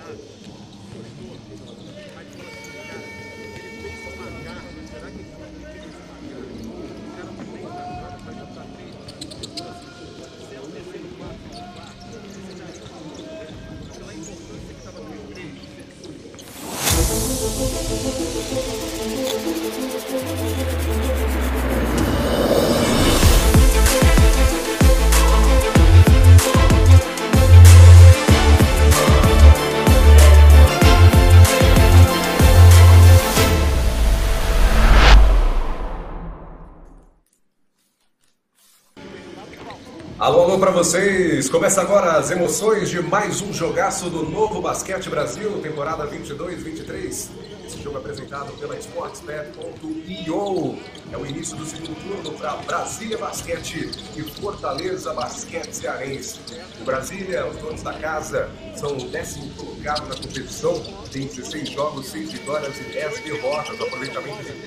Alô, alô para vocês! Começa agora as emoções de mais um jogaço do Novo Basquete Brasil, temporada 22-23. Esse jogo apresentado pela Sportsbet.io. É o início do segundo turno para Brasília Basquete e Fortaleza Basquete Cearense. O Brasília, os donos da casa, são o 10º colocado na competição, tem 16 jogos, 6 vitórias e 10 derrotas, aproveitamento de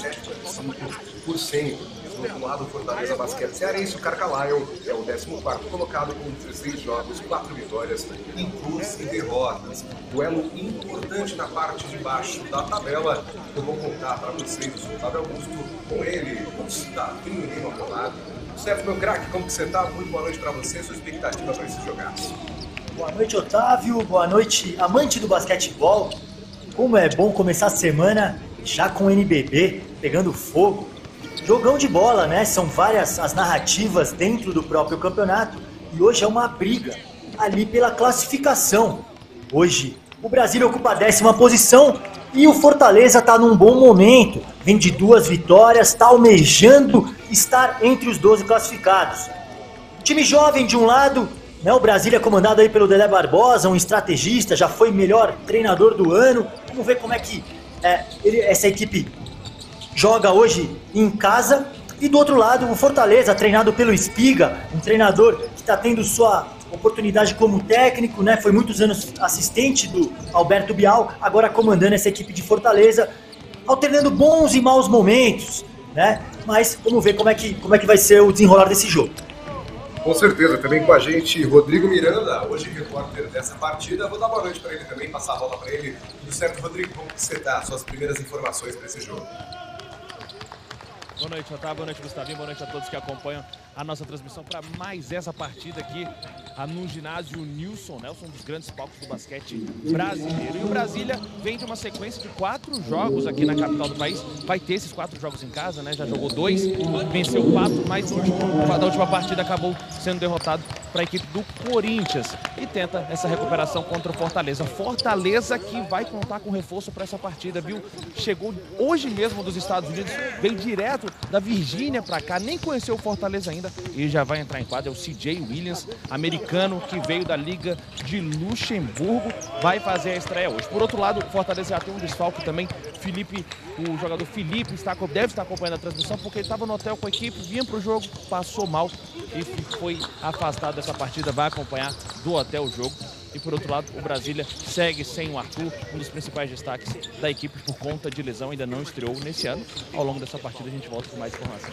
37,5%. Do outro lado, o Fortaleza Basquete Cearense, o Carca Lion, é o 14º colocado com 16 jogos, 4 vitórias e 12 derrotas. Duelo importante na parte de baixo da tabela. Eu vou contar para vocês o Otávio Augusto com ele, com o Davinho Lima ao meu lado. Certo, meu craque, como que você tá? Muito boa noite para você, sua expectativa para esse jogaço. Boa noite, Otávio. Boa noite, amante do basquetebol. Como é bom começar a semana já com o NBB pegando fogo. Jogão de bola, né? São várias as narrativas dentro do próprio campeonato e hoje é uma briga ali pela classificação. Hoje o Brasil ocupa a 10ª posição e o Fortaleza está num bom momento. Vem de 2 vitórias, está almejando estar entre os 12 classificados. Time jovem de um lado, né? O Brasília comandado aí pelo Dedé Barbosa, um estrategista, já foi melhor treinador do ano. Vamos ver como é que essa equipe joga hoje em casa. E do outro lado, o Fortaleza, treinado pelo Espiga, um treinador que está tendo sua oportunidade como técnico, né? Foi muitos anos assistente do Alberto Bial, agora comandando essa equipe de Fortaleza, alternando bons e maus momentos, né? Mas vamos ver como é que vai ser o desenrolar desse jogo. Com certeza, também com a gente, Rodrigo Miranda, hoje repórter dessa partida. Vou dar boa noite para ele também, passar a bola para ele. Tudo certo, Rodrigo? Como que você está? Suas primeiras informações para esse jogo. Boa noite, Otávio. Boa noite, Gustavinho. Boa noite a todos que acompanham a nossa transmissão para mais essa partida aqui no ginásio Nilson Nelson, um dos grandes palcos do basquete brasileiro. E o Brasília vem de uma sequência de 4 jogos aqui na capital do país. Vai ter esses 4 jogos em casa, né? Já jogou 2, venceu 4, mas da última partida acabou sendo derrotado para a equipe do Corinthians e tenta essa recuperação contra o Fortaleza. Fortaleza que vai contar com reforço para essa partida, viu? Chegou hoje mesmo dos Estados Unidos, veio direto da Virgínia para cá, nem conheceu o Fortaleza ainda e já vai entrar em quadra. É o CJ Williams, americano que veio da Liga de Luxemburgo, vai fazer a estreia hoje. Por outro lado, o Fortaleza já tem um desfalque também. Felipe, o jogador Felipe deve estar acompanhando a transmissão porque ele estava no hotel com a equipe, vinha para o jogo, passou mal e foi afastado dessa partida, vai acompanhar do hotel o jogo. E por outro lado, o Brasília segue sem o Arthur, um dos principais destaques da equipe por conta de lesão, ainda não estreou nesse ano. Ao longo dessa partida a gente volta com mais informações.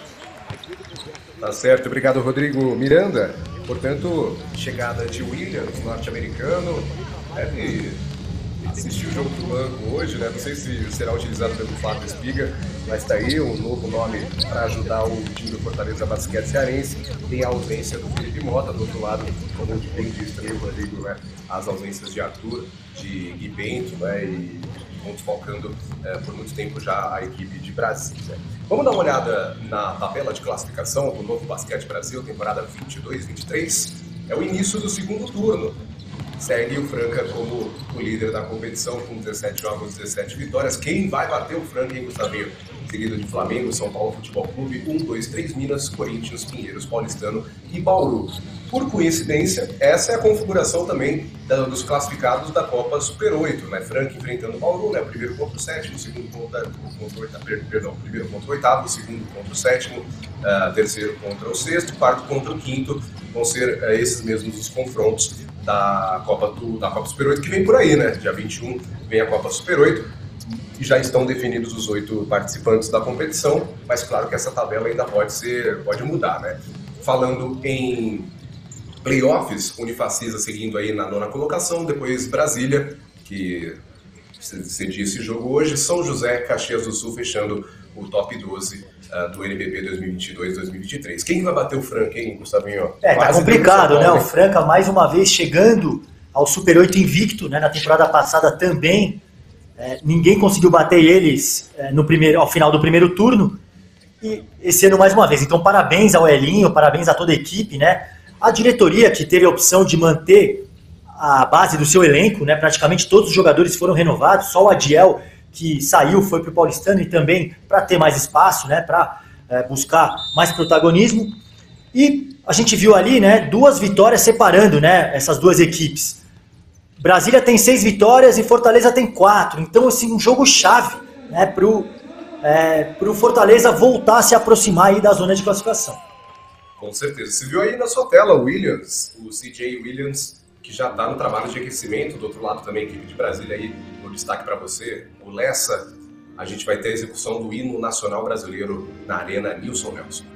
Tá certo, obrigado, Rodrigo Miranda. Portanto, chegada de Williams, norte-americano, assistiu o jogo do banco hoje, né? Não sei se será utilizado pelo Flávio Espiga, mas tá aí um novo nome para ajudar o time do Fortaleza Basquete Cearense. Tem a ausência do Felipe Mota, do outro lado, como bem disse também o Rodrigo, né? As ausências de Arthur, de Gui Bento, né? E vão desfalcando por muito tempo já a equipe de Brasília. Vamos dar uma olhada na tabela de classificação do Novo Basquete Brasil, temporada 22-23. É o início do segundo turno. Segue o Franca como o líder da competição com 17 jogos, 17 vitórias. Quem vai bater o Franca, hein, Gustavinho? Seguido de Flamengo, São Paulo Futebol Clube, 1, 2, 3 Minas, Corinthians, Pinheiros, Paulistano e Bauru. Por coincidência, essa é a configuração também dos classificados da Copa Super 8, né? Franca enfrentando o Bauru, né? O primeiro contra o sétimo, o segundo contra o oitavo, o primeiro contra o oitavo, o segundo contra o sétimo, terceiro contra o sexto, quarto contra o quinto. Vão ser esses mesmos os confrontos da Copa Super 8, que vem por aí, né? Dia 21 vem a Copa Super 8 e já estão definidos os 8 participantes da competição, mas claro que essa tabela ainda pode mudar, né? Falando em playoffs, Unifacisa seguindo aí na 9ª colocação, depois Brasília que cedia esse jogo hoje. São José, Caxias do Sul, fechando o top 12 do NBB 2022-2023. Quem vai bater o Franca, hein, Gustavinho? Tá complicado, né? O Franca, mais uma vez, chegando ao Super 8 invicto, né? Na temporada passada também. Ninguém conseguiu bater eles ao final do primeiro turno. E esse ano, mais uma vez. Então, parabéns ao Elinho, parabéns a toda a equipe, né? A diretoria, que teve a opção de manter a base do seu elenco, né? Praticamente todos os jogadores foram renovados, só o Adiel, que saiu, foi para o Paulistano, e também para ter mais espaço, né? Para buscar mais protagonismo. E a gente viu ali, né? 2 vitórias separando, né? Essas duas equipes. Brasília tem 6 vitórias e Fortaleza tem 4. Então, assim, um jogo chave, né? Pro Fortaleza voltar a se aproximar aí da zona de classificação. Com certeza. Você viu aí na sua tela o Williams, o CJ Williams, que já está no trabalho de aquecimento. Do outro lado também, a equipe de Brasília aí, no destaque para você, o Lessa. A gente vai ter a execução do hino nacional brasileiro na Arena Nilson Nelson.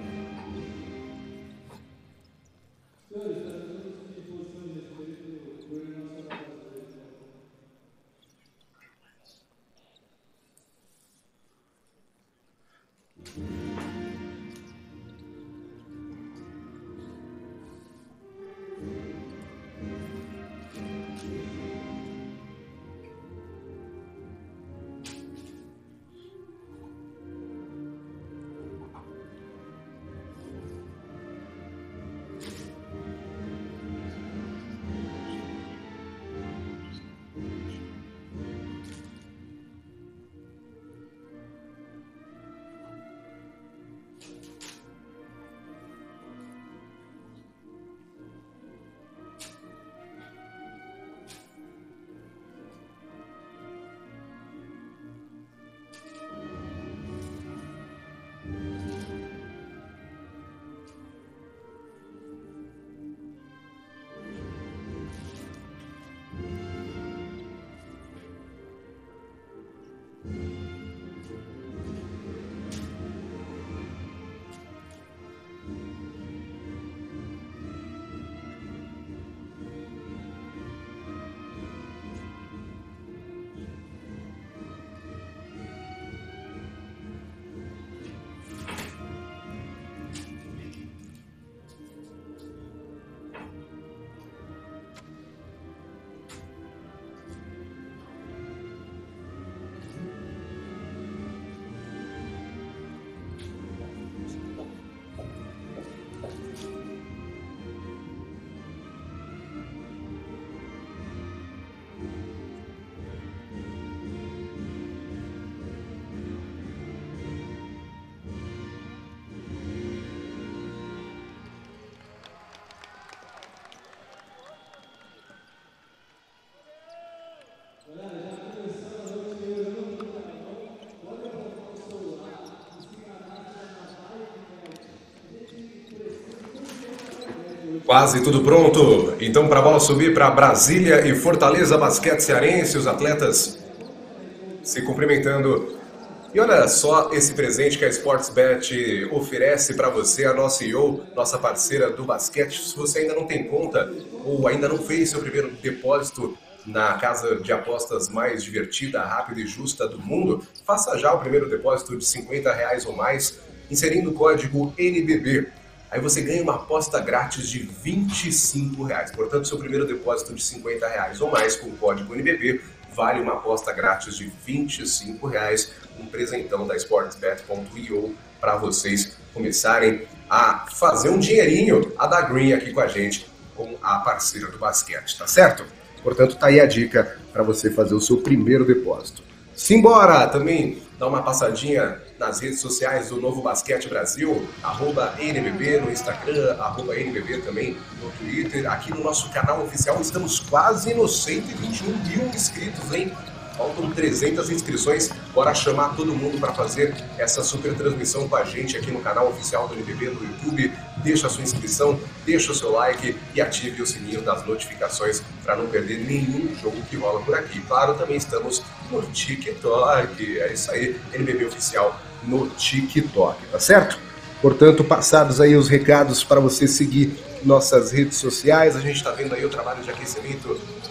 Quase tudo pronto. Então, para a bola subir para Brasília e Fortaleza Basquete Cearense, os atletas se cumprimentando. E olha só esse presente que a Sportsbet oferece para você, a nossa CEO, nossa parceira do basquete. Se você ainda não tem conta ou ainda não fez seu primeiro depósito na casa de apostas mais divertida, rápida e justa do mundo, faça já o primeiro depósito de R$50 ou mais, inserindo o código NBB. Aí você ganha uma aposta grátis de R$25. Portanto, seu primeiro depósito de R$50 ou mais com o código NBB vale uma aposta grátis de R$25. Um presentão da Sportsbet.io para vocês começarem a fazer um dinheirinho, a dar green aqui com a gente, com a parceira do basquete, tá certo? Portanto, tá aí a dica para você fazer o seu primeiro depósito. Simbora! Também dá uma passadinha nas redes sociais do Novo Basquete Brasil, @NBB no Instagram, @NBB também no Twitter. Aqui no nosso canal oficial estamos quase nos 121 mil inscritos, hein? Faltam 300 inscrições. Bora chamar todo mundo para fazer essa super transmissão com a gente aqui no canal oficial do NBB no YouTube. Deixa a sua inscrição, deixa o seu like e ative o sininho das notificações para não perder nenhum jogo que rola por aqui. Claro, também estamos no TikTok. É isso aí, NBB Oficial no TikTok, tá certo? Portanto, passados aí os recados para você seguir nossas redes sociais. A gente está vendo aí o trabalho de aquecimento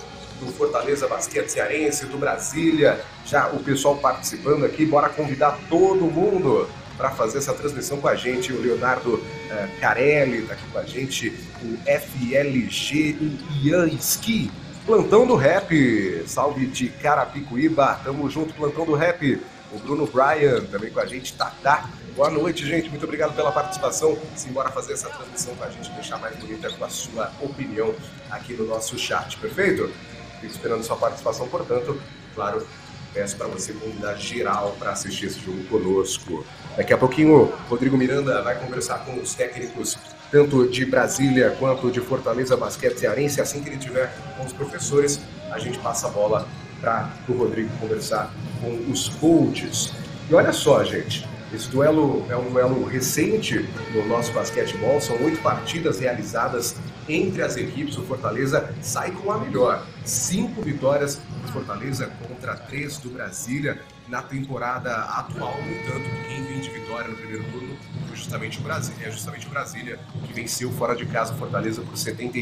do Fortaleza Basquete Cearense, do Brasília, já o pessoal participando aqui, bora convidar todo mundo para fazer essa transmissão com a gente. O Leonardo Carelli está aqui com a gente, o FLG, o Ian Ski, Plantão do Rap, salve de Carapicuíba, tamo junto, Plantão do Rap. O Bruno Bryan também com a gente, Tatá. Boa noite, gente, muito obrigado pela participação. Simbora fazer essa transmissão com a gente, deixar mais bonita com a sua opinião aqui no nosso chat, perfeito? Fico esperando sua participação, portanto, claro, peço para você convidar geral para assistir esse jogo conosco. Daqui a pouquinho, o Rodrigo Miranda vai conversar com os técnicos tanto de Brasília quanto de Fortaleza Basquete Cearense. Assim que ele tiver com os professores, a gente passa a bola para o Rodrigo conversar com os coaches. E olha só, gente, esse duelo é um duelo recente no nosso basquetebol, são 8 partidas realizadas entre as equipes. O Fortaleza sai com a melhor, 5 vitórias do Fortaleza contra 3 do Brasília na temporada atual. No entanto, quem vem de vitória no primeiro turno foi justamente o Brasília, que venceu fora de casa o Fortaleza por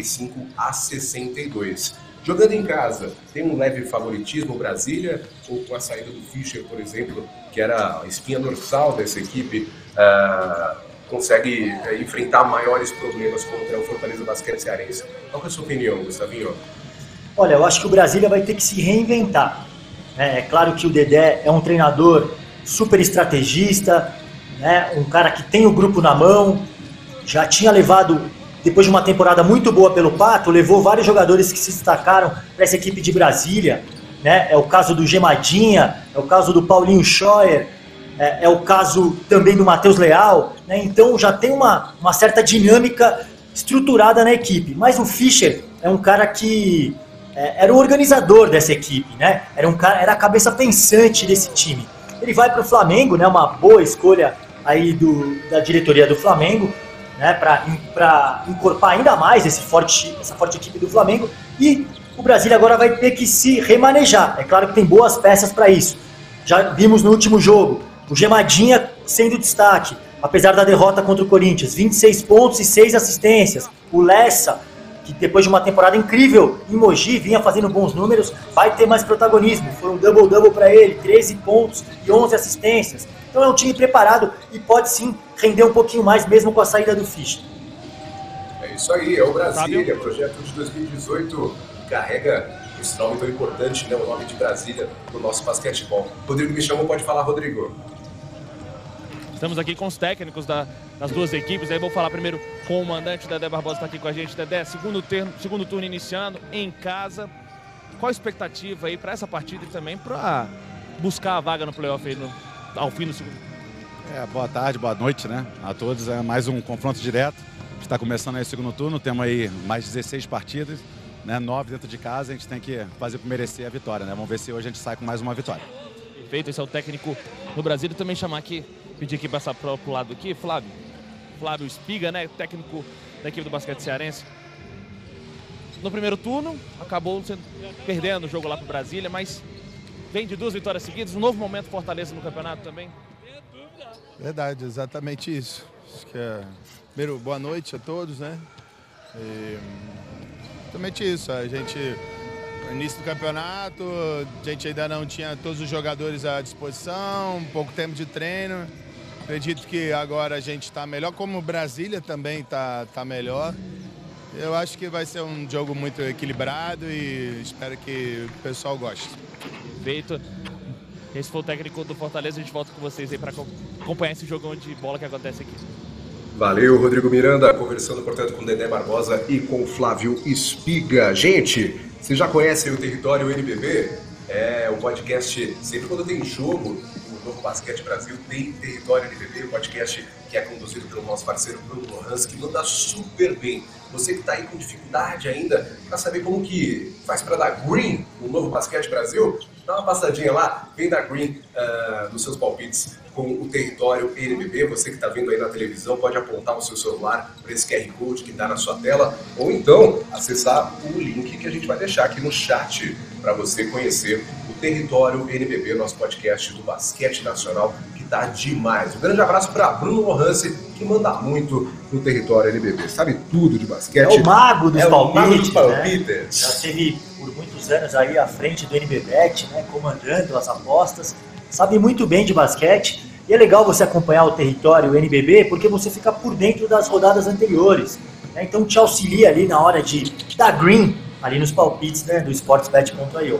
75-62. Jogando em casa, tem um leve favoritismo o Brasília, ou com a saída do Fischer, por exemplo, que era a espinha dorsal dessa equipe, consegue enfrentar maiores problemas contra o Fortaleza Basquete Cearense. Qual é a sua opinião, Gustavinho? Olha, eu acho que o Brasília vai ter que se reinventar. É claro que o Dedé é um treinador super estrategista, né? Um cara que tem o grupo na mão, já tinha levado, depois de uma temporada muito boa pelo Pato, levou vários jogadores que se destacaram para essa equipe de Brasília, né? É o caso do Gemadinha, é o caso do Paulinho Scheuer, é o caso também do Matheus Leal, né? Então já tem uma certa dinâmica estruturada na equipe. Mas o Fischer é um cara que era o organizador dessa equipe, né? Era a cabeça pensante desse time. Ele vai para o Flamengo, né? Uma boa escolha aí da diretoria do Flamengo, né? Para encorpar ainda mais essa forte equipe do Flamengo. E o Brasília agora vai ter que se remanejar. É claro que tem boas peças para isso. Já vimos no último jogo o Gemadinha sendo destaque, apesar da derrota contra o Corinthians, 26 pontos e 6 assistências. O Lessa, que depois de uma temporada incrível em Mogi, vinha fazendo bons números, vai ter mais protagonismo. Foi um double-double para ele, 13 pontos e 11 assistências. Então é um time preparado e pode sim render um pouquinho mais, mesmo com a saída do Fischer. É isso aí, é o Brasília, projeto de 2018, que carrega esse nome tão importante, né, o nome de Brasília, no nosso basquetebol. Rodrigo me chamou, pode falar, Rodrigo. Estamos aqui com os técnicos das duas equipes. Aí vou falar primeiro com o mandante, Dedé Barbosa está aqui com a gente. Dedé, segundo turno iniciando, em casa. Qual a expectativa aí para essa partida e também para buscar a vaga no playoff aí ao fim do segundo? Boa tarde, boa noite, né, a todos. É mais um confronto direto. Está começando aí o segundo turno, temos aí mais 16 partidas, né, 9 dentro de casa. A gente tem que fazer por merecer a vitória, né? Vamos ver se hoje a gente sai com mais uma vitória. Perfeito, esse é o técnico no Brasil. E também chamar aqui, pedir aqui passar para o lado aqui, Flávio Espiga, né, técnico da equipe do basquete cearense. No primeiro turno, acabou perdendo o jogo lá para o Brasília, mas vem de 2 vitórias seguidas, um novo momento Fortaleza no campeonato também. Verdade, exatamente isso. Acho que primeiro, boa noite a todos, né? Exatamente isso, no início do campeonato, a gente ainda não tinha todos os jogadores à disposição, pouco tempo de treino. Acredito que agora a gente está melhor, como o Brasília também está melhor. Eu acho que vai ser um jogo muito equilibrado e espero que o pessoal goste. Perfeito. Esse foi o técnico do Fortaleza, a gente volta com vocês aí para acompanhar esse jogão de bola que acontece aqui. Valeu, Rodrigo Miranda, conversando, portanto, com o Dedé Barbosa e com o Flávio Espiga. Gente, vocês já conhecem o Território NBB? É o podcast, sempre quando tem jogo, o Novo Basquete Brasil tem Território NBB, o podcast que é conduzido pelo nosso parceiro Bruno Lohans, que manda super bem. Você que está aí com dificuldade ainda para saber como que faz para dar green no Novo Basquete Brasil, dá uma passadinha lá, vem dar green nos seus palpites com o Território NBB. Você que está vendo aí na televisão pode apontar o seu celular para esse QR Code que está na sua tela, ou então acessar o link que a gente vai deixar aqui no chat para você conhecer o Território NBB, nosso podcast do basquete nacional, que tá demais. Um grande abraço para Bruno Lohans, que manda muito no Território NBB, sabe tudo de basquete. É o mago dos palpites, palpites. Né? Já teve por muitos muitos anos aí à frente do NBBet, né, comandando as apostas, sabe muito bem de basquete. E é legal você acompanhar o território NBB porque você fica por dentro das rodadas anteriores, né? Então te auxilia ali na hora de dar green ali nos palpites, né, do sportsbet.io.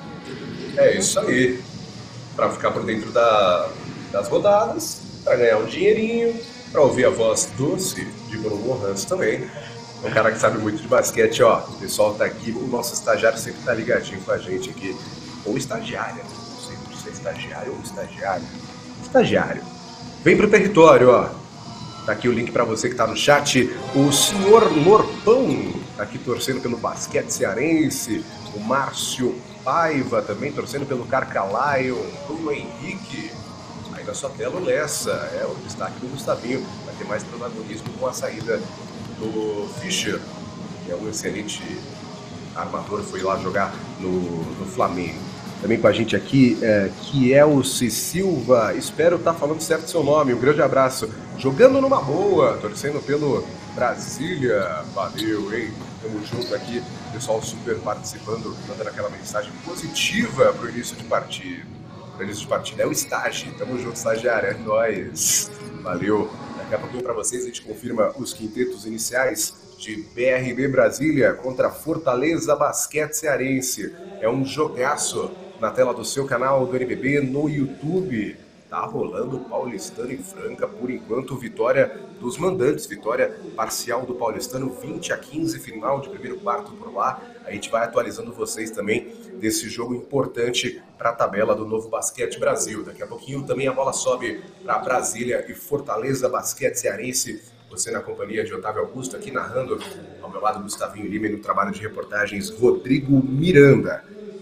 É isso aí. Para ficar por dentro das rodadas, para ganhar um dinheirinho, para ouvir a voz doce de Bruno Hans também. Um cara que sabe muito de basquete, ó. O pessoal tá aqui, o nosso estagiário sempre tá ligadinho com a gente aqui. Ou estagiária, não sei se é estagiário ou estagiário. Estagiário. Vem pro território, ó. Tá aqui o link para você que tá no chat. O senhor Lorpão tá aqui torcendo pelo basquete cearense. O Márcio Paiva também torcendo pelo Carcalaio. Bruno Henrique. Aí na sua tela o Lessa. É o destaque do Gustavinho. Vai ter mais protagonismo com a saída do Fischer, que é um excelente armador, foi lá jogar no Flamengo. Também com a gente aqui, Kielce Silva, espero estar falando certo seu nome, um grande abraço. Jogando numa boa, torcendo pelo Brasília, valeu, hein? Tamo junto aqui, pessoal super participando, mandando aquela mensagem positiva pro início de partida. É o estágio, tamo junto, estagiário, é nóis, valeu. Daqui a pouquinho para vocês a gente confirma os quintetos iniciais de BRB Brasília contra Fortaleza Basquete Cearense. É um jogaço na tela do seu canal do NBB no YouTube. Tá rolando Paulistano em Franca, por enquanto vitória dos mandantes, vitória parcial do Paulistano, 20-15, final de primeiro quarto por lá. A gente vai atualizando vocês também desse jogo importante para a tabela do Novo Basquete Brasil. Daqui a pouquinho também a bola sobe para Brasília e Fortaleza Basquete Cearense. Você na companhia de Otávio Augusto, aqui narrando ao meu lado Gustavinho Lima e no trabalho de reportagens Rodrigo Miranda.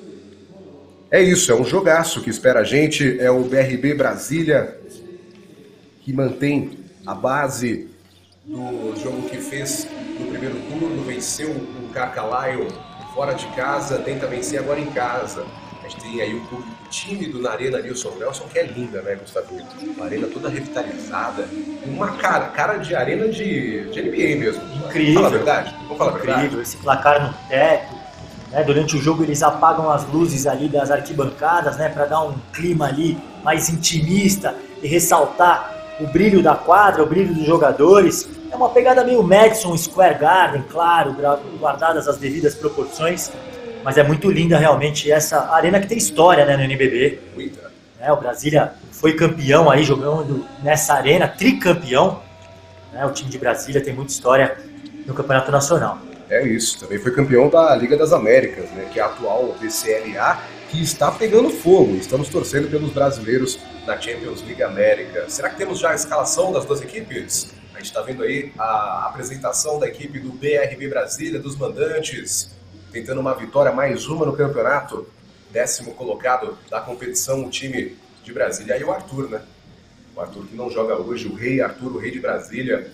É isso, é um jogaço que espera a gente, é o BRB Brasília que mantém a base do jogo que fez no primeiro turno, venceu o Carcalaio fora de casa, tenta vencer agora em casa. A gente tem aí um público tímido na Arena Nilson Nelson, que é linda, né, Gustavinho? Uma arena toda revitalizada, uma cara de arena de NBA mesmo. Incrível. Fala a verdade, vamos falar a verdade. Incrível, esse placar no teto. Durante o jogo eles apagam as luzes ali das arquibancadas, né, para dar um clima ali mais intimista e ressaltar o brilho da quadra, o brilho dos jogadores. É uma pegada meio Madison Square Garden, claro, guardadas as devidas proporções, mas é muito linda realmente essa arena que tem história, né, no NBB. Muita. O Brasília foi campeão aí jogando nessa arena, tricampeão. O time de Brasília tem muita história no Campeonato Nacional. É isso, também foi campeão da Liga das Américas, né, que é a atual BCLA, que está pegando fogo. Estamos torcendo pelos brasileiros na Champions League América. Será que temos já a escalação das duas equipes? A gente está vendo aí a apresentação da equipe do BRB Brasília, dos mandantes, tentando uma vitória, mais uma no campeonato. 10º colocado da competição, o time de Brasília. E o Arthur, né? O Arthur que não joga hoje, o rei Arthur, o rei de Brasília,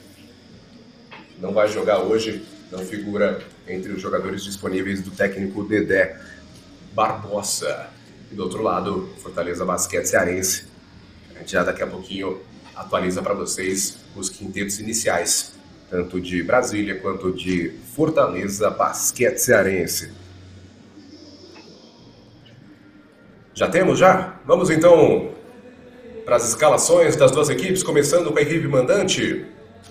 não vai jogar hoje. Não figura entre os jogadores disponíveis do técnico Dedé Barbosa. E do outro lado, Fortaleza Basquete Cearense. A gente já daqui a pouquinho atualiza para vocês os quintetos iniciais, tanto de Brasília quanto de Fortaleza Basquete Cearense. Já temos, já? Vamos então para as escalações das duas equipes, começando com a equipe mandante.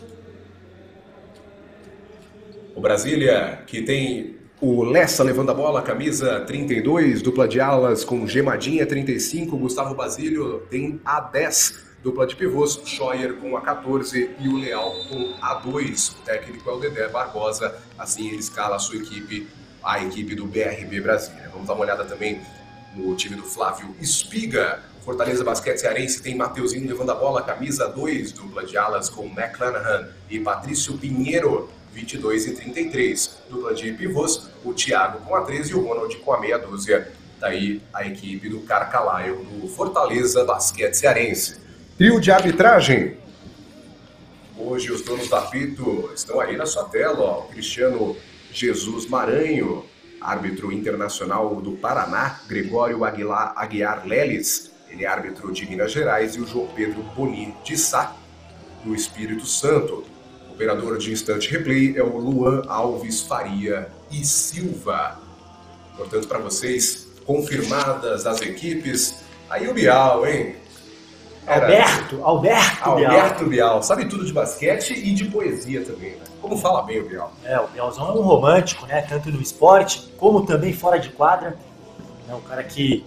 O Brasília, que tem o Lessa levando a bola, camisa 32, dupla de alas com Gemadinha, 35, Gustavo Basílio tem a 10, dupla de pivôs, Scheuer com a 14 e o Leal com a 2. O técnico é o Dedé Barbosa, assim ele escala a sua equipe, a equipe do BRB Brasília. Vamos dar uma olhada também no time do Flávio Espiga. Fortaleza Basquete Cearense tem Mateuzinho levando a bola, camisa 2, dupla de alas com McClanahan e Patrício Pinheiro, 22 e 33, dupla de pivôs, o Thiago com a 13 e o Ronald com a meia dúzia. Daí a equipe do Carcalaio, do Fortaleza Basquete Cearense. Trio de arbitragem. Hoje os donos do apito estão aí na sua tela, ó. Cristiano Jesus Maranho, árbitro internacional do Paraná, Gregório Aguiar Leles, ele é árbitro de Minas Gerais, e o João Pedro Boni de Sá, do Espírito Santo. O operador de instant replay é o Luan Alves Faria e Silva. Portanto, para vocês, confirmadas as equipes. Aí o Bial, hein? Alberto Bial. Sabe tudo de basquete e de poesia também, né? Como fala bem o Bial. O Bialzão é um romântico, né? Tanto no esporte, como também fora de quadra. É um cara que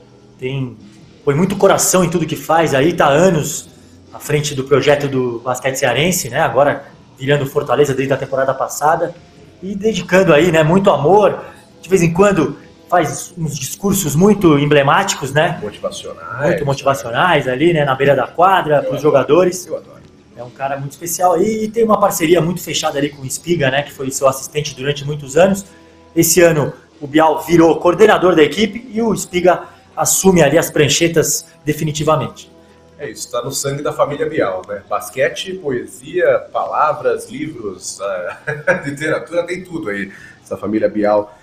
põe muito coração em tudo que faz aí, tá há anos à frente do projeto do basquete cearense, né? Agora virando Fortaleza desde a temporada passada e dedicando aí, né, muito amor. De vez em quando faz uns discursos muito emblemáticos, né? Muito motivacionais ali, né, na beira da quadra, para os jogadores. Eu adoro. É um cara muito especial aí e tem uma parceria muito fechada ali com o Espiga, né, que foi seu assistente durante muitos anos. Esse ano o Bial virou coordenador da equipe e o Espiga assume ali as pranchetas definitivamente. É isso, está no sangue da família Bial, né? Basquete, poesia, palavras, livros, literatura, tem tudo aí. Essa família Bial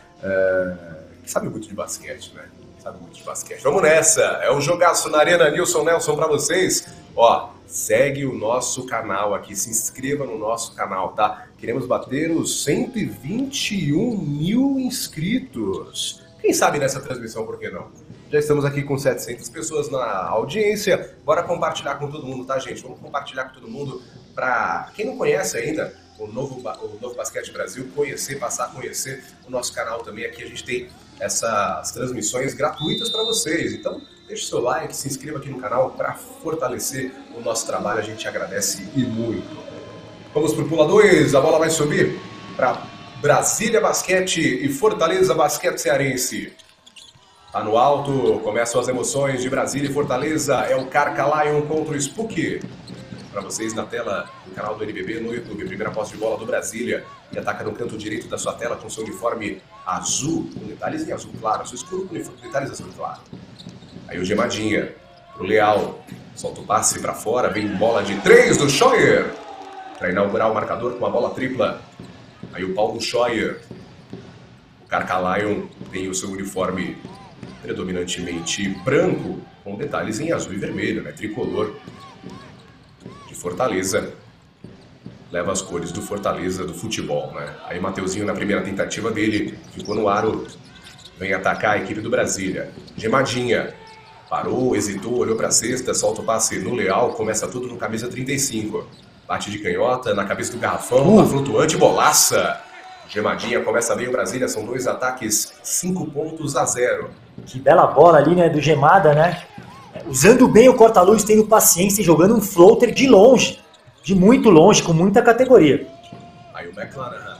que sabe muito de basquete, né? Sabe muito de basquete. Vamos nessa! É um jogaço na Arena Nilson Nelson para vocês. Ó, segue o nosso canal aqui, se inscreva no nosso canal, tá? Queremos bater os 121 mil inscritos. Quem sabe nessa transmissão, por que não? Já estamos aqui com 700 pessoas na audiência. Bora compartilhar com todo mundo, tá, gente? Vamos compartilhar com todo mundo para quem não conhece ainda o Novo Basquete Brasil, passar a conhecer o nosso canal também. Aqui a gente tem essas transmissões gratuitas para vocês. Então, deixe seu like, se inscreva aqui no canal para fortalecer o nosso trabalho. A gente agradece e muito. Vamos pro Pula 2. A bola vai subir para Brasília Basquete e Fortaleza Basquete Cearense. Tá no alto, começam as emoções de Brasília e Fortaleza. É o Carca Lion contra o Spook. Para vocês na tela do canal do NBB no YouTube. Primeira posse de bola do Brasília. E ataca no canto direito da sua tela com seu uniforme azul. Com detalhes em azul claro. Seu escuro com detalhes azul claro. Aí o Gemadinha pro Leal. Solta o passe para fora. Vem bola de 3 do Scheuer. Para inaugurar o marcador com a bola tripla. Aí o Paulo Scheuer. O Carca Lion tem o seu uniforme predominantemente branco, com detalhes em azul e vermelho, né? Tricolor de Fortaleza. Leva as cores do Fortaleza, do futebol, né? Aí o Mateuzinho, na primeira tentativa dele, ficou no aro. Vem atacar a equipe do Brasília. Gemadinha. Parou, hesitou, olhou para a cesta, solta o passe no Leal, começa tudo no camisa 35. Bate de canhota, na cabeça do garrafão, tá flutuante, bolaça. Gemadinha começa bem o Brasília, são 2 ataques, 5-0. Que bela bola ali, né, do Gemada, né? Usando bem o corta-luz, tendo paciência e jogando um floater de longe, de muito longe, com muita categoria. Aí o McLaren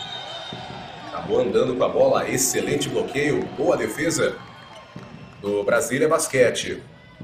acabou andando com a bola, excelente bloqueio, boa defesa do Brasília Basquete.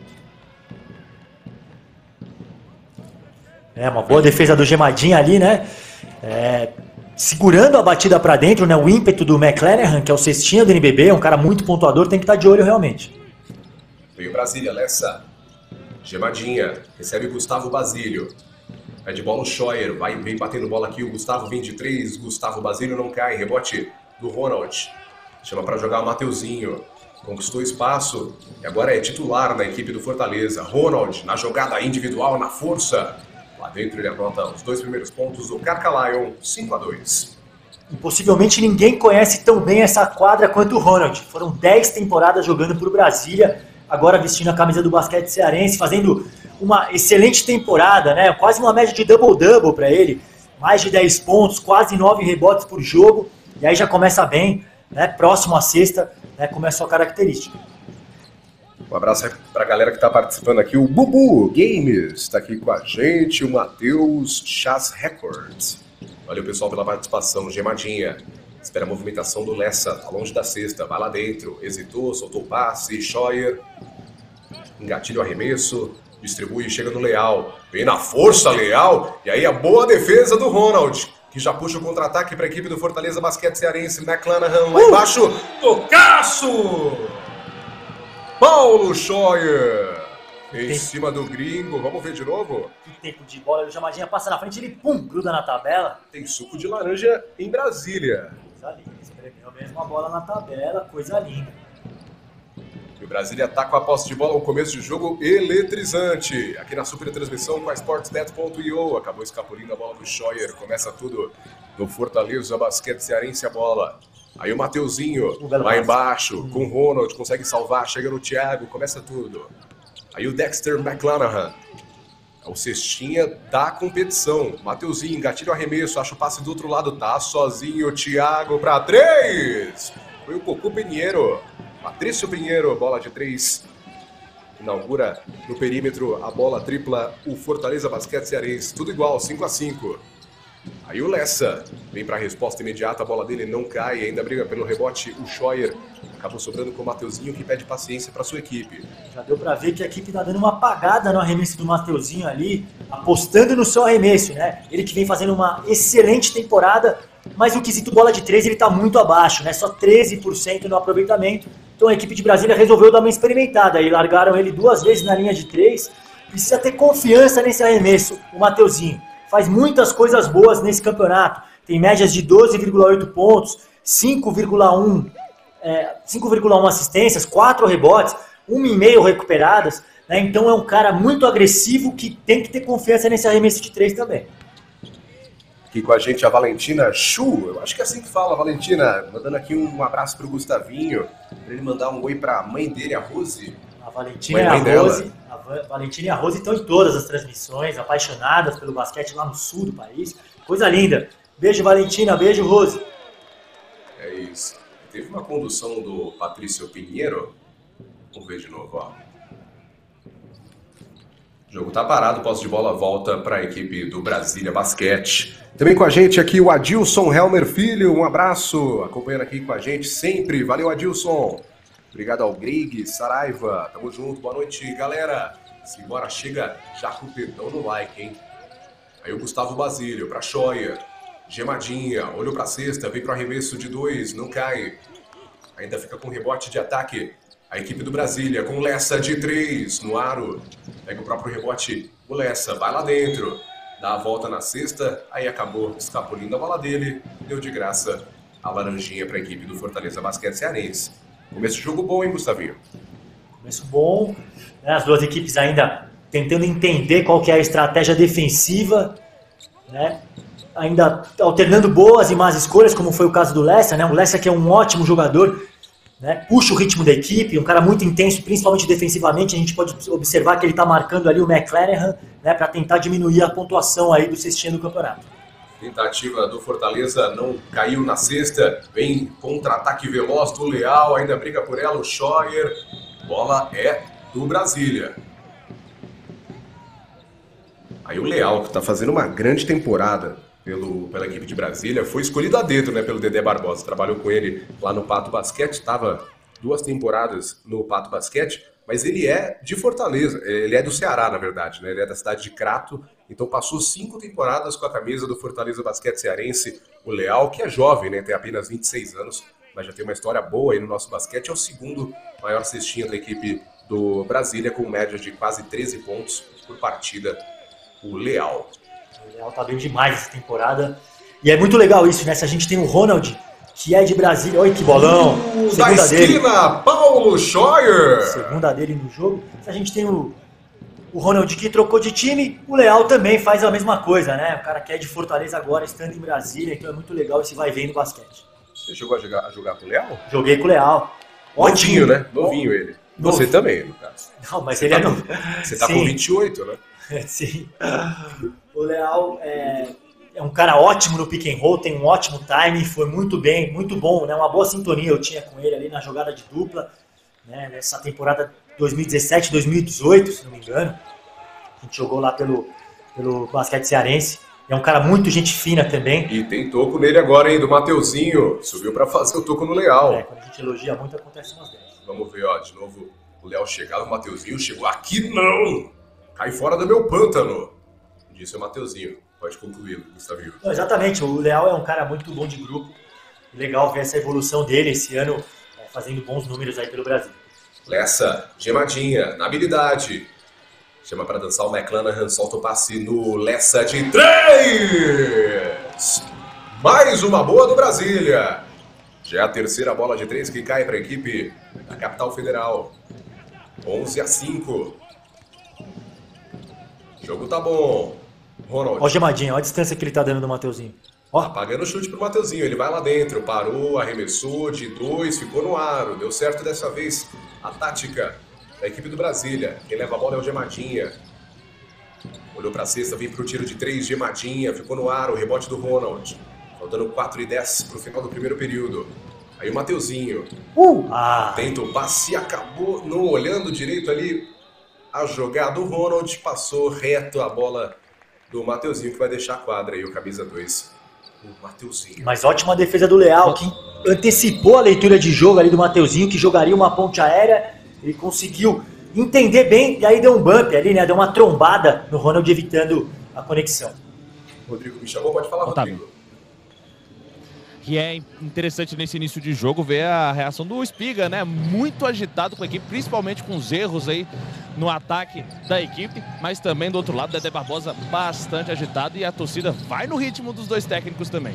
Uma boa defesa do Gemadinha ali, né? Segurando a batida para dentro, né? O ímpeto do McLaren, que é o cestinha do NBB, é um cara muito pontuador, tem que estar de olho realmente. Veio Brasília, Lessa. Gemadinha, recebe Gustavo Basílio. Pede bola o Scheuer, vem batendo bola aqui, o Gustavo vem de 3, Gustavo Basílio não cai, rebote do Ronald. Chama para jogar o Mateuzinho. Conquistou espaço e agora é titular na equipe do Fortaleza. Ronald, na jogada individual, na força. Lá dentro ele anota os 2 primeiros pontos do Carca Lion, 5-2. E possivelmente ninguém conhece tão bem essa quadra quanto o Ronald. Foram 10 temporadas jogando por Brasília, agora vestindo a camisa do basquete cearense, fazendo uma excelente temporada, né? Quase uma média de double-double para ele. Mais de 10 pontos, quase 9 rebotes por jogo. E aí já começa bem, né? Próximo à sexta, né? Como é a sua característica. Um abraço para a galera que está participando aqui. O Bubu Games está aqui com a gente. O Matheus Chas Records. Valeu, pessoal, pela participação. Gemadinha. Espera a movimentação do Lessa. Tá longe da cesta. Vai lá dentro. Hesitou, soltou o passe. Scheuer. Engatilha o arremesso. Distribui e chega no Leal. Vem na força, Leal. E aí a boa defesa do Ronald, que já puxa o contra-ataque para a equipe do Fortaleza Basquete Cearense. McClanahan lá embaixo. Tocaço! Paulo Scheuer em cima do gringo. Vamos ver de novo? Que tempo de bola. O Gemadinha passa na frente, ele gruda na tabela. Tem suco de laranja em Brasília. Coisa linda. Espremeu mesmo a bola na tabela. Coisa linda. E o Brasília tá com a posse de bola, um começo de jogo eletrizante. Aqui na super transmissão com a SportsBet.io. Acabou escapulindo a bola do Scheuer. Começa tudo no Fortaleza Basquete Cearense a bola. Aí o Mateuzinho lá passe. embaixo, com o Ronald, consegue salvar, chega no Thiago, começa tudo. Aí o Dexter McClanahan, é o cestinha da competição. Mateuzinho, engatilha o arremesso, acha o passe do outro lado, tá sozinho o Thiago pra 3. Foi o Cocô Pinheiro, Patrício Pinheiro, bola de 3. Inaugura no perímetro a bola tripla, o Fortaleza Basquete Cearense. Tudo igual, 5-5. Aí o Lessa vem para a resposta imediata, a bola dele não cai, ainda briga pelo rebote. O Scheuer acabou sobrando com o Mateuzinho, que pede paciência para sua equipe. Já deu para ver que a equipe tá dando uma apagada no arremesso do Mateuzinho ali, apostando no seu arremesso, né? Ele que vem fazendo uma excelente temporada, mas o quesito bola de 3 ele tá muito abaixo, né? Só 13% no aproveitamento. Então a equipe de Brasília resolveu dar uma experimentada e largaram ele 2 vezes na linha de 3. Precisa ter confiança nesse arremesso, o Mateuzinho. Faz muitas coisas boas nesse campeonato. Tem médias de 12,8 pontos, 5,1 assistências, 4 rebotes, 1,5 recuperadas. Né? Então é um cara muito agressivo que tem que ter confiança nesse arremesso de 3 também. Aqui com a gente a Valentina Chu, eu acho que é assim que fala, Valentina. Mandando aqui um abraço pro Gustavinho, pra ele mandar um oi pra mãe dele, a Rose. A Valentina e a Rose. A Valentina e a Rose estão em todas as transmissões, apaixonadas pelo basquete lá no sul do país. Coisa linda. Beijo, Valentina. Beijo, Rose. É isso. Teve uma condução do Patrício Pinheiro. Vamos ver de novo, ó. O jogo tá parado, posse de bola volta para a equipe do Brasília Basquete. Também com a gente aqui o Adilson Helmer Filho, um abraço, acompanhando aqui com a gente sempre. Valeu, Adilson. Obrigado ao Greg Saraiva, tamo junto, boa noite, galera. Simbora, chega já com o dedão no like, hein? Aí o Gustavo Basílio pra Scheuer, gemadinha, olhou pra cesta, vem pro arremesso de 2, não cai. Ainda fica com rebote de ataque. A equipe do Brasília com Lessa de 3 no aro. Pega o próprio rebote, o Lessa vai lá dentro. Dá a volta na cesta, aí acabou escapulindo a bola dele. Deu de graça a laranjinha para a equipe do Fortaleza Basquete Cearense. Começo de jogo bom, hein, Gustavinho? Começo bom. Né? As duas equipes ainda tentando entender qual que é a estratégia defensiva. Né? Ainda alternando boas e más escolhas, como foi o caso do Lessa. Né? O Lessa que é um ótimo jogador. Né? Puxa o ritmo da equipe, um cara muito intenso, principalmente defensivamente. A gente pode observar que ele está marcando ali o McClanahan, né, para tentar diminuir a pontuação aí do cestinha do campeonato. Tentativa do Fortaleza não caiu na cesta, vem contra-ataque veloz do Leal, ainda briga por ela o Scheuer. Bola é do Brasília. Aí o Leal, que está fazendo uma grande temporada pela equipe de Brasília, foi escolhido a dedo, né, pelo Dedé Barbosa. Trabalhou com ele lá no Pato Basquete, estava 2 temporadas no Pato Basquete, mas ele é de Fortaleza, ele é do Ceará, na verdade, né? Ele é da cidade de Crato, então passou 5 temporadas com a camisa do Fortaleza Basquete Cearense. O Leal, que é jovem, né, tem apenas 26 anos, mas já tem uma história boa aí no nosso basquete, é o segundo maior cestinha da equipe do Brasília, com média de quase 13 pontos por partida, o Leal. O Leal tá bem demais essa temporada. E é muito legal isso, né? Se a gente tem o Ronald, que é de Brasília. Olha que bolão! Da esquina, Paulo Scheuer! Segunda dele no jogo. Se a gente tem o Ronald que trocou de time, o Leal também faz a mesma coisa, né? O cara que é de Fortaleza agora, estando em Brasília, então é muito legal esse vai e vem no basquete. Você chegou a jogar com o Leal? Joguei com o Leal. Novinho, né? Novinho ele. Você também, no caso. Não, mas ele é novo. Você tá com 28, né? Sim. O Leal é um cara ótimo no pick and roll, tem um ótimo time, foi muito bem, muito bom, né? Uma boa sintonia eu tinha com ele ali na jogada de dupla, né? Nessa temporada 2017, 2018, se não me engano. A gente jogou lá pelo basquete cearense. É um cara muito gente fina também. E tem toco nele agora, hein, do Mateuzinho. Subiu pra fazer o toco no Leal. Quando a gente elogia muito, acontece umas dessas. Vamos ver, ó, de novo o Leal chegar no Mateuzinho. Chegou aqui, não! Cai fora do meu pântano, disse o Mateuzinho. Pode concluir, Gustavinho. Não, exatamente, o Leal é um cara muito bom de grupo. Legal ver essa evolução dele esse ano, fazendo bons números aí pelo Brasil. Lessa, gemadinha, na habilidade. Chama para dançar o McClanahan, solta o passe no Lessa de 3! Mais uma boa do Brasília. Já é a terceira bola de 3 que cai para a equipe da Capital Federal. 11-5. O jogo tá bom. Ronald. Ó o gemadinho, ó a distância que ele tá dando do Mateuzinho. Ó. Tá pagando o chute pro Mateuzinho, ele vai lá dentro, parou, arremessou de 2, ficou no aro, deu certo dessa vez a tática da equipe do Brasília. Quem leva a bola é o Gemadinha. Olhou pra cesta, vem pro tiro de 3, Gemadinha, ficou no aro, rebote do Ronald. Faltando 4:10 pro final do primeiro período. Aí o Mateuzinho tenta o passe e acabou não olhando direito ali a jogada. O Ronald passou reto a bola do Mateuzinho, que vai deixar a quadra aí, o camisa 2. O Mateuzinho. Mas ótima defesa do Leal, que antecipou a leitura de jogo ali do Mateuzinho, que jogaria uma ponte aérea. Ele conseguiu entender bem e aí deu um bump ali, né? Deu uma trombada no Ronald, evitando a conexão. Rodrigo me chamou, pode falar, Rodrigo. Que é interessante nesse início de jogo ver a reação do Espiga, né? Muito agitado com a equipe, principalmente com os erros aí no ataque da equipe, mas também do outro lado, Dedé Barbosa bastante agitado e a torcida vai no ritmo dos dois técnicos também.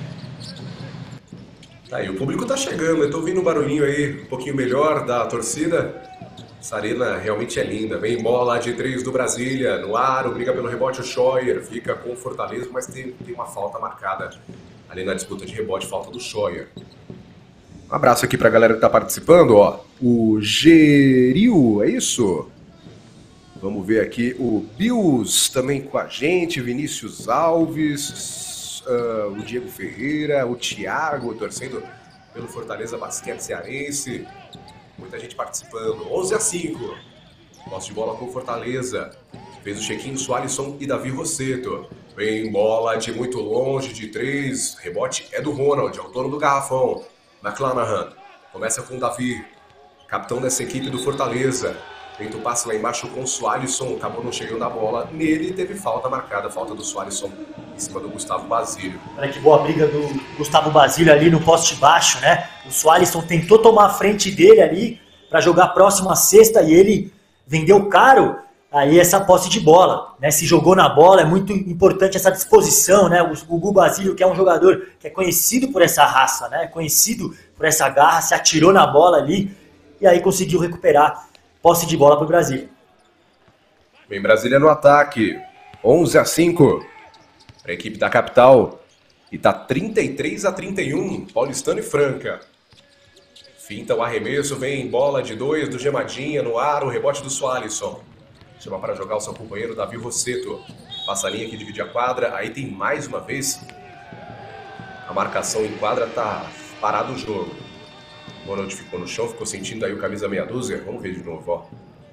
Tá aí, o público tá chegando, eu tô ouvindo um barulhinho aí um pouquinho melhor da torcida. Essa arena realmente é linda. Vem bola de 3 do Brasília, no aro, briga pelo rebote o Scheuer, fica com o Fortaleza, mas tem uma falta marcada ali na disputa de rebote, falta do Scheuer. Um abraço aqui pra galera que tá participando, ó. O Geril, é isso? Vamos ver aqui o Bills também com a gente, Vinícius Alves, o Diego Ferreira, o Thiago torcendo pelo Fortaleza Basquete Cearense. Muita gente participando. 11:5. Posse de bola com o Fortaleza. Fez o check-in Sualisson e Davi Rosseto. Vem bola de muito longe, de 3. Rebote é do Ronald, é o dono do garrafão. McClanahan. Começa com o Davi, capitão dessa equipe do Fortaleza. Tenta o passe lá embaixo com o Sualisson. Acabou não chegando a bola. Nele teve falta marcada. Falta do Sualisson em cima do Gustavo Basílio. Olha que boa briga do Gustavo Basílio ali no poste baixo, né? O Sualisson tentou tomar a frente dele ali para jogar próximo à cesta e ele vendeu caro aí essa posse de bola, né? Se jogou na bola, é muito importante essa disposição, né? O Gugu Basílio, que é um jogador que é conhecido por essa raça, né? Conhecido por essa garra, se atirou na bola ali e aí conseguiu recuperar posse de bola para o Brasil. Vem Brasília no ataque. 11:5 para a equipe da capital. E tá 33-31, Paulistano e Franca. Finta o arremesso, vem bola de 2 do Gemadinha no ar, o rebote do Sualisson. Chama para jogar o seu companheiro Davi Rosseto. Passa a linha que divide a quadra, aí tem mais uma vez. A marcação em quadra tá parado o jogo. O Ronald ficou no chão, ficou sentindo aí o camisa meia dúzia. Vamos ver de novo, ó.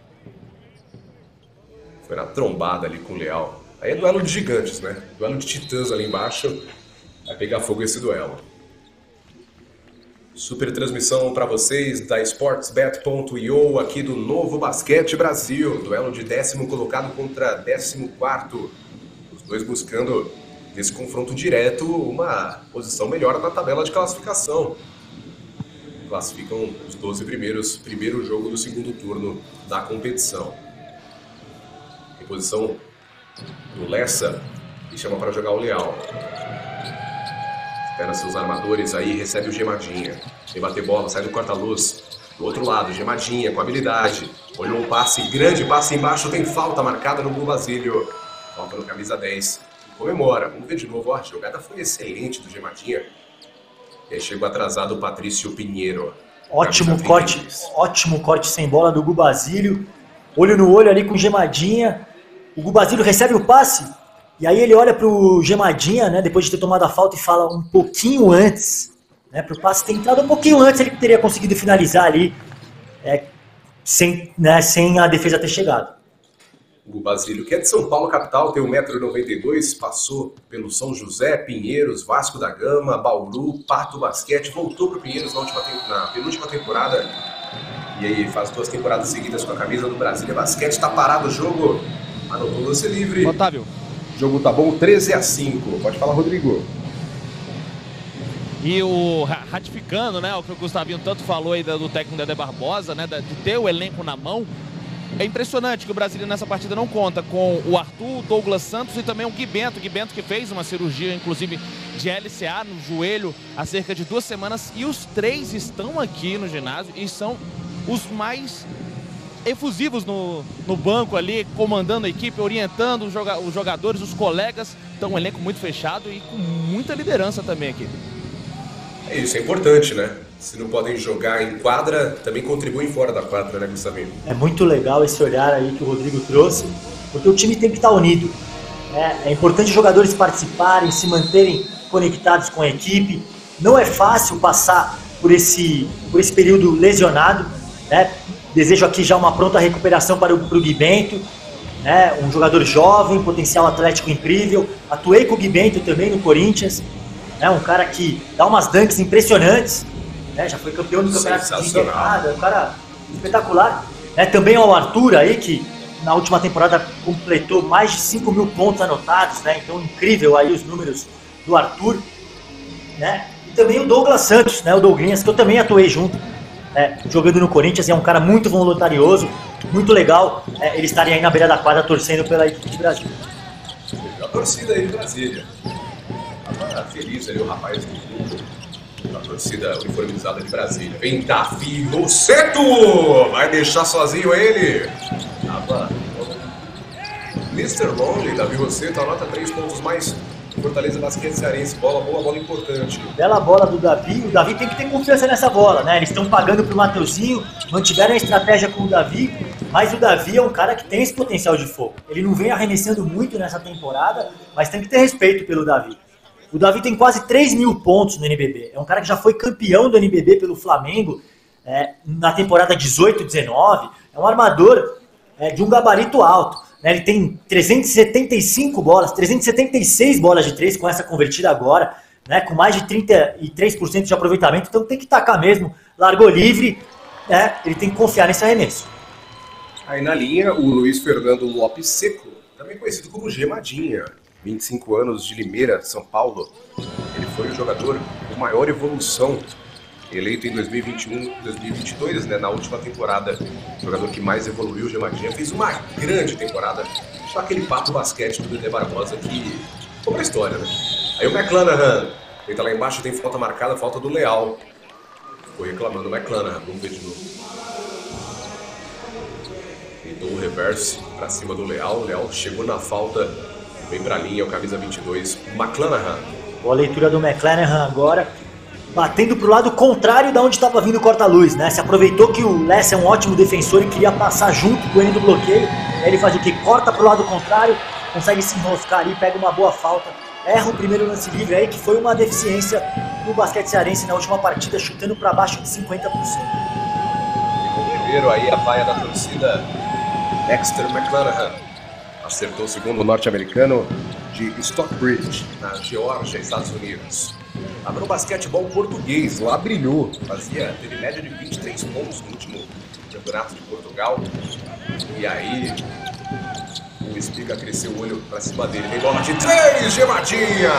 Foi na trombada ali com o Leal. Aí é duelo de gigantes, né? Duelo de titãs ali embaixo. Vai pegar fogo esse duelo. Super transmissão para vocês da sportsbet.io aqui do Novo Basquete Brasil. Duelo de 10º colocado contra 14º. Os dois buscando, nesse confronto direto, uma posição melhor na tabela de classificação. Classificam os 12 primeiros, primeiro jogo do segundo turno da competição. Em posição do Lessa, e chama para jogar o Leal. Espera seus armadores aí, recebe o Gemadinha. Vem bater bola, sai do corta-luz. Do outro lado, Gemadinha com habilidade. Olhou um passe, grande passe embaixo, tem falta marcada no Gugu Basílio. Falta no camisa 10. Comemora, vamos ver de novo. Ó, a jogada foi excelente do Gemadinha. E aí chegou atrasado o Patrício Pinheiro. Ótimo corte sem bola do Gugu Basílio. Olho no olho ali com o Gemadinha. O Gugu Basílio recebe o passe. E aí ele olha pro Gemadinha, né, depois de ter tomado a falta, e fala um pouquinho antes, né, pro passe ter entrado um pouquinho antes, ele teria conseguido finalizar ali, sem a defesa ter chegado. O Basílio, que é de São Paulo, capital, tem 1,92 m, passou pelo São José, Pinheiros, Vasco da Gama, Bauru, Pato Basquete, voltou pro Pinheiros na penúltima temporada, e aí faz 2 temporadas seguidas com a camisa do Brasília Basquete. Tá parado o jogo, anotou o lance livre. Otávio. O jogo tá bom, 13-5. Pode falar, Rodrigo. E o ratificando, né, o que o Gustavinho tanto falou aí do técnico Dedé Barbosa, né, de ter o elenco na mão. É impressionante que o Brasília nessa partida não conta com o Arthur, o Douglas Santos e também o Gui Bento que fez uma cirurgia, inclusive, de LCA no joelho há cerca de 2 semanas. E os 3 estão aqui no ginásio e são os mais efusivos no banco ali, comandando a equipe, orientando os jogadores, os colegas. Então um elenco muito fechado e com muita liderança também aqui. Isso é importante, né? Se não podem jogar em quadra, também contribuem fora da quadra, né, Gustavinho? É muito legal esse olhar aí que o Rodrigo trouxe, porque o time tem que estar unido. É importante os jogadores participarem, se manterem conectados com a equipe. Não é fácil passar por esse período lesionado, né? Desejo aqui já uma pronta recuperação para o Gui Bento, né? Um jogador jovem, potencial atlético incrível. Atuei com o Gui Bento também no Corinthians, né? Um cara que dá umas dunks impressionantes, né? Já foi campeão do campeonato de envergada, um cara espetacular. Também ao Arthur aí, que na última temporada completou mais de 5 mil pontos anotados, né? Então incrível aí os números do Arthur, né? E também o Douglas Santos, né? O Douglinhas, que eu também atuei junto, jogando no Corinthians. É um cara muito voluntarioso, muito legal ele estaria aí na beira da quadra torcendo pela equipe de Brasília. A torcida aí de Brasília. Tava feliz ali o rapaz do grupo, a torcida uniformizada de Brasília. Vem Davi Rosseto! Vai deixar sozinho ele? Tava Mr. Lonely, Davi Rosseto, anota 3 pontos mais. Fortaleza Basquete Cearense, bola boa, bola importante. Bela bola do Davi. O Davi tem que ter confiança nessa bola, né? Eles estão pagando pro Mateuzinho, mantiveram a estratégia com o Davi, mas o Davi é um cara que tem esse potencial de fogo. Ele não vem arremessando muito nessa temporada, mas tem que ter respeito pelo Davi. O Davi tem quase 3 mil pontos no NBB. É um cara que já foi campeão do NBB pelo Flamengo na temporada 18-19. É um armador de um gabarito alto. Ele tem 375 bolas, 376 bolas de 3 com essa convertida agora, né, com mais de 33% de aproveitamento, então tem que tacar mesmo, largou livre, ele tem que confiar nesse arremesso. Aí na linha, o Luiz Fernando Lopes Seco, também conhecido como Gemadinha, 25 anos, de Limeira, São Paulo. Ele foi o jogador com maior evolução, eleito em 2021, 2022, né, na última temporada, o jogador que mais evoluiu, o Gemadinha, fez uma grande temporada, só aquele pato basquete do Dedé Barbosa que ficou pra história, né? Aí o McClanahan, ele tá lá embaixo, tem falta marcada, falta do Leal. Ficou reclamando o McClanahan, vamos ver de novo. Tentou o reverse pra cima do Leal, o Leal chegou na falta, vem pra linha, o camisa 22, McClanahan. Boa leitura do McClanahan agora, batendo pro lado contrário da onde estava vindo o corta-luz, né? Se aproveitou que o Less é um ótimo defensor e queria passar junto com ele do bloqueio. Aí ele faz o quê? Corta pro lado contrário, consegue se enroscar ali, pega uma boa falta, erra o primeiro lance livre aí, que foi uma deficiência no basquete cearense na última partida, chutando para baixo de 50%. E primeiro aí a vaia da torcida, Dexter McClanahan. Acertou o segundo norte-americano de Stockbridge, na Geórgia, Estados Unidos. Estava no basquetebol português, lá brilhou. Teve média de 23 pontos no último campeonato de Portugal. E aí, o Espiga cresceu o olho pra cima dele. Tem bola de 3, Gemadinha!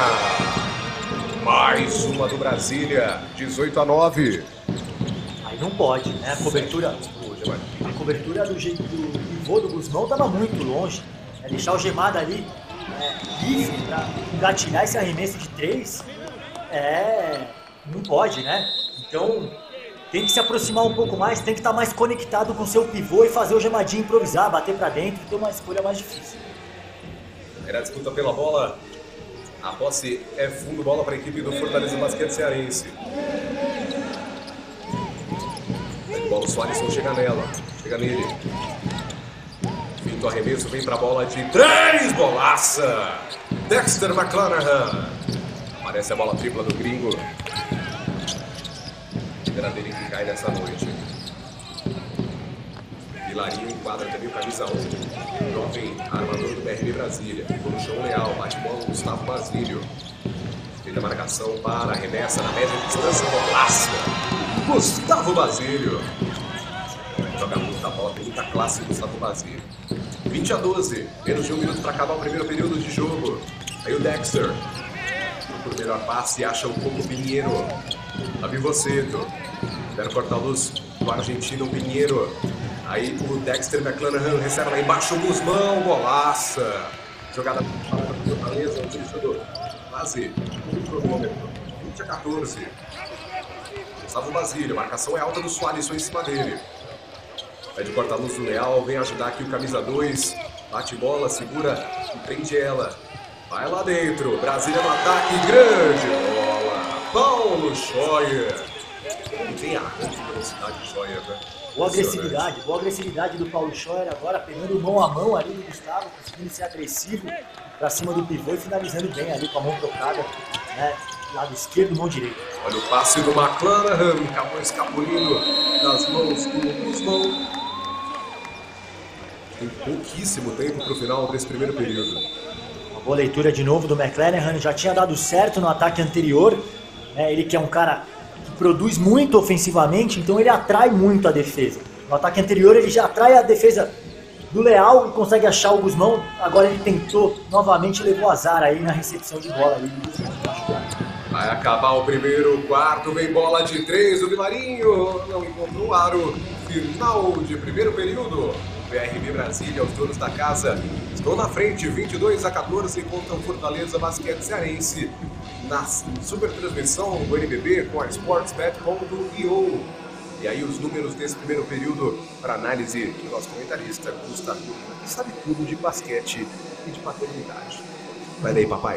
Mais uma do Brasília, 18-9. Aí não pode, né? A cobertura do pivô do Guzmão estava muito longe. Deixar o Gemada ali livre para engatilhar esse arremesso de 3, não pode, né? Então tem que se aproximar um pouco mais, tem que estar mais conectado com o seu pivô e fazer o Gemadinho improvisar, bater para dentro e ter uma escolha mais difícil. Era a disputa pela bola. A posse é fundo, bola para a equipe do Fortaleza Basquete Cearense. Bola, o Soares chega nela, chega nele. Fim do arremesso, vem pra bola de 3, bolaça! Dexter McClanahan. Aparece a bola tripla do gringo. Era dele que cai nessa noite. Vilarinho enquadra também o camisa 1. Jovem armador do BRB Brasília. Ficou no chão Leal, bate bola o Gustavo Basílio. Feita a marcação para, arremessa na média de distância, bolaça! Gustavo Basílio. Joga muita bola, tem muita classe Gustavo Basílio. 20-12, menos de 1 minuto para acabar o primeiro período de jogo. Aí o Dexter, por melhor passe, acha o Coco Pinheiro. Davi Rosseto, quero cortar a luz do argentino Pinheiro. Aí o Dexter McClanahan recebe lá embaixo o Guzmão, golaça. Jogada para o Fortaleza, utilizando quase um cronômetro. 20-14. Gustavo Basílio, marcação é alta do Soares, em cima dele. Vai de corta-luz do Leal, vem ajudar aqui o camisa 2. Bate bola, segura e prende ela. Vai lá dentro, Brasília no ataque, grande bola. Paulo Scheuer. Ele tem arranque de velocidade de Scheuer, né? Boa agressividade do Paulo Scheuer agora, pegando mão a mão ali do Gustavo, conseguindo ser agressivo pra cima do pivô e finalizando bem ali com a mão trocada, né? Lado esquerdo, mão direita. Olha o passe do McClanahan, acabou escapulindo das mãos do Guzmão. Tem pouquíssimo tempo para o final desse primeiro período. Uma boa leitura de novo do McClanahan, já tinha dado certo no ataque anterior, né? Ele que é um cara que produz muito ofensivamente, então ele atrai muito a defesa. No ataque anterior ele já atrai a defesa do Leal e consegue achar o Guzmão. Agora ele tentou novamente, levou azar aí na recepção de bola ali. Vai acabar o primeiro quarto, vem bola de 3 do Vilarinho, não encontrou o aro. Final de primeiro período. BRB Brasília, os donos da casa estão na frente, 22-14 contra o Fortaleza Basquete Cearense. Na super transmissão do NBB com a Sportsbet.io. E aí os números desse primeiro período para análise do nosso comentarista Gustavo, que sabe tudo de basquete e de paternidade. Vai daí, papai.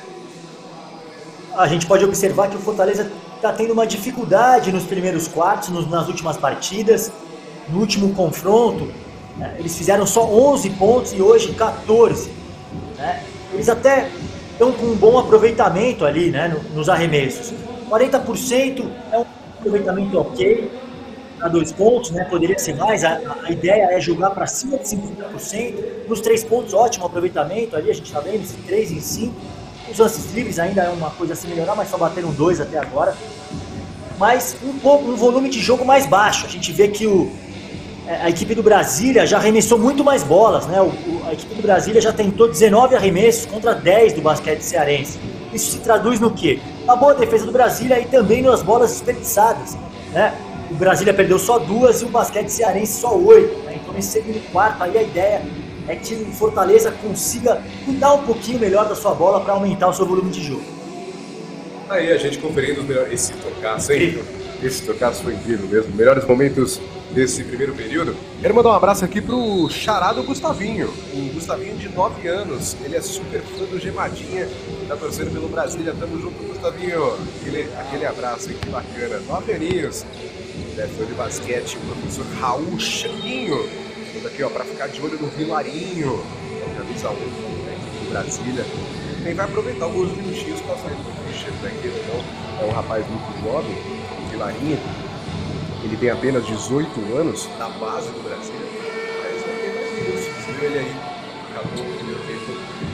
A gente pode observar que o Fortaleza está tendo uma dificuldade nos primeiros quartos, nas últimas partidas. No último confronto, eles fizeram só 11 pontos e hoje 14. Né? Eles até estão com um bom aproveitamento ali, né, nos arremessos. 40% é um aproveitamento ok para 2 pontos, né? Poderia ser mais. A ideia é jogar para cima de 50%. Nos 3 pontos, ótimo aproveitamento ali, a gente está vendo, esse 3 em 5. Os lances livres ainda é uma coisa a se melhorar, mas só bateram 2 até agora. Mas um volume de jogo mais baixo. A gente vê que a equipe do Brasília já arremessou muito mais bolas, né? A equipe do Brasília já tentou 19 arremessos contra 10 do basquete cearense. Isso se traduz no quê? A boa defesa do Brasília e também nas bolas desperdiçadas, né? O Brasília perdeu só 2 e o basquete cearense só 8, né? Então nesse segundo quarto aí a ideia é que o Fortaleza consiga cuidar um pouquinho melhor da sua bola para aumentar o seu volume de jogo. Aí a gente conferindo os melhores. Esse tocaço, hein? Esse tocaço foi incrível mesmo. Melhores momentos desse primeiro período. Quero mandar um abraço aqui pro xará do Gustavinho. O Gustavinho de 9 anos. Ele é super fã do Gemadinha. Tá torcendo pelo Brasília. Tamo junto, Gustavinho. Aquele abraço, hein? Que bacana. 9 aninhos. Ele é fã de basquete. O professor Raul Xanguinho. Estamos aqui, ó, pra ficar de olho no Vilarinho. É o camisa 1 da equipe do Brasília. Quem vai aproveitar alguns minutinhos para sair do Fischer daqui, então. É um rapaz muito jovem, o Vilarinho. Ele tem apenas 18 anos, da base do Brasília. Mas não tem mais minutos. Ele aí acabou o primeiro tempo.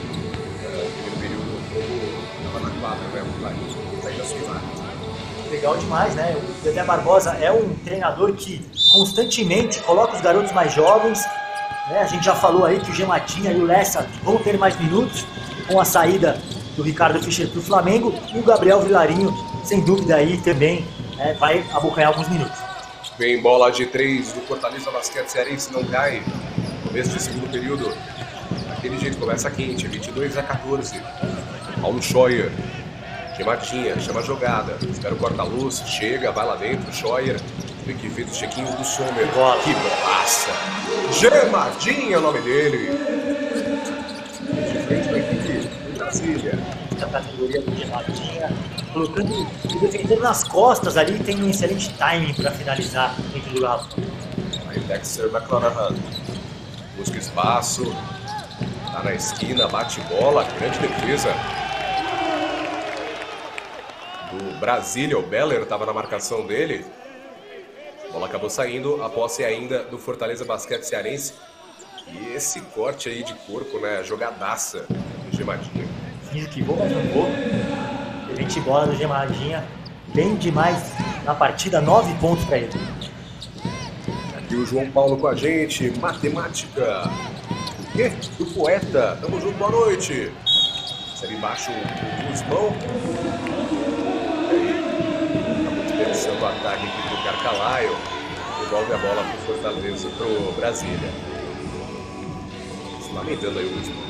O primeiro período, o jogo estava na quadra, né? O Vilarinho aí da sua imagem. Legal demais, né? O Dedé Barbosa é um treinador que constantemente coloca os garotos mais jovens, né? A gente já falou aí que o Gemadinha e o Lessa vão ter mais minutos com a saída do Ricardo Fischer para o Flamengo, e o Gabriel Vilarinho, sem dúvida aí também, vai abocanhar alguns minutos. Vem bola de 3 do Fortaleza Basquete Cearense, não cai. Começo de segundo período. Daquele jeito, começa quente, 22-14. Paulo Scheuer. Gemadinha, chama a jogada. Espera o corta-luz, chega, vai lá dentro, Scheuer. Tem que ver o chequinho do Sommer. Que bolaça! Gemadinha é o nome dele. De frente da equipe do Brasília. A categoria do Gemadinha, colocando e defendendo nas costas ali, tem um excelente timing para finalizar dentro do garrafão. Aí Dexter McClanahan busca espaço, tá na esquina, bate bola, grande defesa do Brasília. O Beller estava na marcação dele. A bola acabou saindo, a posse ainda do Fortaleza Basquete Cearense. E esse corte aí de corpo, né? Jogadaça do Gemadinha. Finge que vou, mas não vou. Excelente bola do Gemadinha. Bem demais na partida, 9 pontos para ele. Aqui o João Paulo com a gente. Matemática. O quê? Do poeta. Tamo junto, boa noite. Segue embaixo o Guzmão. Desperdiçando o ataque aqui do Carcalaio. Devolve a bola pro Fortaleza, pro Brasília. Se lamentando aí o Guzmão.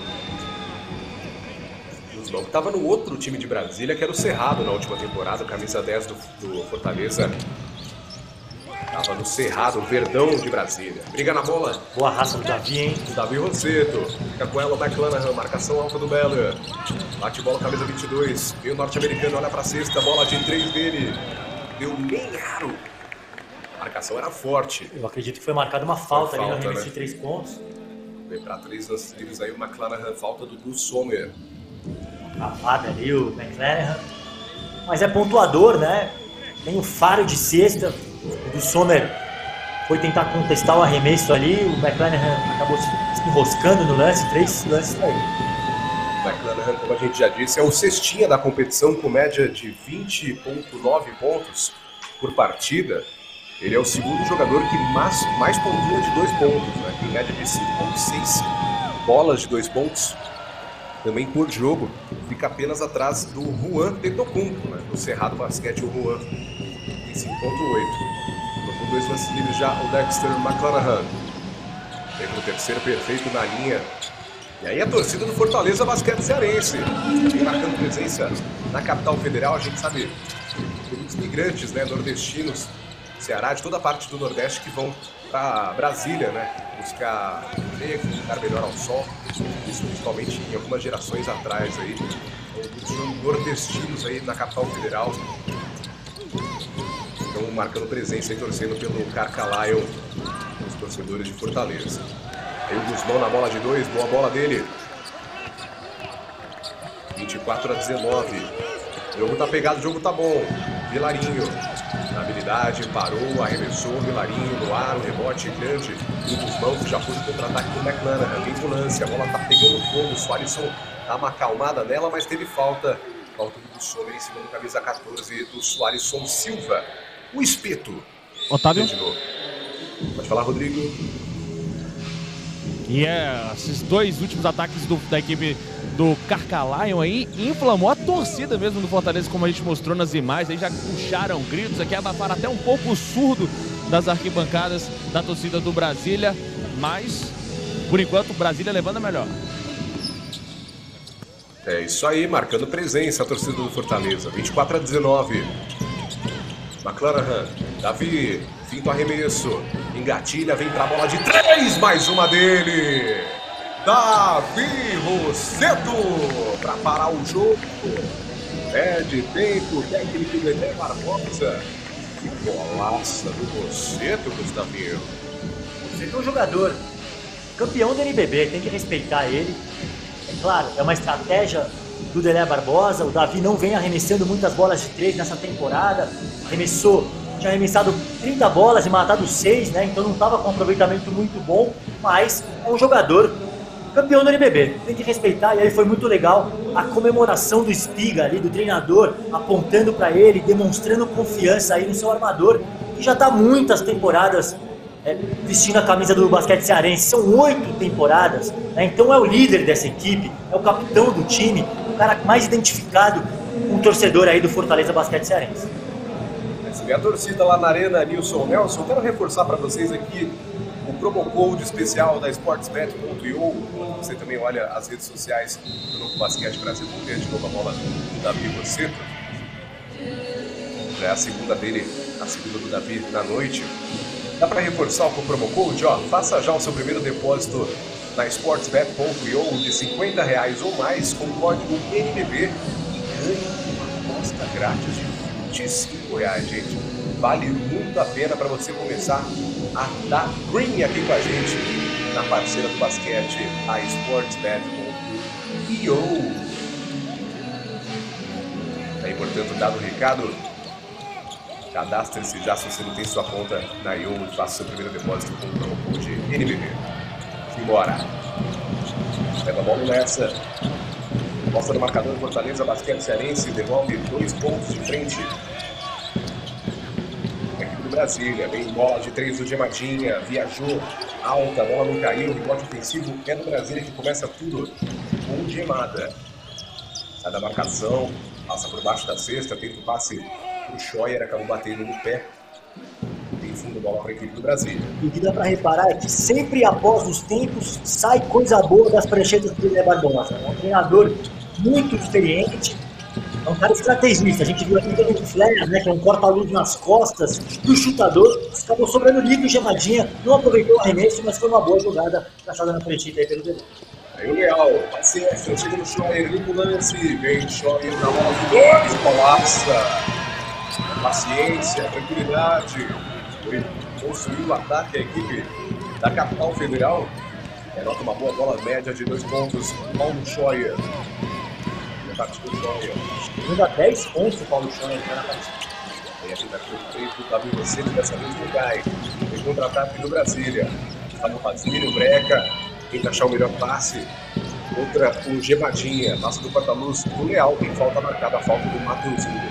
Que estava no outro time de Brasília, que era o Cerrado na última temporada, camisa 10 do Fortaleza. Tava no Cerrado, Verdão de Brasília. Briga na bola. Boa raça do Davi, hein? O Davi Rosseto. Fica com ela o McClanahan. Marcação alta do Beller. Bate bola, camisa 22. Vem o norte-americano, olha pra cesta. Bola de 3 dele. Deu nem raro. A marcação era forte. Eu acredito que foi marcada uma falta ali no arremesso, né? de 3 pontos. Vem pra 3 lances livres aí o McClanahan. Falta do Bruce Sommer. Cavada ali o McClanahan. Mas é pontuador, né? Tem o faro de cesta. O Sommer foi tentar contestar o arremesso ali. O McClanahan acabou se enroscando no lance. 3 lances pra ele. O McClanahan, como a gente já disse, é o cestinha da competição com média de 20,9 pontos por partida. Ele é o segundo jogador que mais pontua de 2 pontos, né? Tem média de 5,6 bolas de 2 pontos. Também por jogo, fica apenas atrás do Juan Tetocumpo, né? Do Cerrado Basquete, o Juan tem 5,8. Colocou 2 lances livres já o Dexter McClanahan. Teve o terceiro perfeito na linha. E aí a torcida do Fortaleza Basquete Cearense. Vem marcando presença na capital federal, a gente sabe. Tem muitos migrantes, né, nordestinos, Ceará, de toda a parte do Nordeste que vão para Brasília, né, buscar emprego, ficar melhor ao sol. Isso principalmente em algumas gerações atrás aí. Muitos nordestinos aí na capital federal. Estão marcando presença e torcendo pelo Carca Lion, os torcedores de Fortaleza. Aí o Guzmão na bola de 2, boa bola dele. 24-19. O jogo tá pegado, o jogo tá bom. Vilarinho, na habilidade, parou, arremessou. Vilarinho no ar, o rebote grande. O Guzmão que já foi no contra-ataque do McClanahan. Vem com lance, a bola tá pegando fogo. O Soaresson dá uma acalmada nela, mas teve falta. Falta do Sommer em cima do camisa 14 do Soaresson Silva. O espeto. Otávio? Pode falar, Rodrigo. E esses 2 últimos ataques da equipe do Carca Lion aí inflamou a torcida mesmo do Fortaleza, como a gente mostrou nas imagens. Aí já puxaram gritos aqui, abafaram até um pouco o surdo das arquibancadas da torcida do Brasília. Mas, por enquanto, o Brasília levando a melhor. É isso aí, marcando presença a torcida do Fortaleza. 24-19. McClanahan, Davi, fim do arremesso, engatilha, vem pra bola de 3, mais uma dele. Davi Rosseto, pra parar o jogo. Pede tempo, técnico do Ené Barbosa. Que golaça do Rosseto, Gustavinho. Rosseto é um jogador campeão do NBB, tem que respeitar ele. É claro, é uma estratégia do Delé Barbosa. O Davi não vem arremessando muitas bolas de 3 nessa temporada. Tinha arremessado 30 bolas e matado 6, né? Então não estava com um aproveitamento muito bom, mas é um jogador campeão do NBB, tem que respeitar. E aí foi muito legal a comemoração do Espiga ali, do treinador, apontando para ele, demonstrando confiança aí no seu armador, que já está muitas temporadas vestindo a camisa do basquete cearense. São 8 temporadas, né? Então é o líder dessa equipe, é o capitão do time, o cara mais identificado com o torcedor aí do Fortaleza Basquete Cearense. E a torcida lá na Arena Nilson Nelson, quero reforçar para vocês aqui o promo code especial da sportsbet.io. Você também olha as redes sociais do Novo Basquete Brasil, vê de novo a bola do Davi Rosseto. Já é a segunda dele, a segunda do Davi na noite. Dá para reforçar com o promo code? Ó, faça já o seu primeiro depósito na sportsbet.io de R$50 ou mais com o código NBB e ganhe uma aposta grátis de R$25, gente. Vale muito a pena para você começar a dar green aqui com a gente na parceira do basquete, a sportsbet.io. Aí, portanto, dado o recado, cadastre-se já se você não tem sua conta na IO e faça seu primeiro depósito com o promo code NBB. Simbora! Leva a bola nessa. Mostra no marcador Fortaleza Basquete Cearense, devolve 2 pontos de frente. Equipe do Brasília, vem bola de 3 do Gemadinha, viajou alta, a bola não caiu, rebote ofensivo é do Brasília que começa tudo com o Gemada. Sai da marcação, passa por baixo da cesta, tenta o passe pro Scheuer, acabou batendo no pé. Tem fundo bola para a equipe do Brasília. E o que dá para reparar é que sempre após os tempos sai coisa boa das pranchetas do Delé Barbosa. É um treinador muito experiente, é um cara estrategista. A gente viu aqui todo o flare, né, que é um corta-luz nas costas do chutador, acabou sobrando livre, Gemadinha não aproveitou o arremesso, mas foi uma boa jogada traçada na frente aí pelo Dedé. Aí o Leal, paciência, chega no Scheuer, limpa o lance, vem Scheuer na bola de dois, colapsa. Paciência, tranquilidade, construiu o ataque a equipe da capital federal. Denota uma boa bola média de 2 pontos, Paulo Scheuer. Chegando a 10 pontos o Paulo Scheuer na partida. Tem a tentativa do feito, Davi Rosseto, dessa vez no cai. Tem contra-ataque do Brasília. Está no Basílio, Breca, tenta achar o melhor passe. Outra, o Gemadinha, passa do porta-luz do Leal, tem falta marcada, a falta do Mateuzinho.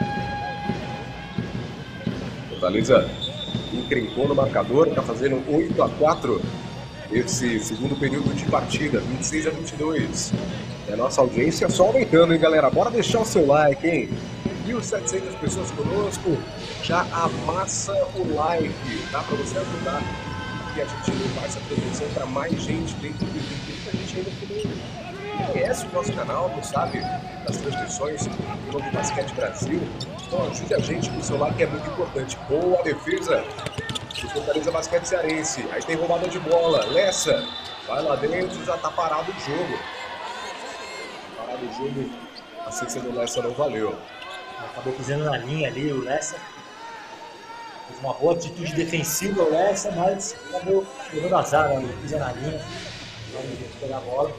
Fortaleza encrencou no marcador, está fazendo 8-4 esse segundo período de partida, 26-22. E a nossa audiência só aumentando, hein, galera? Bora deixar o seu like, hein? 1.700 pessoas conosco, já amassa o like, tá? Para você ajudar que a gente levar essa transmissão para mais gente dentro do vídeo. Muita gente ainda que não conhece o nosso canal, não sabe das transmissões do Novo Basquete Brasil. Então ajude a gente com o seu like, que é muito importante. Boa defesa do Fortaleza Basquete Cearense. Aí tem roubada de bola. Lessa vai lá dentro, já tá parado o jogo. Parado o jogo, a cesta do Lessa não valeu. Acabou pisando na linha ali o Lessa. Fez uma boa atitude defensiva o Lessa, mas acabou levando azar, né? Pisa na linha. Vamos pegar a bola.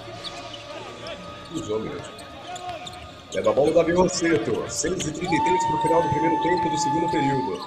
Usou mesmo. Leva a bola o Davi Rosseto. 6h33 para o final do primeiro tempo do segundo período.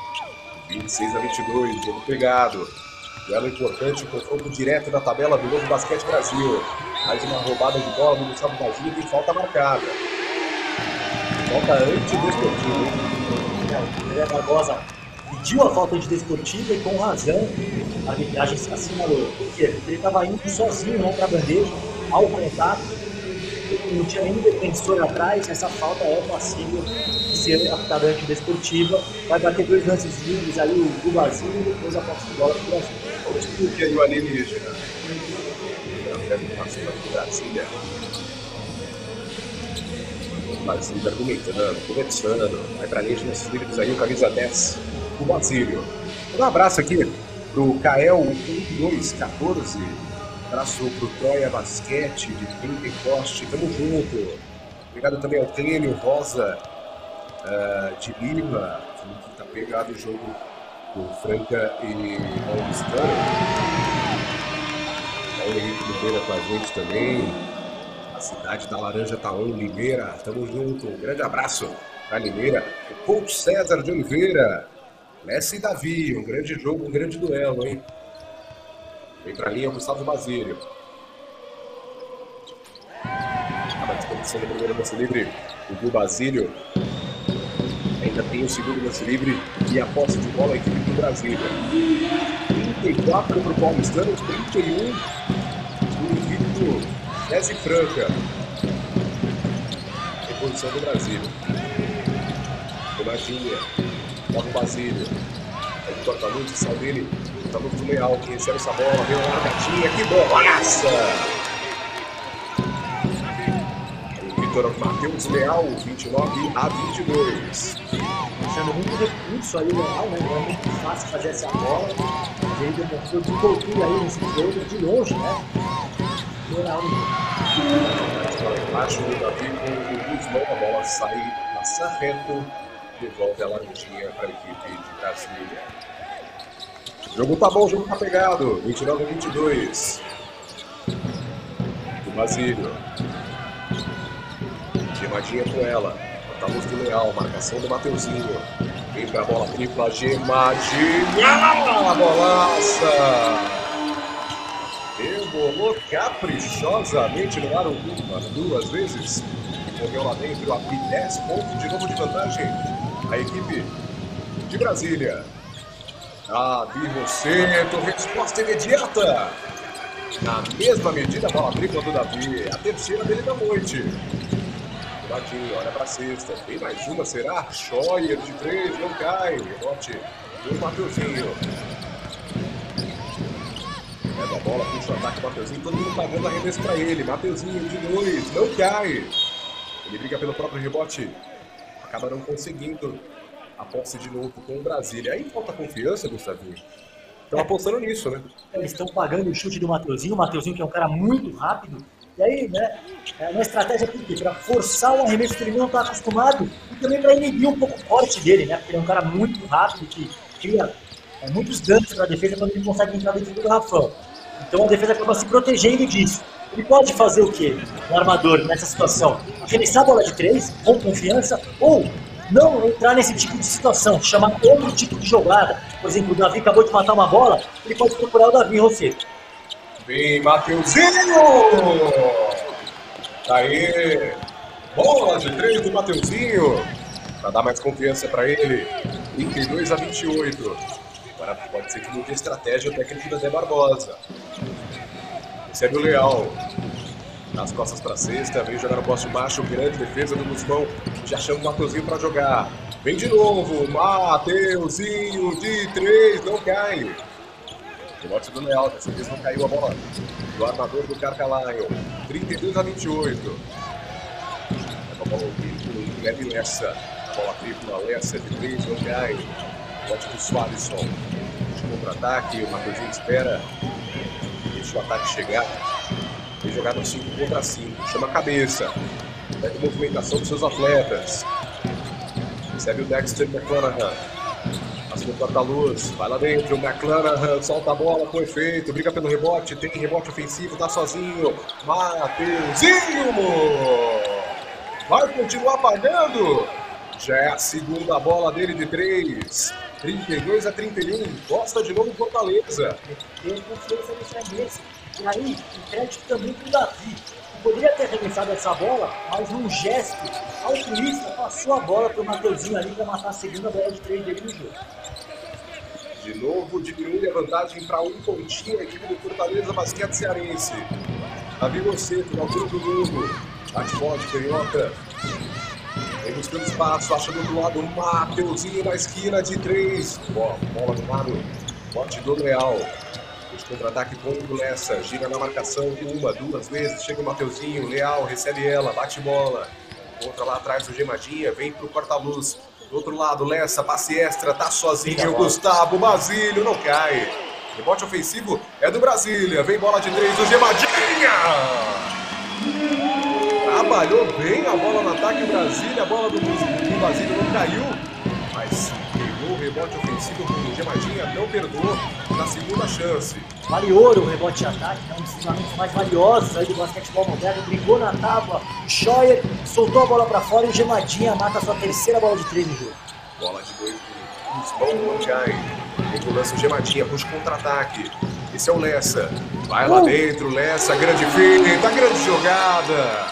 26-22, jogo pegado. Duelo importante, confronto direto da tabela do Novo Basquete Brasil. Mais uma roubada de bola do Gustavo Basílio e falta marcada. Falta antidesportiva, hein? O André Barbosa pediu a falta antidesportiva e com razão a arbitragem se assinalou. Por quê? Porque ele estava indo sozinho, né, para a bandeja, ao contato. Não tinha nenhum defensor atrás, essa falta é passível de ser apitada antidesportiva. Vai bater 2 lances livres ali, o Basílio, e depois a posse de bola para o Brasil. Olha o disputa aí o alienígena. Passou para o Brasília. Basílio argumentando, conversando. Vai para a linha de lances livres aí, o camisa 10, o Basílio. Um abraço aqui pro Kael 1214. Abraço pro Troia Basquete de Pentecoste, tamo junto. Obrigado também ao Clênio Rosa de Lima, que tá pegado o jogo do Franca e Paulistano. Paulo Henrique Limeira com a gente também. A cidade da Laranja tá on, Limeira, tamo junto. Um grande abraço pra Limeira. O Coach César de Oliveira, Lessa e Davi, um grande jogo, um grande duelo, hein? Vem pra linha o Gustavo Basílio. Acaba desperdiçando o primeiro lance livre. O Gu Basílio. Ainda tem o segundo lance livre e a posse de bola a equipe do Brasília. 34 para o Paulistano, 31 do invicto Desi Franca. Reposição do Brasília. Gemadinha. Nova Basílio. Aí o corta-luz de Salvini. Corta-luz do Leal, que recebe essa bola. Vem uma largadinha. Que bolaça! Vitor Matheus Leal, 29-22. Achando muito recurso aí o Leal, né? Não é muito fácil fazer essa bola. Mas ele demonstrou de cultura aí nesse jogo, de longe, né? Leal. Embaixo do Davi com o Guzmão, a bola sai, passa reto, devolve a laranjinha para a equipe de Brasília. O jogo tá bom, o jogo tá pegado. 29-22. O Basílio. Gemadinha com ela. Tá luz do Leal, marcação do Mateuzinho. Vem pra bola tripla, Gemadinha! A bolaça! Rebolou caprichosamente no ar uma, 2 vezes. Correu lá dentro, abriu 10 pontos de novo de vantagem. A equipe de Brasília. Davi Rosseto, resposta imediata. Na mesma medida, a bola tripla do Davi. A terceira dele da noite. Badinho, olha pra cesta. Tem mais uma, será? Scheuer de 3, não cai. Rebote do Mateuzinho. Leva a bola, puxa o ataque do Mateuzinho. Todo mundo pagando arremesso pra ele. Mateuzinho de 2, não cai. Ele briga pelo próprio rebote. Acaba não conseguindo a posse de novo com o Brasília. Aí falta confiança, Gustavinho. Estão apostando nisso, né? Eles estão pagando o chute do Mateuzinho. O Mateuzinho que é um cara muito rápido. E aí, né, é uma estratégia para forçar um arremesso que ele não está acostumado e também para inibir um pouco o corte dele, né? Porque ele é um cara muito rápido que cria muitos danos para a defesa quando ele consegue entrar dentro do garrafão. Então a defesa acaba se protegendo disso. Ele pode fazer o quê? O armador nessa situação? Arremessar a bola de 3 com confiança ou não entrar nesse tipo de situação, chamar outro tipo de jogada. Por exemplo, o Davi acabou de matar uma bola, ele pode procurar o Davi Rosseto. Vem, Mateuzinho! Aí, bola de 3 do Mateuzinho, para dar mais confiança para ele. 32-28. Agora pode ser que mude a estratégia o técnico da Zé Barbosa. Recebe o Leal. Nas costas para cesta, vem jogar no poste baixo, grande defesa do Gustavo. Já chama o Mateuzinho para jogar. Vem de novo, Mateuzinho de 3, não cai. Rebote do Leal, dessa vez não caiu a bola do armador do Carcalaio. 32-28. A bola do Guilherme Lessa. A bola tripla, Lessa de 3, não cai. Rebote do Suavisson. De contra-ataque, o Mateuzinho espera. Deixa o ataque chegar. Vem jogar no 5 contra 5. Chama a cabeça. Pede movimentação dos seus atletas. Recebe o Dexter McClanahan. Passa no porta-luz, vai lá dentro, o McClanahan solta a bola com efeito, briga pelo rebote, tem rebote ofensivo, tá sozinho, Mateuzinho! Vai continuar pagando! Já é a segunda bola dele de 3, 32-31, gosta de novo Fortaleza. Tem confiança nesse arremesso. E aí, o crédito também pro Davi. Poderia ter arremessado essa bola, mas num gesto altruísta passou a bola pro Mateuzinho ali para matar a segunda bola de 3 dele no jogo. De novo, diminui a vantagem para um pontinho a equipe do Fortaleza Basquete Cearense. Davi Rosseto, na altura do mundo. Bate forte, canhota. Vem buscando espaço, acha do outro lado o Mateuzinho na esquina de 3. Bola no lado, bote do Leal. De contra-ataque com o Lessa, gira na marcação, 1, 2 vezes, chega o Mateuzinho, Leal, recebe ela, bate bola. Contra lá atrás o Gemadinha, vem pro corta-luz. Do outro lado, Lessa, passe extra, tá sozinho, Gustavo Basílio, não cai. Rebote ofensivo é do Brasília, vem bola de 3 do Gemadinha. Trabalhou bem a bola no ataque Brasília, a bola do Basílio não caiu, mas pegou o rebote ofensivo com o Gemadinha, não perdoou na segunda chance. Vale ouro o rebote de ataque, é um dos fundamentos mais valiosos aí do basquetebol moderno. Brigou na tábua, o Scheuer soltou a bola pra fora e o Gemadinha mata a sua terceira bola de 3 no jogo. Bola de 2 do Manjai. Lança o Gemadinha, puxa contra-ataque. Esse é o Lessa. Vai lá dentro, Lessa, grande feita, grande jogada.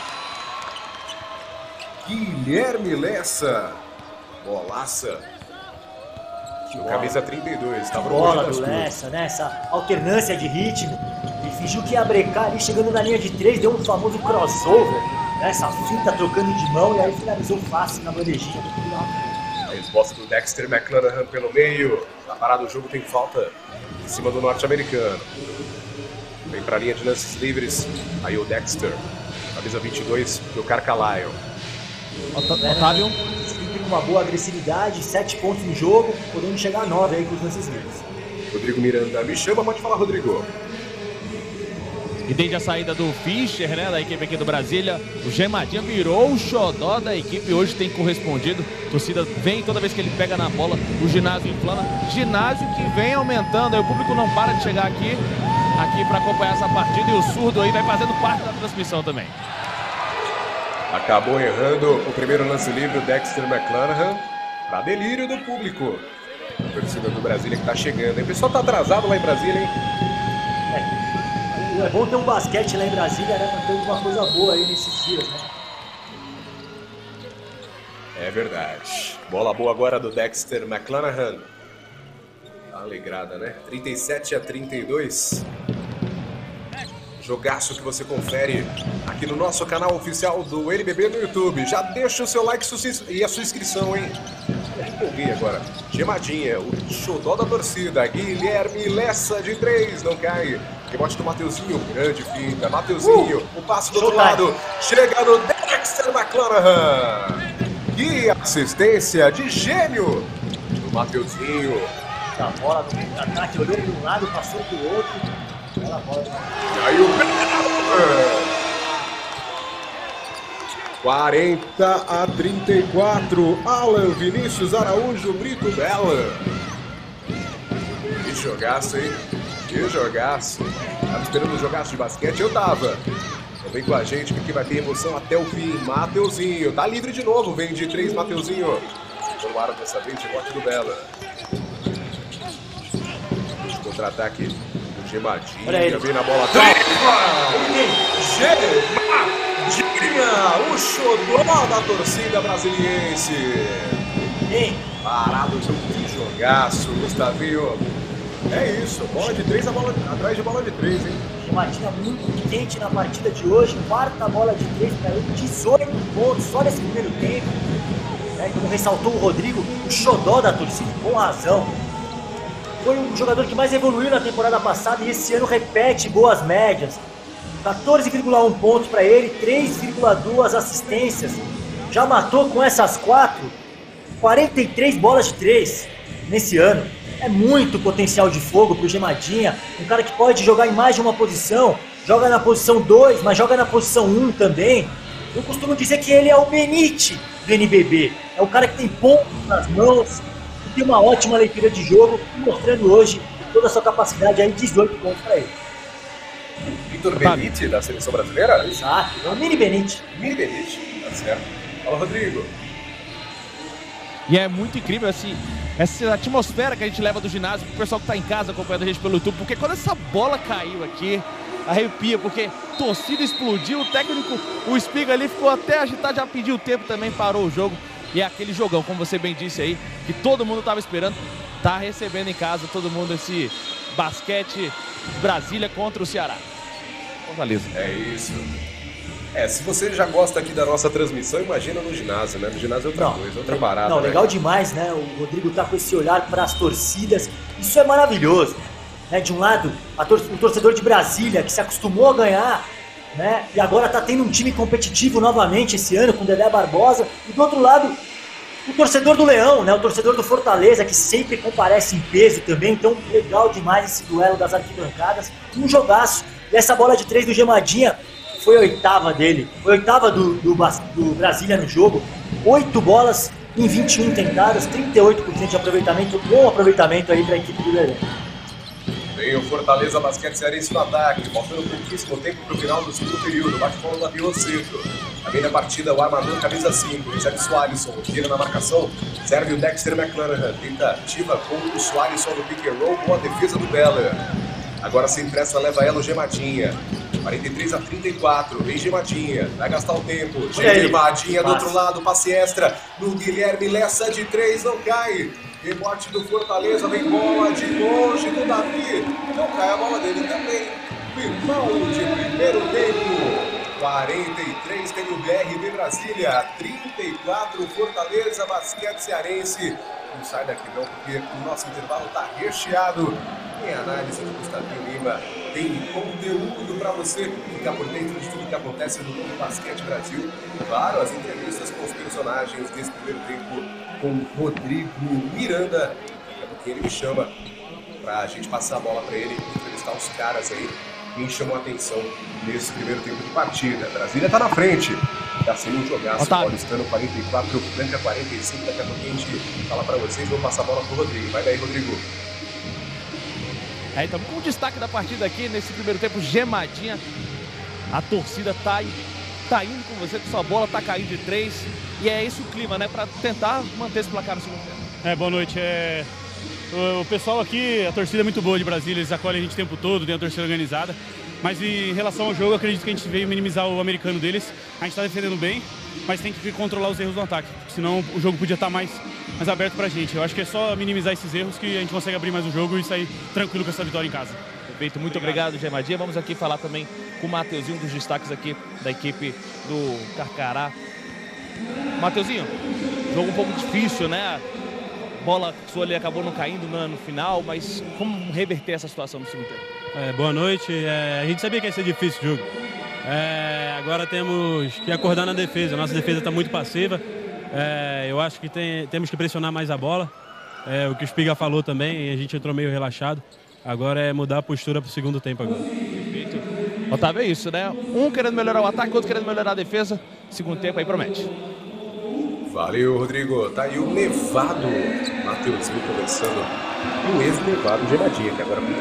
Guilherme Lessa. Bolaça. O camisa 32. Tava no bola do Lessa, né? Essa alternância de ritmo. Ele fingiu que ia brecar ali, chegando na linha de 3, deu um famoso crossover, né? Essa finta trocando de mão e aí finalizou fácil na bandejinha. A resposta do Dexter McClanahan pelo meio. Na parada do jogo tem falta em cima do norte-americano. Vem pra linha de lances livres. Aí o Dexter. Camisa 22 do Carcalaio. Otávio. Sempre com uma boa agressividade, 7 pontos no jogo, podendo chegar a 9 aí com os lances livres. Rodrigo Miranda me chama, pode falar, Rodrigo. E desde a saída do Fischer, né, da equipe aqui do Brasília, o Gemadinha virou o xodó da equipe, hoje tem correspondido. A torcida vem toda vez que ele pega na bola, o ginásio inflama. Ginásio que vem aumentando, aí o público não para de chegar aqui para acompanhar essa partida e o surdo aí vai fazendo parte da transmissão também. Acabou errando o primeiro lance livre, o Dexter McClanahan, para delírio do público. A torcida do Brasília que tá chegando, hein? O pessoal tá atrasado lá em Brasília, hein? É bom ter um basquete lá em Brasília, né? Pra ter alguma coisa boa aí nesses dias, né? É verdade. Bola boa agora do Dexter McClanahan. Tá alegrada, né? 37-32. Jogaço que você confere aqui no nosso canal oficial do NBB no YouTube. Já deixa o seu like e a sua inscrição, hein? Eu empolguei agora. Gemadinha, o xodó da torcida. Guilherme Lessa de 3, não cai. Rebote do Mateuzinho, grande finta. Mateuzinho, o passe do outro lado. Chega no Dexter McClanahan. Que assistência de gênio do Mateuzinho. A bola no contra-ataque, olhou para um lado, passou para o outro. Ela bola. E aí o 40-34, Alan Vinícius Araújo Brito Bela. Que jogaço, hein? Que jogaço. Tava esperando um jogaço de basquete? Eu tava. Então vem com a gente, porque vai ter emoção até o fim. Mateuzinho, tá livre de novo, vem de 3, Mateuzinho. No ar dessa vez, rebote do Bela. Contra-ataque do Gemadinha, vem na bola atrás. Gemadinha, o xodó da torcida brasiliense. Parado o jogo, que jogaço, Gustavinho. É isso, bola de 3, atrás de bola de 3, hein? Gemadinha muito quente na partida de hoje, quarta bola de 3 para ele, 18 pontos só nesse primeiro tempo. Como ressaltou o Rodrigo, o xodó da torcida, com razão. Foi um jogador que mais evoluiu na temporada passada e esse ano repete boas médias. 14,1 pontos para ele, 3,2 assistências. Já matou com essas 43 bolas de 3 nesse ano. É muito potencial de fogo pro Gemadinha, um cara que pode jogar em mais de uma posição, joga na posição 2, mas joga na posição 1 também. Eu costumo dizer que ele é o Benite do NBB, é o cara que tem pontos nas mãos, tem uma ótima leitura de jogo, mostrando hoje toda a sua capacidade aí, 18 pontos para ele. Vitor Benite, da seleção brasileira? Exato, é o Mini Benite. Mini Benite, tá certo. Fala, Rodrigo. E é muito incrível essa atmosfera que a gente leva do ginásio pro pessoal que tá em casa acompanhando a gente pelo YouTube, porque quando essa bola caiu aqui, arrepia, porque a torcida explodiu, o técnico, o Espiga ali ficou até agitado, já pediu tempo também, parou o jogo. E é aquele jogão, como você bem disse aí, que todo mundo estava esperando, tá recebendo em casa todo mundo esse basquete Brasília contra o Ceará. Fortaleza. É isso. Se você já gosta aqui da nossa transmissão, imagina no ginásio, né? No ginásio é outra coisa, outra parada. Não, legal demais, né? O Rodrigo tá com esse olhar para as torcidas, isso é maravilhoso. Né? De um lado, o torcedor de Brasília, que se acostumou a ganhar, né? E agora tá tendo um time competitivo novamente esse ano com o Dedé Barbosa. E do outro lado, o torcedor do Leão, né? O torcedor do Fortaleza, que sempre comparece em peso também. Então, legal demais esse duelo das arquibancadas. Um jogaço. E essa bola de 3 do Gemadinha foi a oitava dele. Foi a oitava do Brasília no jogo. 8 bolas em 21 tentadas, 38% de aproveitamento. Bom aproveitamento aí para a equipe do Leão. Vem o Fortaleza Basquete Cearense no ataque, faltando pouquíssimo tempo para o final do segundo período. Bate-bola do Rio Centro. Também na partida, o armador, camisa 5, José Soaresson, tira na marcação, serve o Dexter McClanahan. Tentativa com o Soaresson no pick and roll, boa defesa do Bela. Agora sem pressa, leva ela o Gemadinha. 43-34, vem Gemadinha, vai gastar o tempo. Gemadinha do outro lado, passe extra no Guilherme Lessa de 3, não cai. Rebote do Fortaleza, vem bola de longe do Davi. Não cai a bola dele também. Final de primeiro tempo. 43 tem o BRB Brasília. 34 Fortaleza Basquete Cearense. Não sai daqui não, porque o nosso intervalo está recheado. Tem análise do Gustavinho Lima. Tem conteúdo para você ficar por dentro de tudo que acontece no novo Basquete Brasil. E claro, as entrevistas com os personagens desse primeiro tempo com Rodrigo Miranda, é porque ele me chama pra gente passar a bola pra ele e entrevistar os caras aí, quem chamou a atenção nesse primeiro tempo de partida. Brasília tá na frente, tá sendo um jogaço, paulistano 44, Franca 45, daqui a pouco a gente fala pra vocês, vou passar a bola pro Rodrigo. Vai daí, Rodrigo. Então, com o destaque da partida aqui, nesse primeiro tempo, Gemadinha, a torcida tá indo com você, com sua bola tá caindo de 3, e é esse o clima, né, para tentar manter esse placar no segundo tempo. Boa noite. O pessoal aqui, a torcida é muito boa de Brasília, eles acolhem a gente o tempo todo, tem a torcida organizada, mas em relação ao jogo, eu acredito que a gente veio minimizar o americano deles. A gente tá defendendo bem, mas tem que controlar os erros do ataque, senão o jogo podia estar mais aberto pra gente. Eu acho que é só minimizar esses erros que a gente consegue abrir mais o jogo e sair tranquilo com essa vitória em casa. Perfeito, muito obrigado, Gemadinha. Vamos aqui falar também com o Mateuzinho, dos destaques aqui da equipe do Carcará. Mateuzinho, jogo um pouco difícil, né? A bola sua ali acabou não caindo no final, mas como reverter essa situação no segundo tempo? Boa noite. A gente sabia que ia ser difícil o jogo. Agora temos que acordar na defesa. A nossa defesa está muito passiva. Eu acho que temos que pressionar mais a bola. O que o Espiga falou também, a gente entrou meio relaxado. Agora é mudar a postura para o segundo tempo agora. Perfeito. Otávio, é isso, né? Um querendo melhorar o ataque, outro querendo melhorar a defesa. Segundo tempo aí promete. Valeu, Rodrigo. Tá aí o Nevado Mateuzinho conversando. E o ex-Nevado Geladinha, que agora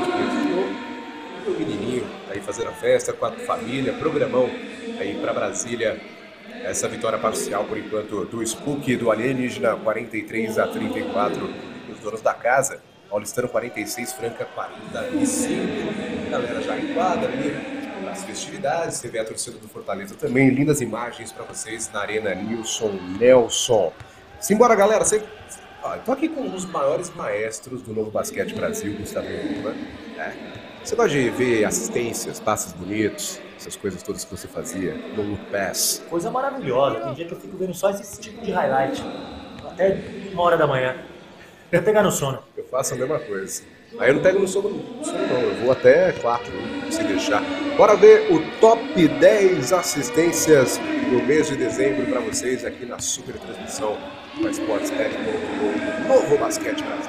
o menininho tá aí fazendo a festa com a família, programão aí pra Brasília. Essa vitória parcial, por enquanto, do Spook, do Alienígena, 43-34. Os donos da casa, Paulistano 46, Franca 45. A galera já enquadra ali nas festividades. Você vê a torcida do Fortaleza também. Lindas imagens para vocês na Arena Nilson Nelson. Simbora, galera. Tô aqui com um dos maiores maestros do Novo Basquete Brasil, Gustavo Lima. Você gosta de ver assistências, passes bonitos, essas coisas todas que você fazia no Look Pass? Coisa maravilhosa. Tem dia que eu fico vendo só esse tipo de highlight. Até 1h da manhã. Eu pegar no sono. Eu faço a mesma coisa. Aí eu não pego no sono não. Eu vou até 4, se deixar. Bora ver o top 10 assistências do mês de dezembro para vocês aqui na super transmissão da Sports Bet do Novo Basquete Brasil.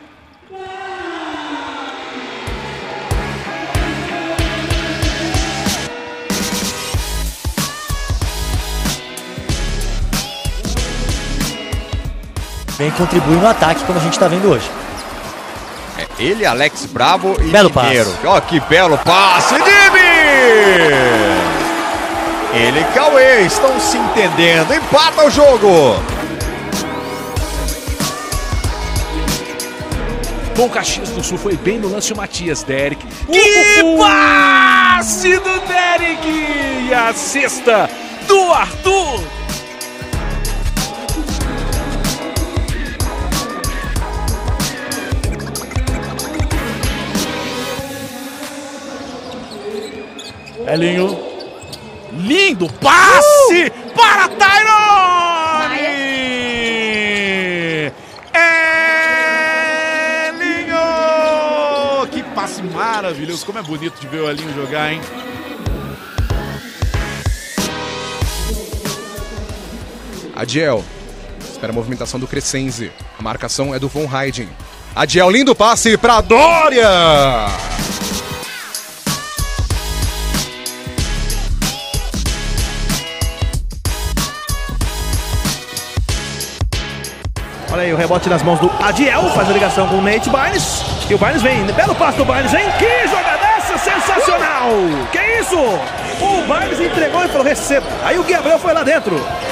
Vem contribuir no ataque, como a gente está vendo hoje. Ele, Alex Bravo e belo Pinheiro. passe. Ó, que belo passe, Dimi! Ele e Cauê estão se entendendo. Empata o jogo. Bom, Caxias do Sul foi bem no lance o Matias Derek. Que passe do Derek! E a cesta do Arthur! Elinho. Lindo passe para Tyrone! Elinho! Que passe maravilhoso. Como é bonito de ver o Elinho jogar, hein? Adiel. Espera a movimentação do Crescenzi. A marcação é do Von Heiden. Adiel, lindo passe para Dória! Olha aí o rebote nas mãos do Adiel, faz a ligação com o Nate Barnes. E o Barnes vem, belo passe do Barnes, hein? Que jogadaça sensacional! Que isso? O Barnes entregou e falou, receba. Aí o Gabriel foi lá dentro.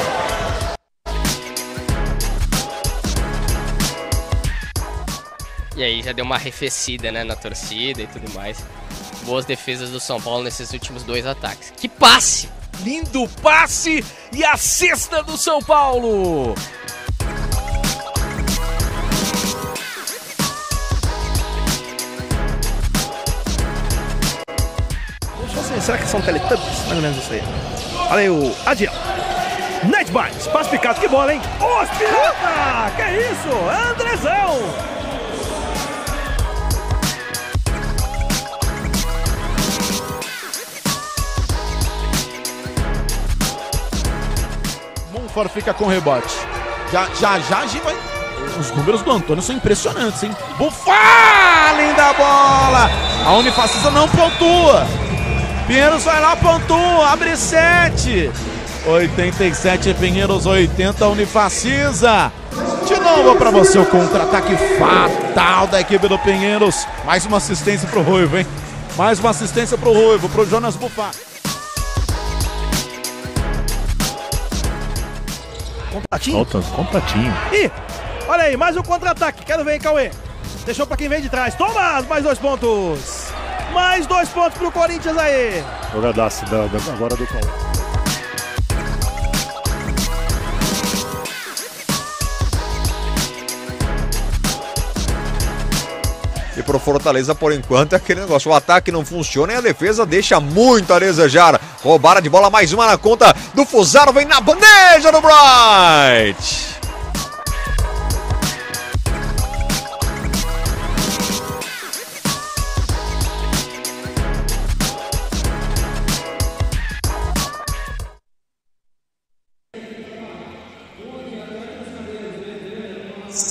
E aí já deu uma arrefecida, né, na torcida e tudo mais. Boas defesas do São Paulo nesses últimos 2 ataques. Que passe! Lindo passe e a cesta do São Paulo! Será que são Teletubbies? Mais ou menos isso aí. Olha aí o Adiel. Nate Barnes, passe picado, que bola, hein? Os pirata! Que isso? Andrezão! Monfort fica com rebote. Já a gente vai... Os números do Antônio são impressionantes, hein? Bufá! Linda bola! A Unifacisa não pontua. Pinheiros vai lá, pontua, abre 7. 87 Pinheiros, 80 Unifacisa. De novo para você o contra-ataque fatal da equipe do Pinheiros. Mais uma assistência pro Ruivo, hein? Mais uma assistência pro Ruivo, pro Jonas Bufá. Contatinho? Contatinho. Ih, olha aí, mais um contra-ataque. Quero ver, hein, Cauê. Deixou pra quem vem de trás. Toma, mais 2 pontos. Mais 2 pontos pro Corinthians aí. Jogadaço agora do Cauê. E pro Fortaleza, por enquanto, é aquele negócio. O ataque não funciona e a defesa deixa muito a desejar. Roubada de bola, mais uma na conta do Fusaro. Vem na bandeja do Bright.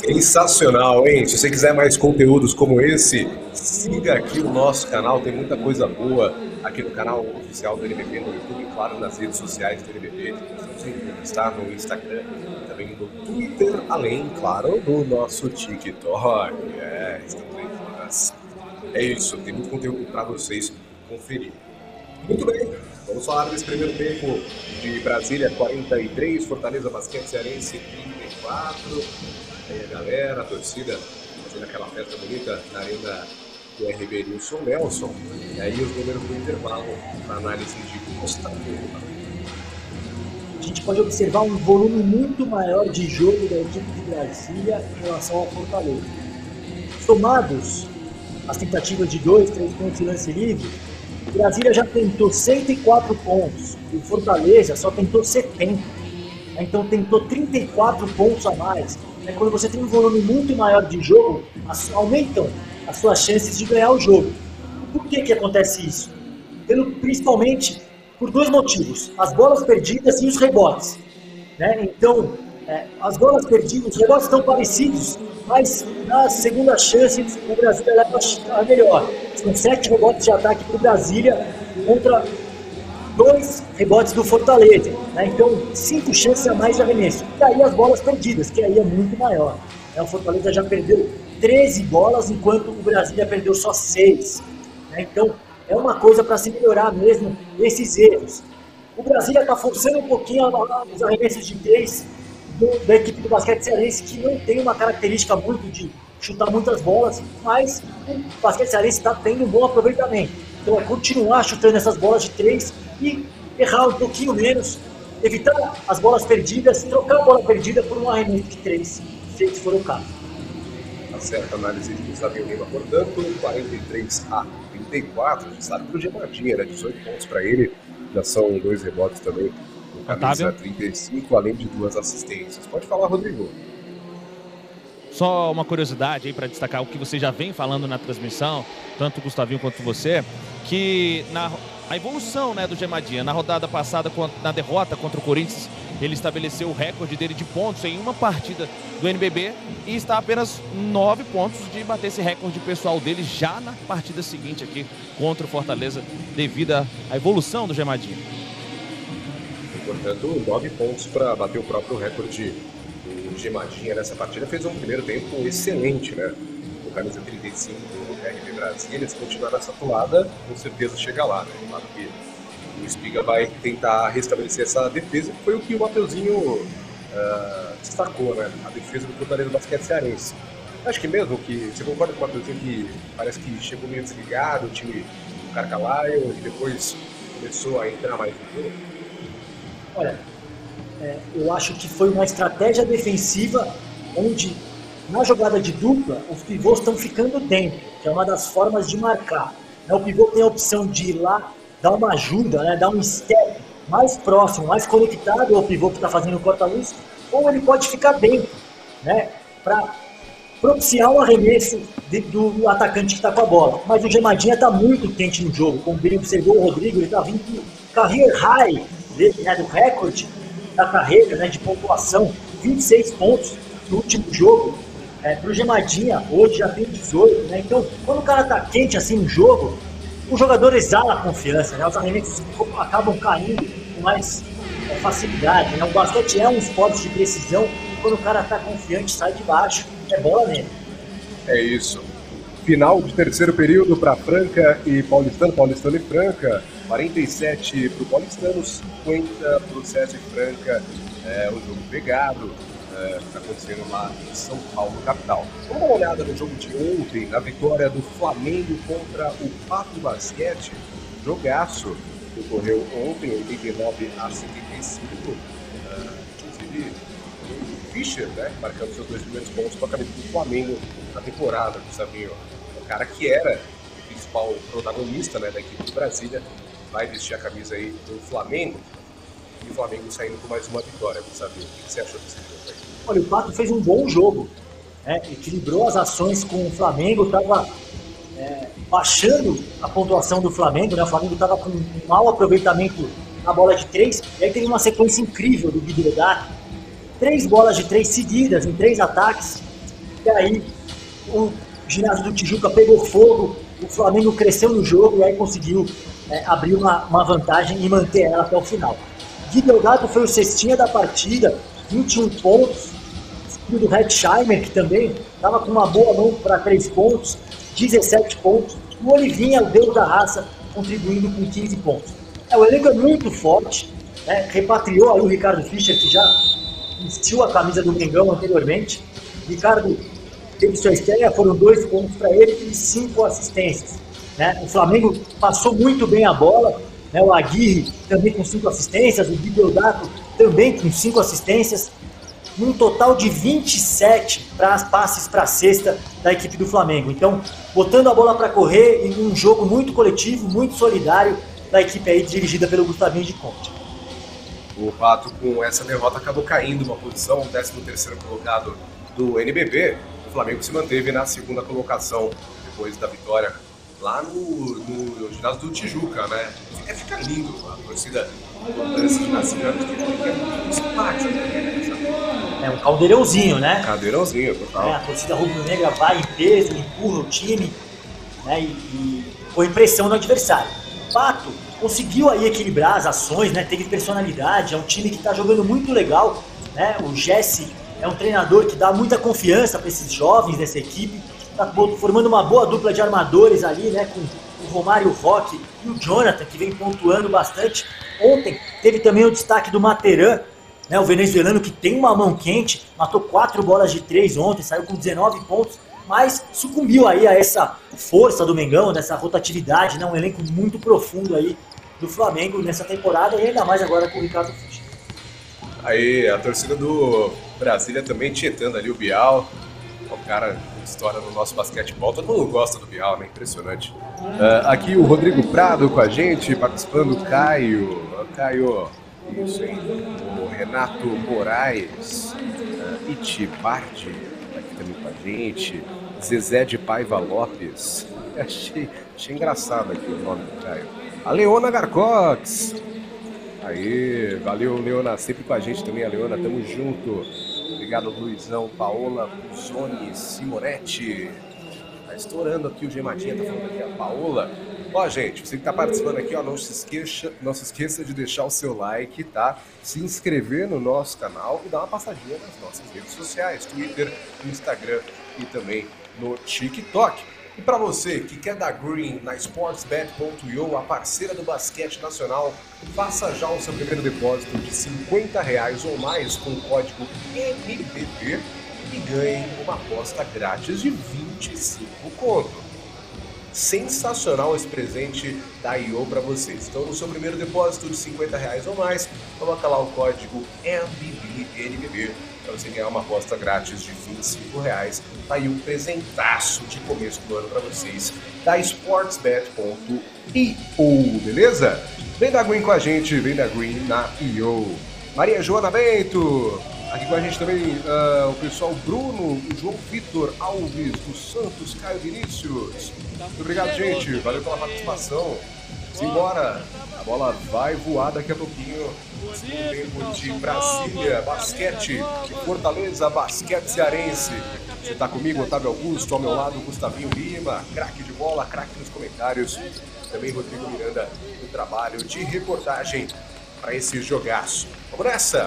Sensacional, hein? Se você quiser mais conteúdos como esse, siga aqui o nosso canal, tem muita coisa boa aqui no canal oficial do NBB, no YouTube, e claro, nas redes sociais do NBB. Está no Instagram, também no Twitter, além, claro, do nosso TikTok. Estamos aí todas. É isso, tem muito conteúdo para vocês conferir. Muito bem, vamos falar desse primeiro tempo de Brasília 43, Fortaleza Basquete Cearense 34. Aí a galera, a torcida, fazendo aquela festa bonita na arena do RB Nilson Nelson. E aí os números do intervalo para análise de Gustavo. A gente pode observar um volume muito maior de jogo da equipe de Brasília em relação ao Fortaleza. Somados as tentativas de 2, 3 pontos de lance livre, o Brasília já tentou 104 pontos e o Fortaleza só tentou 70. Então tentou 34 pontos a mais. Quando você tem um volume muito maior de jogo, aumentam as suas chances de ganhar o jogo. Por que acontece isso? Principalmente por dois motivos: as bolas perdidas e os rebotes. Então, as bolas perdidas, os rebotes estão parecidos, mas na segunda chance o Brasília leva a melhor. São 7 rebotes de ataque para o Brasília contra 2 rebotes do Fortaleza. Então, 5 chances a mais de arremesso. E aí as bolas perdidas, que aí é muito maior. O Fortaleza já perdeu 13 bolas, enquanto o Brasília perdeu só 6. Então, é uma coisa para se melhorar mesmo esses erros. O Brasília está forçando um pouquinho os arremessos de 3 da equipe do basquete cearense, que não tem uma característica muito de chutar muitas bolas, mas o basquete cearense está tendo um bom aproveitamento. Então é continuar chutando essas bolas de 3 e errar um pouquinho menos, evitar as bolas perdidas, trocar a bola perdida por um arremesso de 3, se for o caso. Tá certo, análise de Gustavo Lima, portanto, 43-34, sabe pro Gemadinha, 18 pontos para ele, já são 2 rebotes também, no camisa 35, além de 2 assistências. Pode falar, Rodrigo. Só uma curiosidade aí para destacar o que você já vem falando na transmissão, tanto o Gustavinho quanto você, que a evolução, do Gemadinha, na rodada passada, na derrota contra o Corinthians, ele estabeleceu o recorde dele de pontos em uma partida do NBB e está a apenas 9 pontos de bater esse recorde pessoal dele já na partida seguinte aqui contra o Fortaleza, devido à evolução do Gemadinha. Portanto, 9 pontos para bater o próprio recorde do Gemadinha nessa partida. Fez um primeiro tempo excelente, O camisa 35 do RB Brasília, se continuar nessa toada, com certeza chega lá, Claro que o Espiga vai tentar restabelecer essa defesa, que foi o que o Mateuzinho destacou, A defesa do Fortaleza Basquete Cearense. Acho que mesmo que, você concorda com o Mateuzinho que parece que chegou meio desligado, o time do Carcalaio, e depois começou a entrar mais no jogo? Olha, eu acho que foi uma estratégia defensiva onde, na jogada de dupla, os pivôs estão ficando dentro, que é uma das formas de marcar. O pivô tem a opção de ir lá, dar uma ajuda, dar um step mais próximo, mais conectado ao pivô que está fazendo o corta-luz, ou ele pode ficar dentro, para propiciar o arremesso do atacante que está com a bola. Mas o Gemadinha está muito quente no jogo, como bem observou o Rodrigo, ele está vindo do career high dele, do recorde da carreira, de pontuação, 26 pontos no último jogo. Para o Gemadinha, hoje já tem 18, Então, quando o cara está quente assim no jogo, o jogador exala a confiança, Os arremessos acabam caindo com mais facilidade, O basquete é um esporte de precisão, e quando o cara está confiante, sai de baixo, é bola mesmo. É isso. Final de terceiro período para Franca e Paulistano, Paulistano e Franca, 47 para o Paulistano, 50 para o CS Franca, o jogo pegado, está acontecendo lá em São Paulo, capital. Vamos dar uma olhada no jogo de ontem, na vitória do Flamengo contra o Pato Basquete, jogaço que ocorreu ontem, 89-75, inclusive o Fischer, marcando seus 2 primeiros pontos com a camisa do Flamengo na temporada, Gustavinho. O cara que era o principal protagonista, da equipe de Brasília, vai vestir a camisa aí do Flamengo, e o Flamengo saindo com mais uma vitória, Gustavinho. O que você achou desse jogo aí? Olha, o Pato fez um bom jogo, equilibrou as ações com o Flamengo, estava baixando a pontuação do Flamengo, O Flamengo estava com um mau aproveitamento na bola de 3, e aí teve uma sequência incrível do Guido Legato, 3 bolas de 3 seguidas em 3 ataques, E aí o ginásio do Tijuca pegou fogo, o Flamengo cresceu no jogo e aí conseguiu abrir uma vantagem e manter ela até o final. Gui Delgado foi o cestinha da partida, 21 pontos. O do Hetzheimer, que também estava com uma boa mão para 3 pontos, 17 pontos. O Olivinha, o deus da raça, contribuindo com 15 pontos. O elenco é muito forte, né? Repatriou aí o Ricardo Fischer, que já vestiu a camisa do Mengão anteriormente. Ricardo teve sua estreia, foram 2 pontos para ele e 5 assistências. Né? O Flamengo passou muito bem a bola, né? O Aguirre também com 5 assistências, o Gui Delgado também com 5 assistências, num total de 27 passes para a cesta da equipe do Flamengo. Então, botando a bola para correr em um jogo muito coletivo, muito solidário da equipe aí dirigida pelo Gustavinho de Conte. O Pato, com essa derrota, acabou caindo uma posição, 13º colocado do NBB. O Flamengo se manteve na 2ª colocação depois da vitória lá no ginásio do Tijuca, né? Fica lindo a torcida esse ginásio do Tijuca, é muito simpático, É um caldeirãozinho, né? Caldeirãozinho, total. A torcida rubro-negra vai em peso, empurra o time, né? E põe pressão no adversário. O Pato conseguiu aí equilibrar as ações, né? Teve personalidade, é um time que está jogando muito legal, né? O Jesse é um treinador que dá muita confiança para esses jovens dessa equipe, está formando uma boa dupla de armadores ali, né? Com o Romário Roque e o Jonathan, que vem pontuando bastante. Ontem teve também o destaque do Materan, né, o venezuelano, que tem uma mão quente, matou 4 bolas de 3 ontem, saiu com 19 pontos, mas sucumbiu aí a essa força do Mengão, dessa rotatividade, né, um elenco muito profundo aí do Flamengo nessa temporada e ainda mais agora com o Ricardo Fischer. Aí a torcida do Brasília também tietando ali o Bial, o cara que estoura no nosso basquetebol, todo mundo gosta do Bial, né, impressionante. Aqui o Rodrigo Prado com a gente, participando, o Caio, isso, hein? O Renato Moraes, Itibardi, aqui também com a gente, Zezé de Paiva Lopes, achei engraçado aqui o nome do Caio. A Leona Garcox, aí, valeu Leona, sempre com a gente também, a Leona, tamo junto. Obrigado Luizão, Paola Buzoni, Simonetti, tá estourando aqui o Gemadinha, tá falando aqui a Paola. Ó, gente, você que tá participando aqui, ó, não se esqueça de deixar o seu like, tá? Se inscrever no nosso canal e dar uma passadinha nas nossas redes sociais, Twitter, Instagram e também no TikTok. E para você que quer dar green na sportsbet.io, a parceira do basquete nacional, faça já o seu primeiro depósito de R$50 ou mais com o código MBB e ganhe uma aposta grátis de 25 conto. Sensacional esse presente da IO para vocês. Então, no seu primeiro depósito de R$50 ou mais, coloca lá o código MBB para você ganhar uma aposta grátis de R$25. Tá aí um presentaço de começo do ano para vocês da sportsbet.io, beleza? Vem dar green com a gente, vem dar green na IO. Maria Joana Bento, aqui com a gente também o pessoal Bruno, o João Vitor Alves dos Santos, Caio Vinícius. Muito obrigado, gente. Valeu pela participação. Simbora. A bola vai voar daqui a pouquinho. Segundo tempo de Brasília, basquete, de Fortaleza, basquete cearense. Você está comigo, Otávio Augusto, ao meu lado, Gustavinho Lima, craque de bola, craque nos comentários. Também Rodrigo Miranda, no trabalho de reportagem para esse jogaço. Vamos nessa!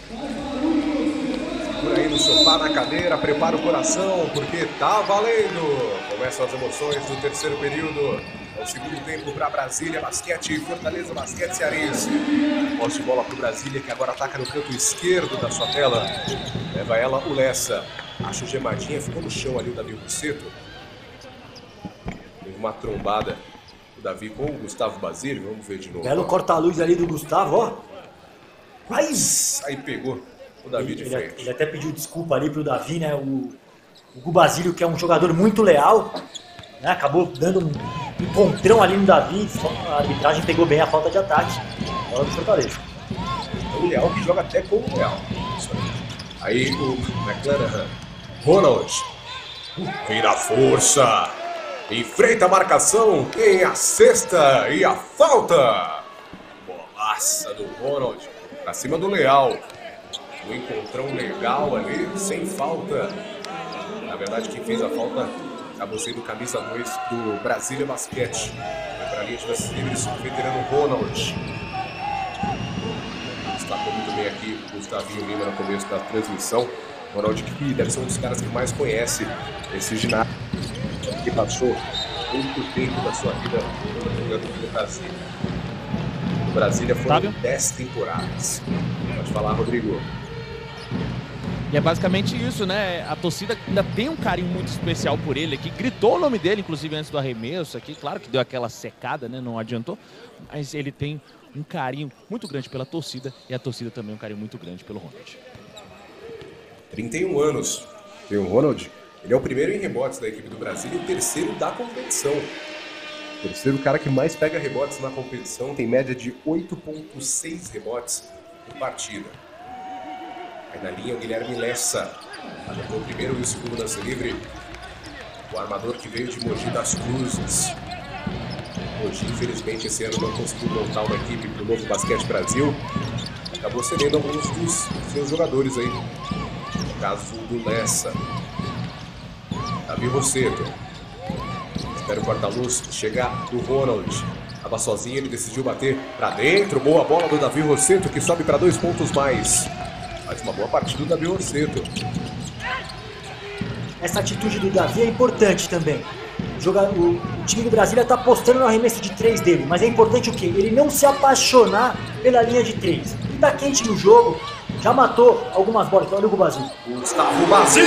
Segura aí no sofá, na cadeira, prepara o coração, porque tá valendo! Começam as emoções do terceiro período. É o segundo tempo para Brasília, basquete, Fortaleza, basquete cearense. Posse de bola para o Brasília, que agora ataca no canto esquerdo da sua tela. Leva ela o Lessa. Acha o Gemadinha, ficou no chão ali o Davi Rosseto. Teve uma trombada o Davi com o Gustavo Basílio, vamos ver de novo. Belo corta-luz ali do Gustavo, ó. Mas aí pegou o Davi de frente. Ele até pediu desculpa ali pro Davi, né? O Gu Basílio, que é um jogador muito leal, né? Acabou dando um encontrão ali no Davi. A arbitragem pegou bem a falta de ataque. Bola do Fortaleza. O Leal que joga até como o Leal. Aí o McLaren, Ronald, vem na força, enfrenta a marcação, tem a cesta e a falta. Bolaça do Ronald, pra cima do Leal. Um encontrão legal ali, sem falta. Na verdade, quem fez a falta acabou sendo o camisa 2 do Brasília Basquete. Foi para a linha de lances livres o veterano Ronald. Destacou muito bem aqui o Gustavinho Lima no começo da transmissão. Ronald, que deve ser um dos caras que mais conhece esse ginásio, que passou muito tempo da sua vida jogando no Brasil. No Brasília foram 10 temporadas. Pode falar, Rodrigo. E é basicamente isso, né? A torcida ainda tem um carinho muito especial por ele aqui. Gritou o nome dele, inclusive, antes do arremesso aqui. Claro que deu aquela secada, né? Não adiantou. Mas ele tem um carinho muito grande pela torcida. E a torcida também um carinho muito grande pelo Ronald. 31 anos. Tem o Ronald. Ele é o primeiro em rebotes da equipe do Brasil e o terceiro da competição. O terceiro cara que mais pega rebotes na competição. Tem média de 8,6 rebotes por partida. Aí na linha o Guilherme Lessa, acertou o primeiro e o segundo lance livre. O armador que veio de Mogi das Cruzes. Mogi, infelizmente, esse ano não conseguiu montar uma equipe para o Novo Basquete Brasil. Acabou cedendo alguns dos seus jogadores aí. No caso do Lessa. Davi Rosseto. Espera o corta-luz chegar do Ronald. Estava sozinho, ele decidiu bater para dentro. Boa bola do Davi Rosseto, que sobe para 2 pontos mais. Faz uma boa partida do Davi Rosseto. Essa atitude do Davi é importante também. O time do Brasília está apostando no arremesso de 3 dele, mas é importante o quê? Ele não se apaixonar pela linha de 3. Ele está quente no jogo, já matou algumas bolas. Então olha o Basílio. Gustavo Basílio!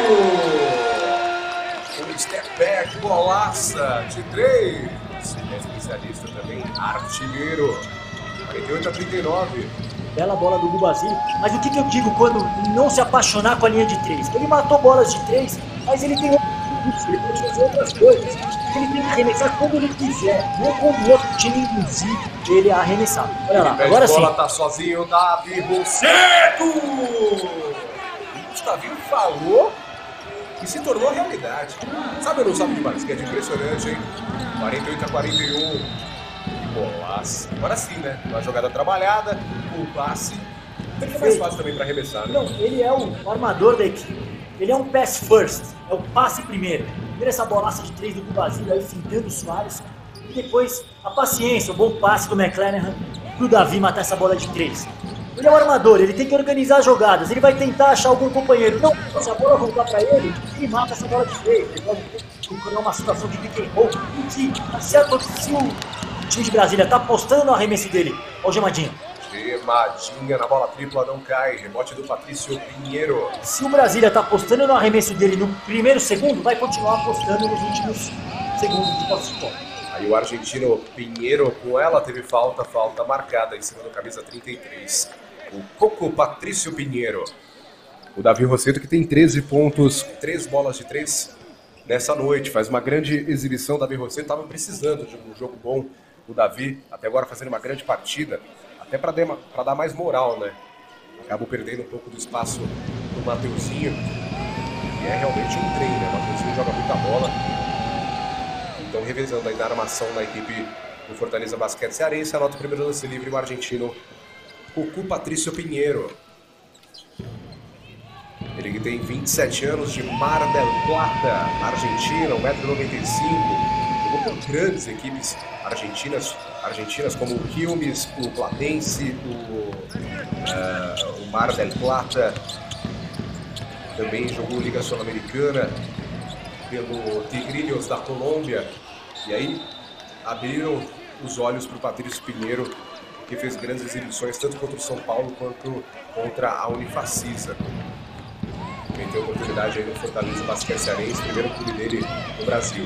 Um step back, bolaça de 3. É especialista também, artilheiro. 48-39. Bela bola do Basílio. Mas o que eu digo quando não se apaixonar com a linha de 3? Ele matou bolas de 3, mas ele tem ele pode fazer outras coisas. Ele tem que arremessar quando ele quiser, não quando o outro time induzir ele a arremessar. Olha lá, agora sim. A bola tá sozinho, Davi Rosseto! O Gustavinho falou e se tornou realidade. Sabe ou não sabe de basquete? Impressionante, hein? 48-41. Bolaça. Agora sim, né? Uma jogada trabalhada, o passe. Ele é mais fácil também para arremessar, né? Não, ele é o armador da equipe. Ele é um pass first, é o passe primeiro. Primeiro essa bolaça de 3 do Basílio aí, fintando o Soares. E depois a paciência, o bom passe do McClanahan pro Davi matar essa bola de 3. Ele é o armador, ele tem que organizar as jogadas. Ele vai tentar achar algum companheiro. Não, se a bola voltar para ele, ele mata essa bola de 3. Ele pode procurar uma situação de pick and roll. Se o time de Brasília tá apostando no arremesso dele. Olha o Gemadinho. Gemadinha na bola tripla, não cai. Rebote do Patrício Pinheiro. Se o Brasília tá apostando no arremesso dele no primeiro segundo, vai continuar apostando nos últimos segundos de posse de bola. Aí o argentino Pinheiro, com ela, teve falta marcada em cima do camisa 33. O Coco Patrício Pinheiro. O Davi Rosseto, que tem 13 pontos, 3 bolas de 3 nessa noite. Faz uma grande exibição. O Davi Rosseto estava precisando de um jogo bom. O Davi, até agora, fazendo uma grande partida. Até para dar mais moral, né? Acabou perdendo um pouco do espaço do Mateuzinho. E é realmente um trem, né? O Mateuzinho joga muita bola. Então, revezando aí na armação da equipe do Fortaleza Basquete Cearense. Anota o primeiro lance livre, o argentino Coco Patrício Pinheiro. Ele que tem 27 anos, de Mar del Plata, Argentina, 1,95m. Jogou por grandes equipes argentinas como o Quilmes, o Platense, o Mar del Plata. Também jogou Liga Sul-Americana pelo Tigrillos da Colômbia. E aí abriram os olhos para o Patrício Pinheiro, que fez grandes exibições tanto contra o São Paulo quanto contra a Unifacisa. Também tem oportunidade aí no Fortaleza Basquete Cearense, primeiro clube dele no Brasil.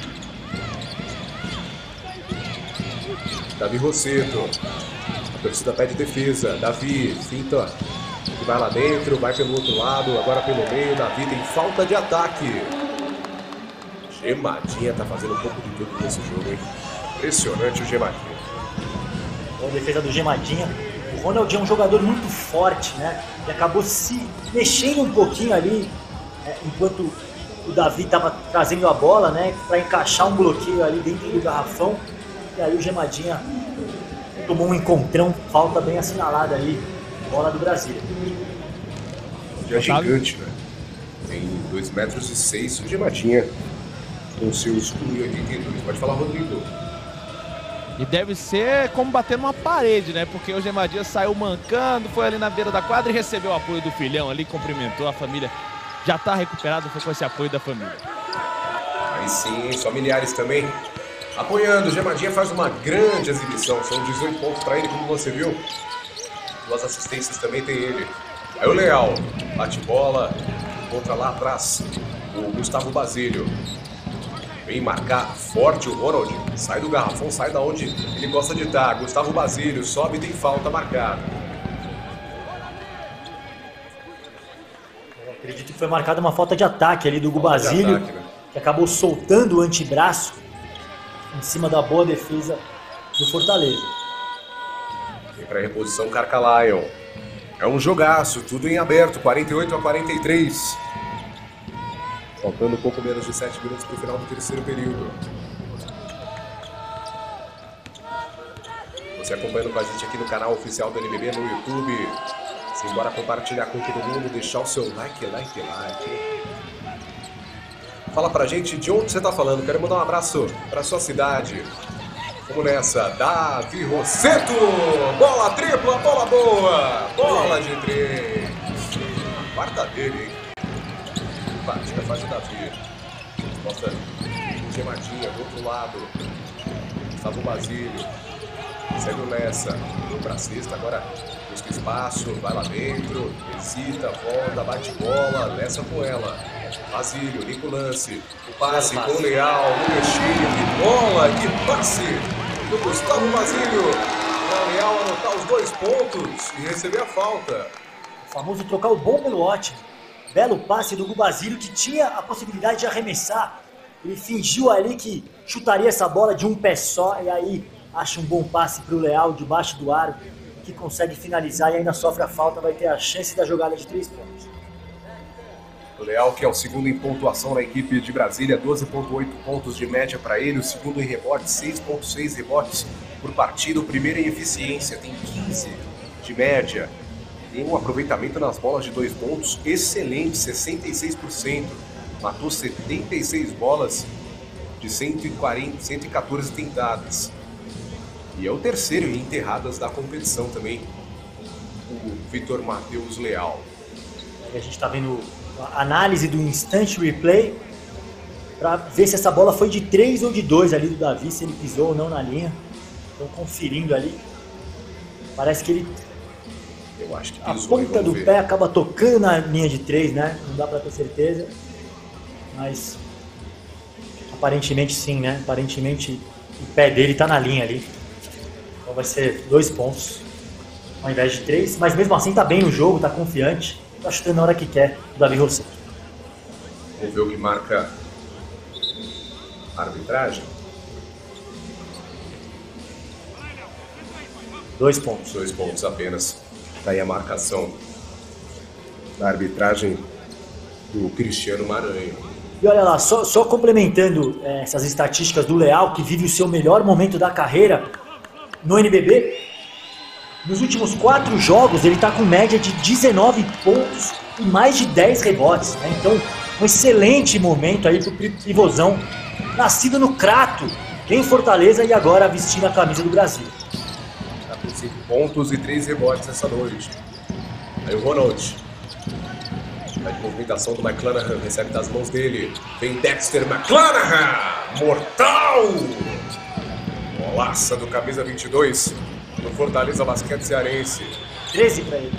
Davi Rosseto, a torcida pede defesa. Davi finta, que vai lá dentro, vai pelo outro lado, agora pelo meio. Davi tem falta de ataque. Gemadinha tá fazendo um pouco de tudo nesse jogo, hein? Impressionante o Gemadinha. Boa defesa do Gemadinha. O Ronald é um jogador muito forte, né? E acabou se mexendo um pouquinho ali, enquanto o Davi estava trazendo a bola, né? Para encaixar um bloqueio ali dentro do garrafão. E aí o Gemadinha tomou um encontrão, falta bem assinalada ali, bola do Brasília. É gigante, né? Tem 2,6 metros o Gemadinha, com seus 1,82. Pode falar, Rodrigo. E deve ser como bater numa parede, né? Porque o Gemadinha saiu mancando, foi ali na beira da quadra e recebeu o apoio do filhão ali, cumprimentou a família. Já tá recuperado, foi com esse apoio da família. Aí sim, os familiares também apoiando. O Gemadinha faz uma grande exibição. São 18 pontos para ele, como você viu. 2 assistências também tem ele. Aí o Leal bate bola, contra lá atrás o Gustavo Basílio. Vem marcar forte o Ronald. Sai do garrafão, sai da onde ele gosta de estar. Gustavo Basílio sobe e tem falta marcada. Eu acredito que foi marcada uma falta de ataque ali do Hugo Basílio, que acabou soltando o antebraço em cima da boa defesa do Fortaleza. Vem para reposição Carcalion. É um jogaço, tudo em aberto, 48-43. Faltando pouco menos de 7 minutos para o final do terceiro período. Você acompanhando com a gente aqui no canal oficial do NBB no YouTube. Simbora compartilhar com todo mundo, deixar o seu like. Fala pra gente de onde você tá falando. Quero mandar um abraço pra sua cidade. Vamos nessa. Davi Rosseto! Bola tripla, bola boa! Bola de 3. Quarta dele, hein? Partida faz o Davi. Mostra o Gemadinha do outro lado. Gustavo Basílio. Segue o Lessa. Deu pra cesta, agora busca espaço, vai lá dentro. Hesita, volta, bate bola. Lessa com ela. Basílio, liga o lance. O passe com o Leal, no mexilho. Que bola, que passe do Gustavo Basílio. Para o Leal anotar os 2 pontos e receber a falta. O famoso trocar o bom pelo ótimo. Belo passe do Hugo Basílio, que tinha a possibilidade de arremessar. Ele fingiu ali que chutaria essa bola de um pé só. E aí acha um bom passe para o Leal debaixo do aro, que consegue finalizar e ainda sofre a falta. Vai ter a chance da jogada de 3 pontos. O Leal, que é o segundo em pontuação na equipe de Brasília, 12,8 pontos de média para ele. O segundo em rebotes, 6,6 rebotes por partida. O primeiro em eficiência, tem 15 de média. Tem um aproveitamento nas bolas de 2 pontos excelente, 66%. Matou 76 bolas de 114 tentadas. E é o terceiro em enterradas da competição também, o Vitor Matheus Leal. A gente está vendo a análise do instant replay para ver se essa bola foi de 3 ou de 2 ali do Davi, se ele pisou ou não na linha. Estão conferindo ali. Parece que ele... Eu acho que a ponta do pé acaba tocando na linha de 3, né? Não dá para ter certeza. Mas aparentemente sim, né? Aparentemente o pé dele tá na linha ali. Então vai ser 2 pontos ao invés de 3. Mas mesmo assim tá bem no jogo, tá confiante. Tá chutando na hora que quer o Davi Rosseto. Vamos ver o que marca a arbitragem. 2 pontos. 2 pontos apenas. Daí a marcação da arbitragem do Cristiano Maranhão. E olha lá, só complementando essas estatísticas do Leal, que vive o seu melhor momento da carreira no NBB. Nos últimos 4 jogos ele está com média de 19 pontos e mais de 10 rebotes. Né? Então, um excelente momento aí para o pivôzão, nascido no Crato, em Fortaleza e agora vestindo a camisa do Brasil. 5 pontos e 3 rebotes essa noite. Aí o Ronald. A movimentação do McClanahan, recebe das mãos dele. Vem Dexter McClanahan! Mortal! Golaça do camisa 22 do Fortaleza Basquete Cearense. 13 para ele.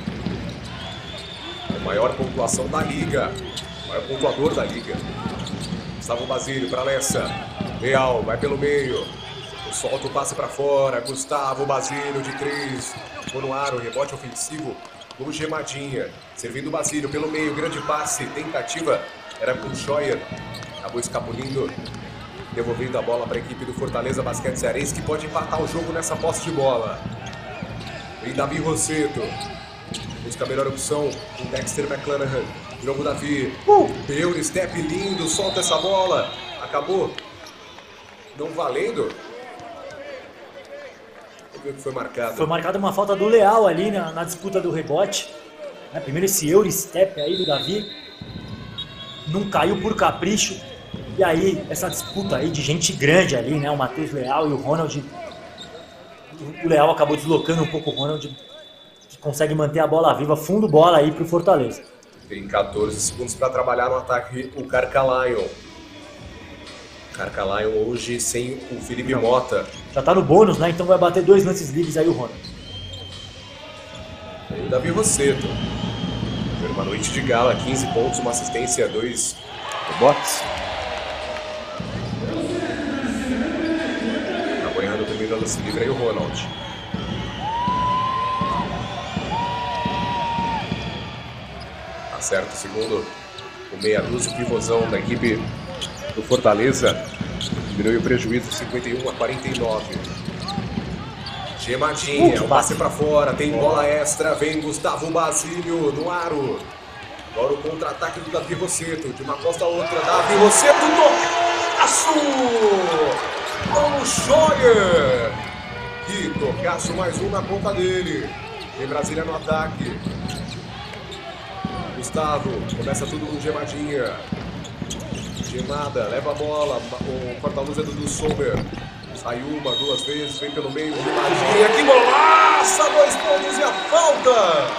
A maior pontuação da liga. O maior pontuador da liga. Gustavo Basílio para Lessa. Leal, vai pelo meio. Solta o passe para fora, Gustavo Basílio de 3, ficou no ar, o rebote ofensivo do Gemadinha, servindo o Basílio pelo meio, grande passe, tentativa, era com o Scheuer, acabou escapulindo, devolvendo a bola para a equipe do Fortaleza Basquete Cearense, que pode empatar o jogo nessa posse de bola. Vem Davi Rosseto, busca a melhor opção, com Dexter McClanahan, de novo Davi, deu step lindo, solta essa bola, acabou não valendo. O que foi marcado? Foi marcada uma falta do Leal ali na disputa do rebote. Primeiro esse Eurostep aí do Davi. não caiu por capricho. E aí, essa disputa aí de gente grande ali, né? O Matheus Leal e o Ronald. O Leal acabou deslocando um pouco o Ronald, que consegue manter a bola viva, fundo bola aí pro Fortaleza. Tem 14 segundos para trabalhar no ataque o Carcalion. Carcalion hoje sem o Felipe Mota. Já tá no bônus, né? Então vai bater 2 lances livres aí o Ronald. E o Davi Rosseto. Foi uma noite de gala, 15 pontos, uma assistência, 2 rebotes. Apoiando o primeiro lance livre aí o Ronald. Acerta o segundo, o meia dúzia, o pivôzão da equipe do Fortaleza. Diminuiu o prejuízo de 51 a 49. Gemadinha, o passe para fora, tem bola extra, vem Gustavo Basílio no aro. Agora o contra-ataque do Davi Rosseto, de uma costa a outra, Davi Rosseto, tocaço! Paulo Scheuer! Que tocaço, mais um na conta dele. Tem Brasília no ataque. Gustavo, começa tudo com Gemadinha. Gemada, leva a bola, o Fortaleza do Sommer. Sai uma, 2 vezes, vem pelo meio, Gemadinha, que golaça! 2 pontos e a falta!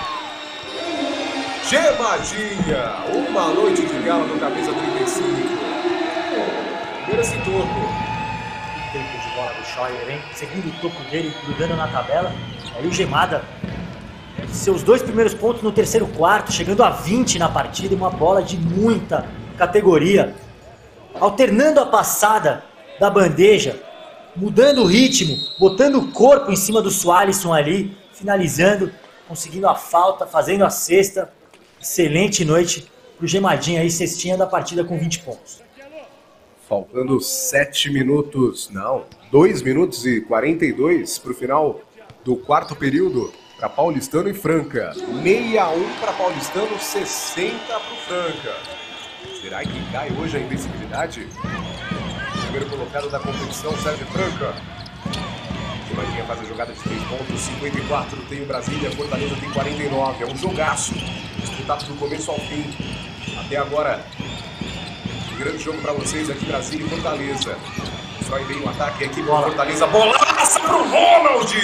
Gemadinha, uma noite de gala no camisa 35. Primeiro esse toco. Tempo de bola do Scheuer, hein? Segundo toco dele, grudando na tabela. Aí o Gemada, seus 2 primeiros pontos no terceiro quarto, chegando a 20 na partida, uma bola de muita categoria. Alternando a passada da bandeja, mudando o ritmo, botando o corpo em cima do Sualisson ali, finalizando, conseguindo a falta, fazendo a cesta. Excelente noite pro Gemadinha aí, cestinha da partida com 20 pontos. Faltando 7 minutos, não, 2 minutos e 42 pro final do quarto período para Paulistano e Franca. 61 para Paulistano, 60 pro Franca. Será que cai hoje a invencibilidade? Primeiro colocado da competição, Sérgio Franca. Gemadinha faz a jogada de 3 pontos, 54 tem o Brasília, Fortaleza tem 49. É um jogaço, disputado do começo ao fim. Até agora, um grande jogo para vocês aqui, Brasília e Fortaleza. Destrói bem o ataque, a equipe do Fortaleza, bolaça pro Ronald!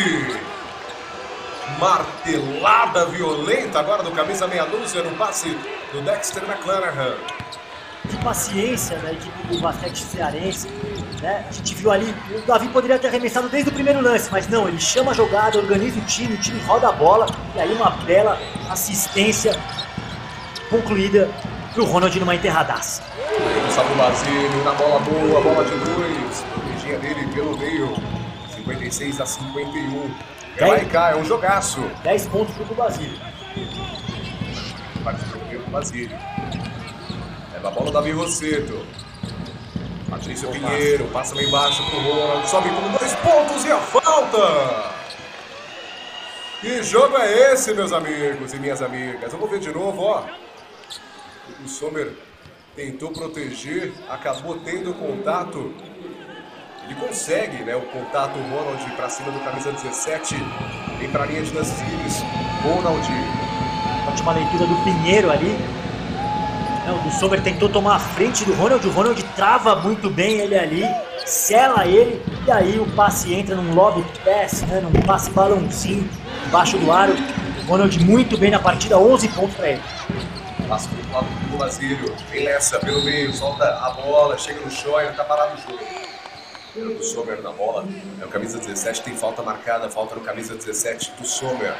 Martelada violenta agora do camisa meia dúzia no passe do Dexter McClanahan. De paciência da equipe do basquete cearense, né? A gente viu ali, o Davi poderia ter arremessado desde o primeiro lance, mas não, ele chama a jogada, organiza o time roda a bola, e aí uma bela assistência concluída pro Ronald numa enterradaça. Gustavo Basílio na bola boa, bola de 2, protegia dele pelo meio, 56 a 51. Vai cá, é um jogaço. 10 pontos pro Basílio. Participou do Basílio. Leva a bola o Davi Rosseto. Patrício Pinheiro, passa lá embaixo pro Ronald, sobe com 2 pontos e a falta! Que jogo é esse, meus amigos e minhas amigas? Vamos ver de novo, ó. O Sommer tentou proteger, acabou tendo contato. Ele consegue, né, o contato, o Ronald para cima do camisa 17, vem para a linha de lances livres, Ronald. Ótima leitura do Pinheiro ali. O Sommer tentou tomar a frente do Ronald, o Ronald trava muito bem ele ali, sela ele, e aí o passe entra num lob pass, né, num passe balãozinho, embaixo do aro. O Ronald muito bem na partida, 11 pontos para ele. Passa pro lado do Basílio, vem Lessa pelo meio, solta a bola, chega no Scheuer, tá parado o jogo. Do Sommer na bola, é o camisa 17, tem falta marcada, falta no camisa 17 do Sommer.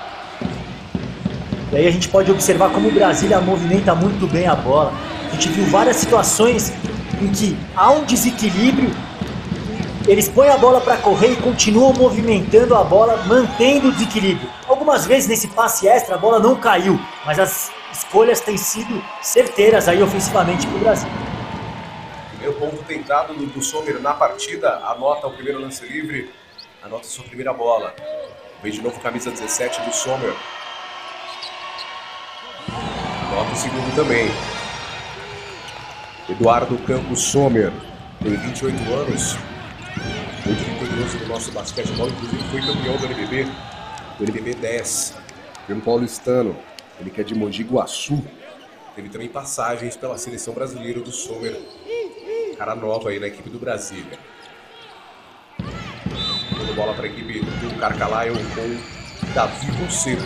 E aí a gente pode observar como o Brasília movimenta muito bem a bola. A gente viu várias situações em que há um desequilíbrio, eles põem a bola para correr e continuam movimentando a bola, mantendo o desequilíbrio. Algumas vezes nesse passe extra a bola não caiu, mas as escolhas têm sido certeiras aí ofensivamente para o Brasil. Primeiro ponto tentado do Sommer na partida, anota o primeiro lance livre, anota sua primeira bola. Vem de novo camisa 17 do Sommer. Anota o segundo também. Eduardo Campos Sommer, tem 28 anos, muito vitorioso do nosso basquetebol, inclusive foi campeão do NBB 10, pelo paulistano. Ele que é de Mogi Guaçu. Teve também passagens pela seleção brasileira do Sommer. Cara nova aí na equipe do Brasília. Dando bola para a equipe do Carcalaio com Davi Rosseto.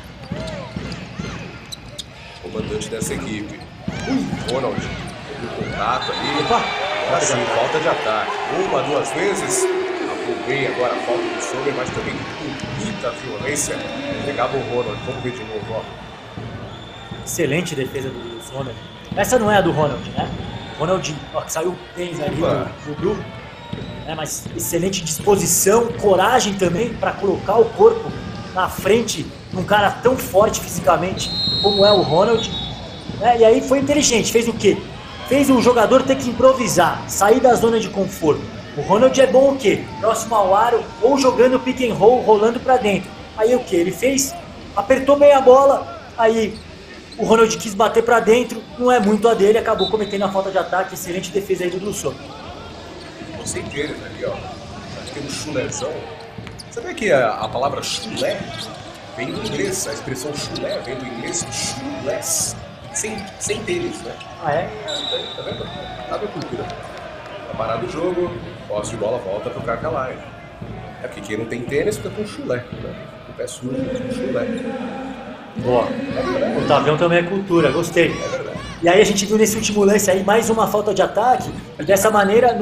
Comandante dessa equipe. Ronald. O contato ali. Agora sim, falta de ataque. Uma, duas vezes. Bem agora a falta do Sommer, mas também com muita violência. Entregava o Ronald. Vamos ver de novo, ó. Excelente defesa do Sommer. Essa não é a do Ronald, né? O Ronald, ó, que saiu bem ali do grupo. Mas excelente disposição, coragem também para colocar o corpo na frente de um cara tão forte fisicamente como é o Ronald. E aí foi inteligente, fez o quê? Fez o jogador ter que improvisar, sair da zona de conforto. O Ronald é bom o quê? Próximo ao aro ou jogando pick and roll, rolando para dentro. Aí o que? Ele fez? Apertou bem a bola, aí o Ronald quis bater para dentro, não é muito a dele, acabou cometendo a falta de ataque. Excelente defesa aí do Dulson. Você entende ali, ó. Acho que tem um chulézão. Sabia que a palavra chulé vem do inglês? A expressão chulé vem do inglês chulés. Sem tênis, né? Ah, é? Tá vendo? Sabe a cultura. Tá parado o jogo, posse de bola volta pro Carcalaio. É porque quem não tem tênis fica com chulé, né? O pé sujo, com chulé. Boa. O Tavião também é cultura, gostei. É verdade. E aí a gente viu nesse último lance aí mais uma falta de ataque, e dessa maneira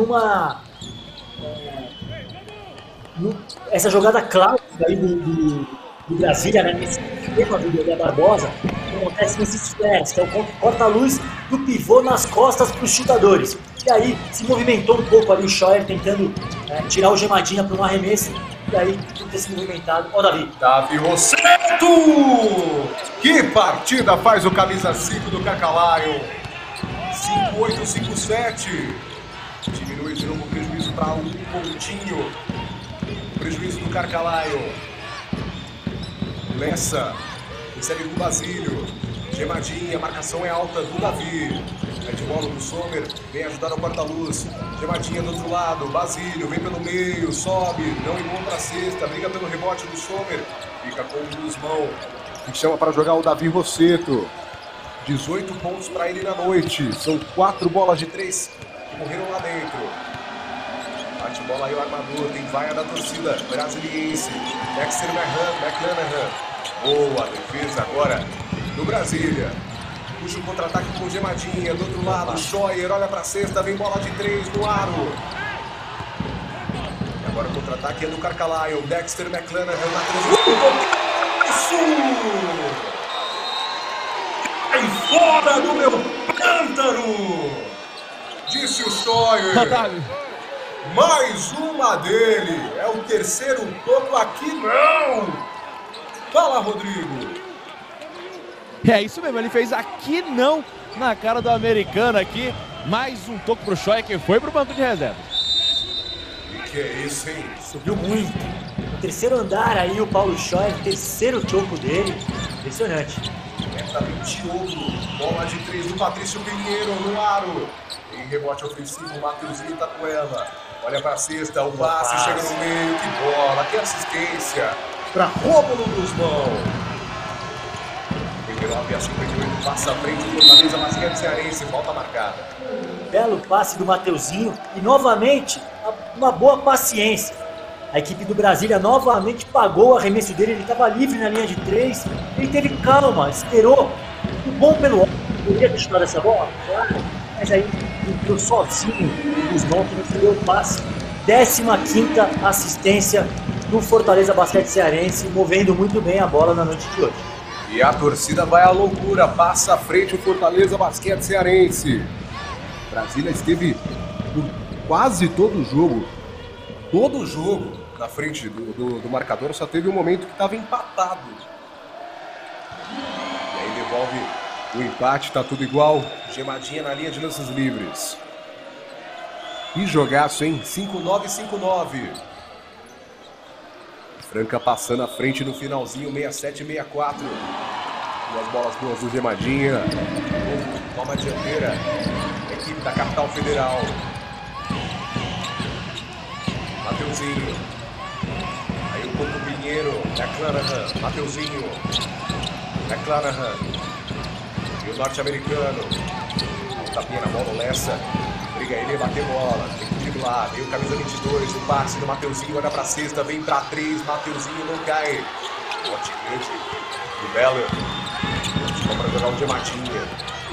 essa jogada clássica aí do Brasília, né, nesse esquema do Dedé Barbosa, que acontece nesses flares, que é o corta-luz do pivô nas costas para os chutadores. E aí se movimentou um pouco ali o Scheuer tentando tirar o Gemadinha para um arremesso, e aí tudo ter se movimentado. Ó, Davi Rosseto! Que partida faz o camisa 5 do Carcalaio! 5-8, 5-7. Diminui de novo o prejuízo para um pontinho. Prejuízo do Carcalaio. Lessa. Recebe do Basílio. Gemadinha, a marcação é alta do Davi. É de bola do Sommer. Vem ajudar o corta-luz. Gemadinha do outro lado. Basílio vem pelo meio. Sobe. Não encontra a cesta. Briga pelo rebote do Sommer. Fica com o Guzmão. Que chama para jogar o Davi Rosseto. 18 pontos para ele na noite. São 4 bolas de 3 que morreram lá dentro. Bate bola aí o armador. Tem vaia da torcida brasiliense. Dexter McClanahan. Boa defesa agora do Brasília. Puxa o contra-ataque com Gemadinha. Do outro lado, Scheuer olha para a cesta. Vem bola de 3 no aro. E agora o contra-ataque é do Carcalaio. Dexter McClanahan na transição. Isso! Sai fora do meu pântano! Disse o Scheuer. Mais uma dele. É o terceiro toco aqui, não! Fala, Rodrigo. É isso mesmo, ele fez aqui não na cara do americano aqui. Mais um toco pro Scheuer que foi pro banco de reserva. E que é isso, hein? Subiu muito. No terceiro andar aí o Paulo Scheuer, terceiro toco dele. Impressionante. Diogo, bola de 3 do Patrício Pinheiro no aro. Em rebote ofensivo, o Mateuzinho tá com ela. Olha pra cesta, o passe chega no meio. Que bola, que assistência. Pra Rômulo Guzmão. 59 a 58, passa à frente do Fortaleza Basquete Cearense, volta marcada. Belo passe do Mateuzinho e novamente uma boa paciência. A equipe do Brasília novamente pagou o arremesso dele, ele estava livre na linha de 3, ele teve calma, esperou. O bom pelo outro, poderia ter chutado essa bola, claro, mas aí entrou sozinho o Guzmão que recebeu o passe. 15ª assistência do Fortaleza Basquete Cearense, movendo muito bem a bola na noite de hoje. E a torcida vai à loucura, passa à frente o Fortaleza Basquete Cearense. Brasília esteve por quase todo o jogo na frente do marcador, só teve um momento que estava empatado. E aí devolve o empate, tá tudo igual. Gemadinha na linha de lances livres. Que jogaço, hein? 5-9, 5-9. Franca passando à frente no finalzinho, 67, 64. Duas bolas boas do Gemadinha. Toma a dianteira. Equipe da Capital Federal. Mateuzinho. Aí o Coco Pinheiro. McClanahan. Mateuzinho. McClanahan. o norte-americano. Tapinha na bola, o Lessa. Briga ele, bater bola. Tem que driblar. Vem o camisa 22, o passe do Mateuzinho, olha pra cesta, vem pra 3. Mateuzinho não cai. Bote grande do Beller. Vamos pra jogar o Gemadinha.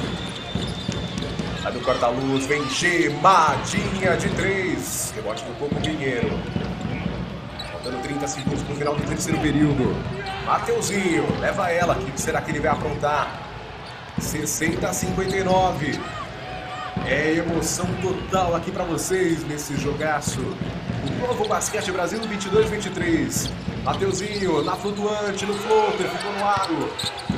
Sai do corta-luz, vem Gemadinha de 3. Rebote do Coco Pinheiro. Faltando 30 segundos pro final do terceiro período. Mateuzinho, leva ela. O que será que ele vai aprontar? 60-59. É emoção total aqui pra vocês nesse jogaço. O Novo Basquete Brasil 22-23. Mateuzinho na flutuante, no floater, ficou no aro.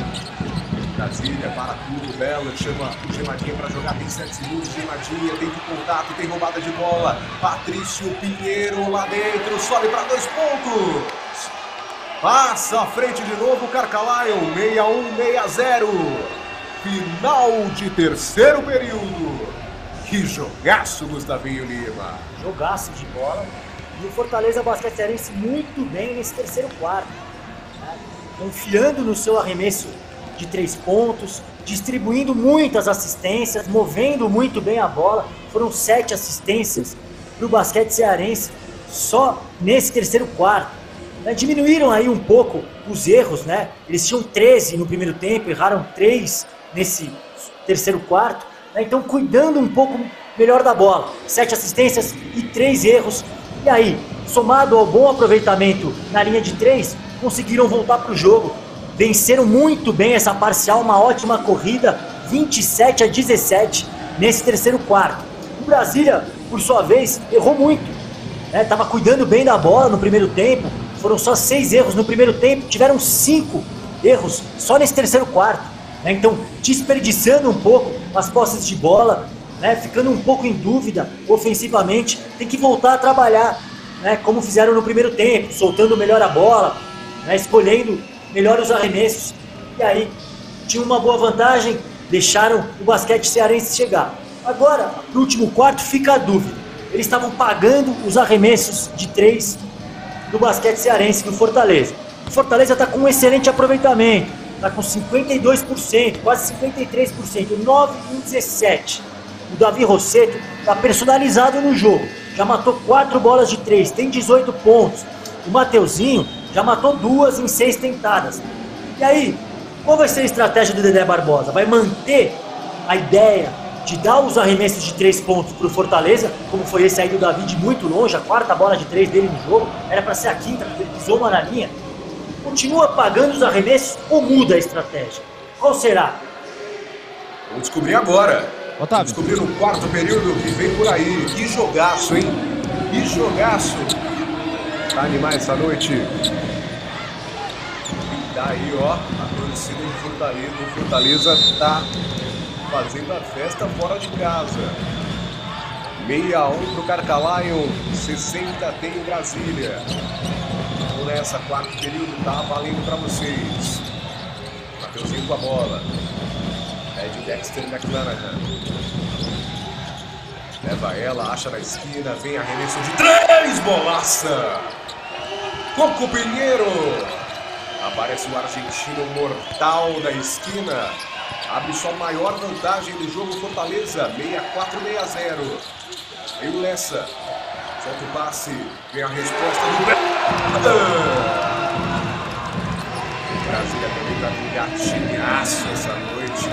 Brasília para tudo, Belo chama o Gemadinha para jogar, tem 7 segundos, Gemadinha, tem de contato, tem roubada de bola. Patrício Pinheiro lá dentro, sobe para 2 pontos. Passa à frente de novo o Carcalaio, 61-60. Final de terceiro período. Que jogaço, Gustavinho Lima. Jogaço de bola. E o Fortaleza Basquete Cearense muito bem nesse terceiro quarto, né? Confiando no seu arremesso de 3 pontos, distribuindo muitas assistências, movendo muito bem a bola. Foram 7 assistências para o basquete cearense só nesse terceiro quarto. Diminuíram aí um pouco os erros, né? Eles tinham 13 no primeiro tempo, erraram 3 nesse terceiro quarto, né? Então cuidando um pouco melhor da bola. 7 assistências e 3 erros. E aí, somado ao bom aproveitamento na linha de 3, conseguiram voltar para o jogo. Venceram muito bem essa parcial, uma ótima corrida, 27-17 nesse terceiro quarto. O Brasília, por sua vez, errou muito, né? Tava cuidando bem da bola no primeiro tempo, foram só 6 erros no primeiro tempo, tiveram 5 erros só nesse terceiro quarto, né? Então, desperdiçando um pouco as posses de bola, né? Ficando um pouco em dúvida ofensivamente, tem que voltar a trabalhar, né? Como fizeram no primeiro tempo, soltando melhor a bola, né? Escolhendo melhor os arremessos, e aí tinha uma boa vantagem, deixaram o basquete cearense chegar. Agora, no último quarto, fica a dúvida. Eles estavam pagando os arremessos de 3 do basquete cearense do Fortaleza. O Fortaleza está com um excelente aproveitamento, está com 52%, quase 53%, 9-17. O Davi Rosseto está personalizado no jogo, já matou 4 bolas de 3, tem 18 pontos. O Mateuzinho já matou 2 em 6 tentadas. E aí, qual vai ser a estratégia do Dedé Barbosa? Vai manter a ideia de dar os arremessos de 3 pontos para o Fortaleza, como foi esse aí do Davi de muito longe, a 4ª bola de 3 dele no jogo, era para ser a 5ª, porque ele pisou uma na linha. Continua pagando os arremessos ou muda a estratégia? Qual será? Vamos descobrir agora. Otávio. Vamos descobrir no quarto período que vem por aí. Que jogaço, hein? Que jogaço. Tá animar essa noite. Daí, ó, a torcida do Fortaleza tá fazendo a festa fora de casa. 61 pro Carcalaio, 60 tem o Brasília. Vamos nessa, quarto período, tá valendo pra vocês. Mateuzinho com a bola. Ed Dexter McClanahan. Leva ela, acha na esquina, vem arremesso de 3, bolaça! Coco Pinheiro! Aparece o argentino mortal da esquina. Abre sua maior vantagem do jogo Fortaleza, 64-60. Aí o Lessa. Solta o passe, vem a resposta do Brasília também tá com gatinhaço essa noite.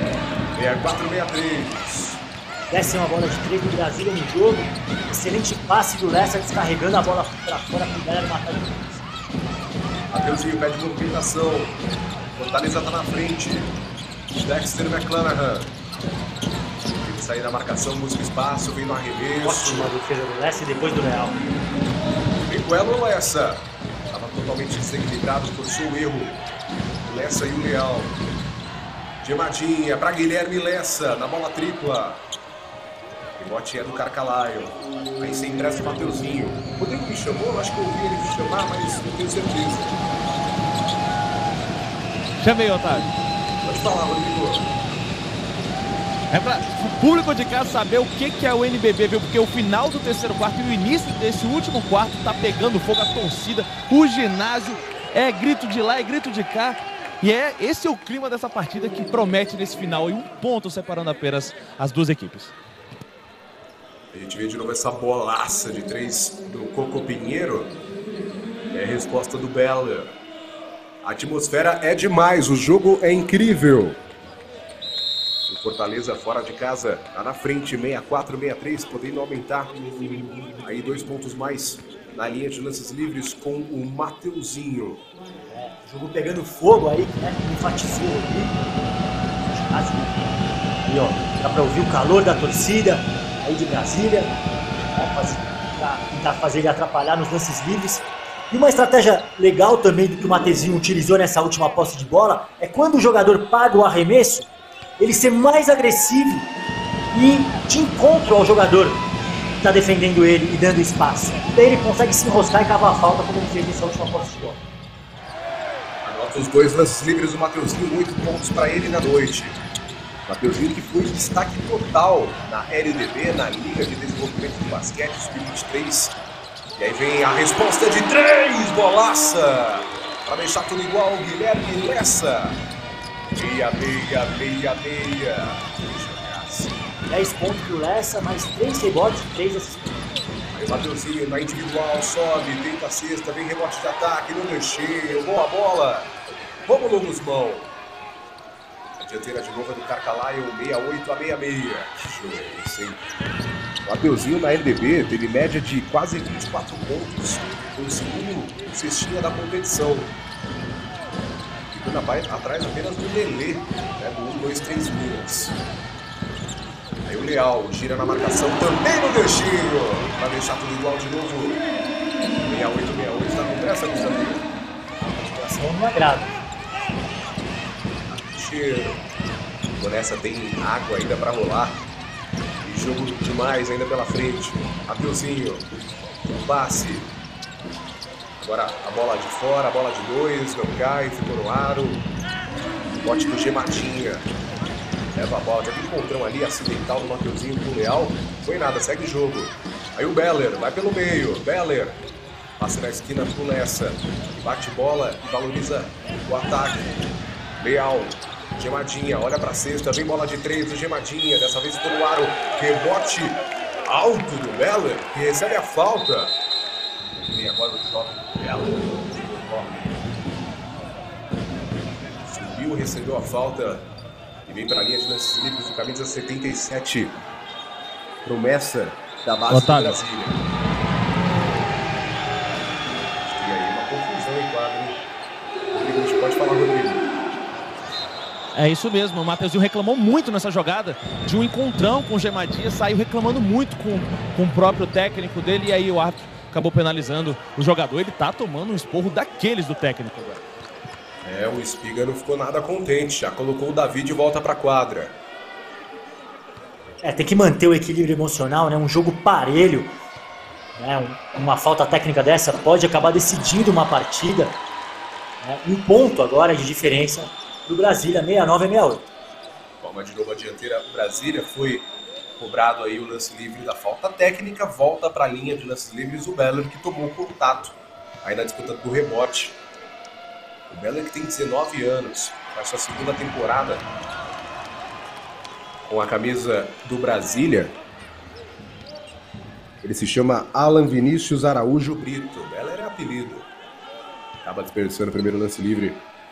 64-63. 10ª bola de 3 do Brasília no jogo. Excelente passe do Lessa, descarregando a bola para fora para o galera matar de vez. Mateuzinho pede movimentação. Fortaleza tá na frente. Dexter McClanahan. Ele sair da marcação, busca espaço, vem no arremesso. Ótima defesa do Lessa e depois do Leal. Vem com ela o Lessa. Estava totalmente desequilibrado, forçou o erro. O Lessa e o Leal. Gemadinha para Guilherme Lessa na bola tripla. O bote é do Carcalaio. Aí sem ingresso o Mateuzinho. O Rodrigo me chamou, eu acho que eu ouvi ele me chamar, mas não tenho certeza. Chamei, Otávio. Pode falar, Rodrigo. É para o público de casa saber o que é o NBB, viu? Porque o final do terceiro quarto e o início desse último quarto tá pegando fogo, a torcida, o ginásio, é grito de lá, é grito de cá. E esse é o clima dessa partida que promete nesse final. E um ponto separando apenas as duas equipes. A gente vê de novo essa bolaça de 3 do Coco Pinheiro. É a resposta do Beller. A atmosfera é demais, o jogo é incrível. O Fortaleza fora de casa tá na frente, 64-63, podendo aumentar aí 2 pontos mais na linha de lances livres com o Mateuzinho. O jogo pegando fogo aí, né? Enfatizou ali. E ó, dá pra ouvir o calor da torcida aí de Brasília. Pra tentar fazer ele atrapalhar nos lances livres. E uma estratégia legal também do que o Mateuzinho utilizou nessa última posse de bola é quando o jogador paga o arremesso, ele ser mais agressivo e de encontro ao jogador que está defendendo ele e dando espaço. Daí ele consegue se enroscar e cavar a falta como ele fez nessa última posse de bola. Anota os 2 lances livres do Mateuzinho, 8 pontos para ele na noite. Mateuzinho que foi destaque total na LDB, na Liga de Desenvolvimento do Basquete, Sub-23. E aí vem a resposta de 3, bolaça! Para deixar tudo igual, Guilherme Lessa. 10 pontos pro Lessa, mais 3 rebotes e 3 assistências. Aí o Mateuzinho na individual, sobe, tenta a cesta, vem rebote de ataque, no recheio, boa bola. Rômulo Guzmão. A dianteira de novo é do Carcalaio, 68-66. Show, isso aí. O Mateuzinho na LDB teve média de quase 24 pontos, foi o segundo cestinha da competição. Ficando atrás apenas do Lelê, né, do 1, 2, 3 minutos. Aí o Leal gira na marcação também no deixinho, para deixar tudo igual de novo. 68-68, está com pressa, Gustavo? A situação não agrada. Cheiro. Nessa tem água ainda para rolar. Jogo demais ainda pela frente. Mateuzinho, o passe. Agora a bola de fora, a bola de 2, não cai, ficou no aro. Bote do Gemadinha. Leva a bola, teve um encontrão ali acidental do Mateuzinho com o Leal. Foi nada, segue o jogo. Aí o Beller, vai pelo meio. Beller, passa na esquina pro Lessa. Bate bola e valoriza o ataque. Leal. Gemadinha, olha pra cesta, vem bola de 3 do Gemadinha, dessa vez ficou no aro, rebote alto do Beller, que recebe a falta. Vem agora o toque do Beller. Subiu, recebeu a falta e vem pra linha de lances livres do camisa 77. Promessa da base do Brasília. E aí, uma confusão em quadro, hein? Rodrigo, a gente pode falar, Rodrigo. É isso mesmo, o Mateuzinho reclamou muito nessa jogada de um encontrão com o Gemadinha, saiu reclamando muito com o próprio técnico dele e aí o árbitro acabou penalizando o jogador. Ele tá tomando um esporro daqueles do técnico agora. O Espiga não ficou nada contente, já colocou o Davi de volta pra quadra. Tem que manter o equilíbrio emocional, né? Um jogo parelho, né? Uma falta técnica dessa pode acabar decidindo uma partida, né? Um ponto agora de diferença do Brasília, 69-68. Toma de novo a dianteira Brasília, foi cobrado aí o lance livre da falta técnica, volta para a linha de lances livres o Beller, que tomou contato aí na disputa do rebote. O Beller que tem 19 anos, faz sua segunda temporada com a camisa do Brasília. Ele se chama Alan Vinícius Araújo Brito. O Beller é apelido. Acaba desperdiçando o primeiro lance livre.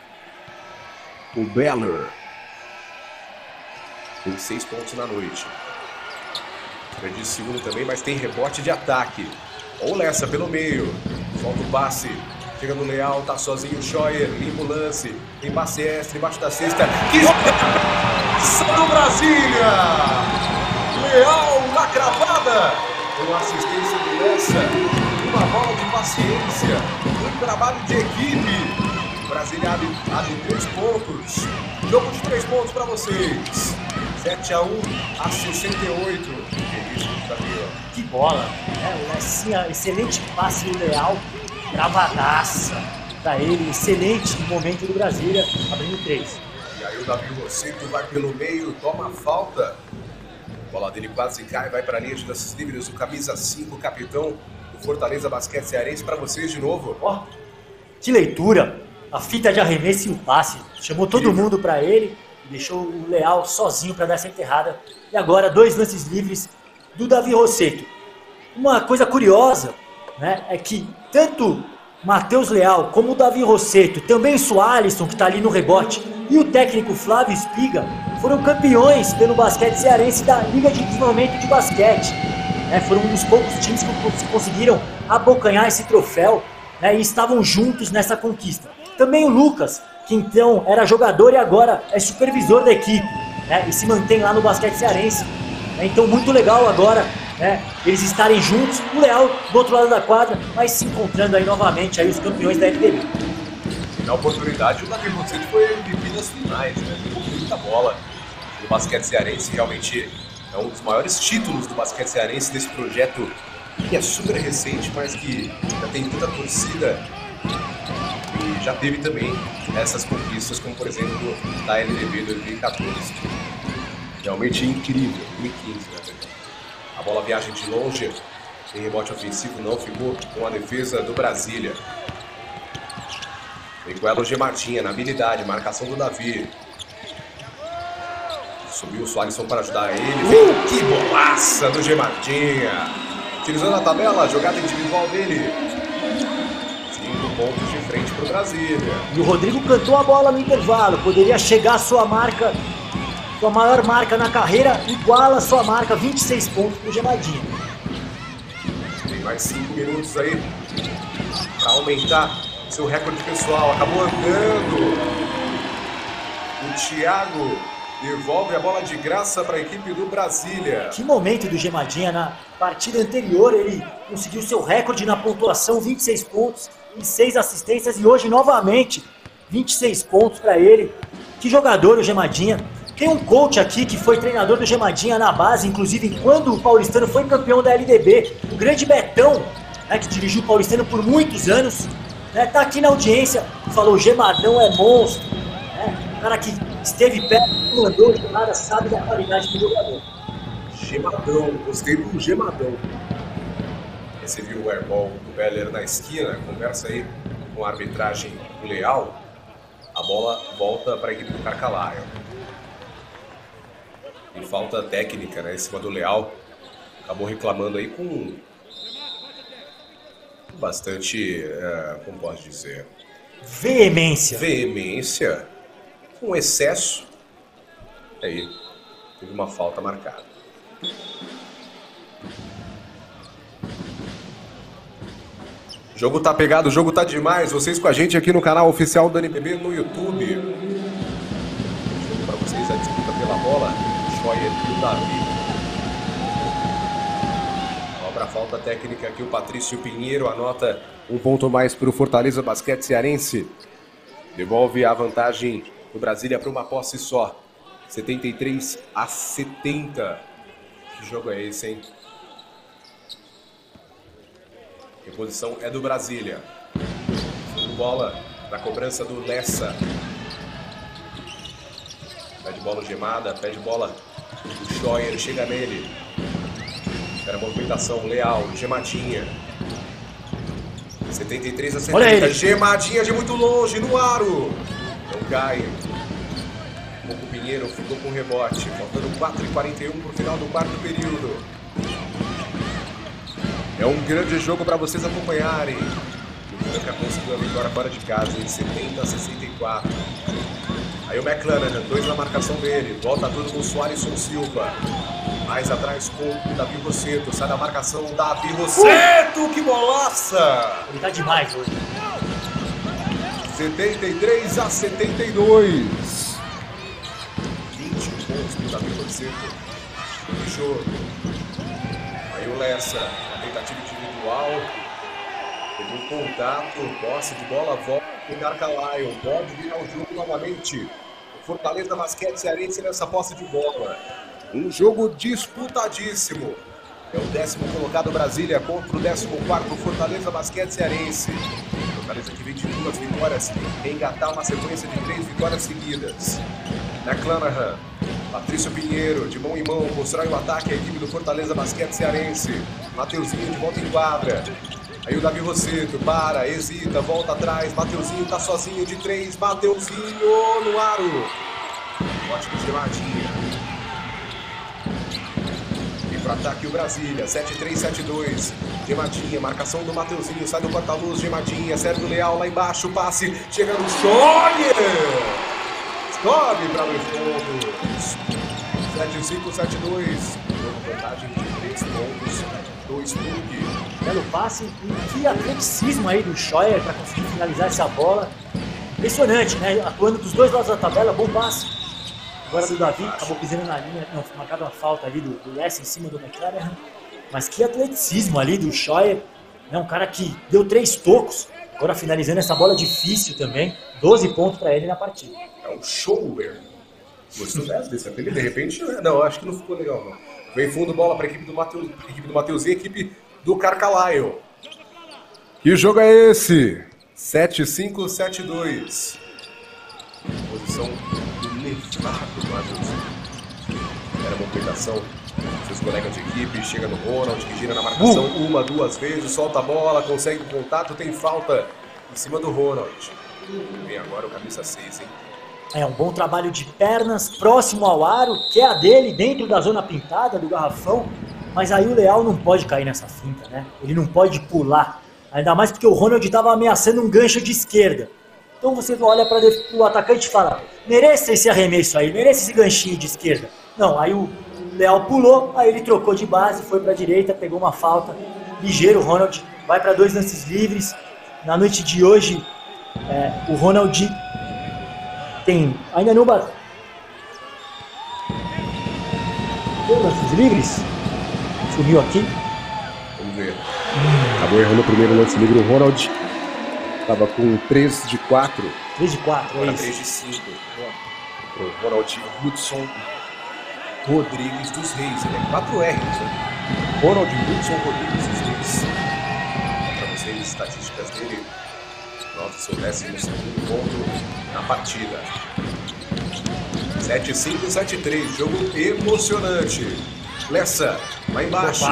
O Beller tem 6 pontos na noite. Perdi segundo também, mas tem rebote de ataque. Ou Lessa pelo meio. Solta o passe. Chega no Leal, tá sozinho o Scheuer. Limpa o lance. Tem passe extra embaixo da cesta. Que do Brasília! Leal na cravada. Com assistência do Lessa. Uma bola de paciência. Um trabalho de equipe. Brasília abre 3 pontos. Jogo de 3 pontos para vocês. 7-1 a 68. Que isso, Davi? Que bola. O Lessinha, excelente passe do Leal. Travadaça para ele. Excelente momento do Brasília. Abrindo 3. E aí o Davi Rosseto vai pelo meio, toma a falta. A bola dele quase cai, vai para a linha de lances livres. O camisa 5, capitão do Fortaleza Basquete Cearense. Para vocês de novo. Que leitura. a fita de arremesso e o passe. Chamou todo mundo para ele e deixou o Leal sozinho para dar essa enterrada. E agora 2 lances livres do Davi Rossetto. Uma coisa curiosa, né, é que tanto Matheus Leal como o Davi Rossetto, também o Sualisson, que está ali no rebote, e o técnico Flávio Espiga foram campeões pelo basquete cearense da Liga de Desenvolvimento de Basquete. Foram um dos poucos times que conseguiram abocanhar esse troféu, né, e estavam juntos nessa conquista. Também o Lucas, que então era jogador e agora é supervisor da equipe, né, e se mantém lá no basquete cearense. Então muito legal agora, né, eles estarem juntos, o Leal do outro lado da quadra, mas se encontrando aí novamente aí os campeões da LDB. Na oportunidade, o Davi Rossetto foi MVP das finais, né? Deu muita bola no basquete cearense. Realmente é um dos maiores títulos do basquete cearense desse projeto que é super recente, mas que já tem muita torcida e já teve também essas conquistas, como por exemplo da LDB 2014. Realmente incrível, 2015, né? A bola viaja de longe, tem rebote ofensivo, não ficou com a defesa do Brasília. Vem com ela o Gemadinha, na habilidade, marcação do Davi. Subiu o Sualisson para ajudar ele. Vem, que bolaça do Gemadinha. Utilizando a tabela, jogada individual dele. 5 pontos de frente para o Brasília. E o Rodrigo cantou a bola no intervalo. Poderia chegar a sua marca, sua maior marca na carreira, iguala a sua marca, 26 pontos para o Gemadinha. Tem mais 5 minutos aí para aumentar seu recorde pessoal. Acabou andando. O Thiago devolve a bola de graça para a equipe do Brasília. Que momento do Gemadinha. Na partida anterior ele conseguiu seu recorde na pontuação, 26 pontos e 6 assistências, e hoje novamente 26 pontos para ele. Que jogador o Gemadinha. Tem um coach aqui que foi treinador do Gemadinha na base, inclusive quando o Paulistano foi campeão da LDB, o grande Betão, né, que dirigiu o Paulistano por muitos anos, né, tá aqui na audiência, falou: Gemadão é monstro, né, o cara que esteve perto, mandou a jogada, sabe da qualidade do jogador. Gemadão, gostei do Gemadão. Você viu o airball do Beller na esquina, conversa aí com a arbitragem do Leal. A bola volta para a equipe do Carcalaio. E falta técnica, né, em cima do Leal. Acabou reclamando aí com bastante, como posso dizer? Veemência. Veemência. Com excesso. Aí teve uma falta marcada. O jogo tá pegado, o jogo tá demais. Vocês com a gente aqui no canal oficial do NBB no YouTube. Jogo pra vocês, a disputa pela bola. Scheuer e o Davi. Obra falta técnica aqui, o Patrício Pinheiro anota um ponto mais para o Fortaleza Basquete Cearense. Devolve a vantagem do Brasília para uma posse só. 73-70. Que jogo é esse, hein? A reposição é do Brasília. Bola na cobrança do Lessa. Pede bola gemada, pede bola do Scheuer, chega nele. Espera a movimentação, Leal, Gemadinha. 73-70. Gemadinha de muito longe, no aro. Não cai. O Pinheiro ficou com rebote. Faltando 4:41 para o final do quarto período. É um grande jogo para vocês acompanharem. O Franca conseguiu a vitória fora de casa em 70-64. Aí o McClanahan, 2 na marcação dele. Volta tudo com o Sualisson Silva. Mais atrás com o Davi Rossetto. Sai da marcação, Davi Rossetto. Que bolaça! Ele tá demais hoje. 73-72. 20 pontos pro Davi Rossetto. Fechou. Aí o Lessa, a tentativa individual. Teve um contato, posse de bola, volta pro Carcalaio. Pode virar o jogo novamente. O Fortaleza Basquete Cearense nessa posse de bola. Um jogo disputadíssimo. É o 10º colocado Brasília contra o 14º Fortaleza Basquete Cearense. Fortaleza que vem de 2 vitórias, engatar uma sequência de 3 vitórias seguidas. McClanahan, Patrício Pinheiro, de mão em mão, constrói o ataque a equipe do Fortaleza Basquete Cearense. Mateuzinho de volta em quadra. Aí o Davi Rosseto para, hesita, volta atrás. Mateuzinho tá sozinho de 3. Mateuzinho no aro. Ótimo geladinha. E pro ataque o Brasília. 7-3, 7-2. Gemadinha, marcação do Mateuzinho. Sai do porta-luz, Gemadinha. Sérgio Leal lá embaixo. Passe. Chega no Scheuer. Sobe para o fundo. 7-5, 7-2. Vantagem de 3 pontos. 2 Pug. Belo passe e que atleticismo aí do Scheuer para conseguir finalizar essa bola. Impressionante, né? Atuando dos dois lados da tabela, bom passe. Agora do Davi, acabou pisando na linha, não, marcado uma falta ali do Lessa em cima do McLaren. Mas que atleticismo ali do Scheuer, né? Um cara que deu 3 tocos, agora finalizando essa bola difícil também. 12 pontos para ele na partida. É o Scheuer. Gostou desse apelido? De repente, não, acho que não ficou legal, não. Vem fundo, bola para a equipe do Mateuzinho, equipe do Carcalaio. Que jogo é esse? 7-5, 7-2. Posição do levado Mateuzinho. Era a movimentação. Seus colegas de equipe, chega no Ronald, que gira na marcação 1, 2 vezes, solta a bola, consegue o contato, tem falta em cima do Ronald. Vem agora o camisa 6, hein? É um bom trabalho de pernas, próximo ao aro, que é a dele, dentro da zona pintada do garrafão. Mas aí o Leal não pode cair nessa finta, né? Ele não pode pular. Ainda mais porque o Ronald estava ameaçando um gancho de esquerda. Então você olha para o atacante e fala, merece esse arremesso aí, merece esse ganchinho de esquerda. Não, aí o Leal pulou, aí ele trocou de base, foi para a direita, pegou uma falta. Ligeiro o Ronald, vai para 2 lances livres. Na noite de hoje, o Ronald tem... Ainda não bateu. Deu lances livres? Sumiu aqui. Vamos ver. Acabou errando o primeiro lance livre. O Ronald estava com 3 de 4. 3 de 4, agora é isso. 3 de 5. O Ronald Hudson Rodrigues dos Reis. Ele é 4 R's. Né? Ronald Hudson Rodrigues dos Reis. Para vocês, as estatísticas dele. Nossa, seu 12º ponto na partida. 7-5, 7-3. Jogo emocionante. Lessa, lá embaixo.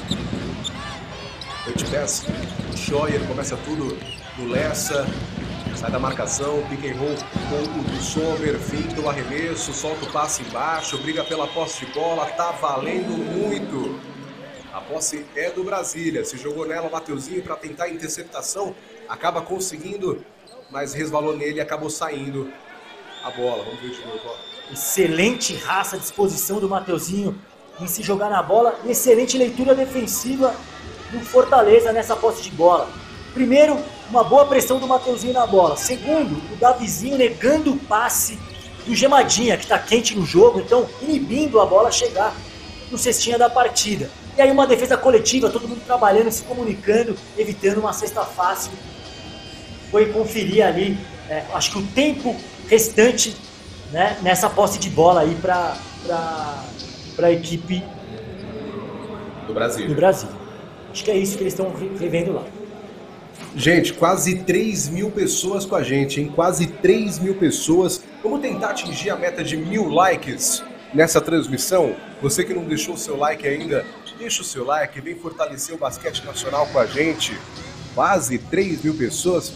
8-10. O Scheuer começa tudo no Lessa. Sai da marcação, pick and roll com o do Sommer, fim do arremesso, solta o passe embaixo, briga pela posse de bola, tá valendo muito. A posse é do Brasília, se jogou nela o Mateuzinho para tentar a interceptação, acaba conseguindo, mas resvalou nele e acabou saindo a bola. Vamos ver de novo, ó. Excelente raça, disposição do Mateuzinho em se jogar na bola e excelente leitura defensiva do Fortaleza nessa posse de bola. Primeiro, uma boa pressão do Mateuzinho na bola. Segundo, o Davizinho negando o passe do Gemadinha, que está quente no jogo, então inibindo a bola chegar no cestinha da partida. E aí uma defesa coletiva, todo mundo trabalhando, se comunicando, evitando uma cesta fácil. Foi conferir ali, acho que o tempo restante, né, nessa posse de bola aí para a equipe do Brasil. Acho que é isso que eles estão revendo lá. Gente, quase 3 mil pessoas com a gente, hein? Quase 3 mil pessoas. Vamos tentar atingir a meta de 1000 likes nessa transmissão. Você que não deixou o seu like ainda, deixa o seu like, vem fortalecer o basquete nacional com a gente. Quase 3 mil pessoas,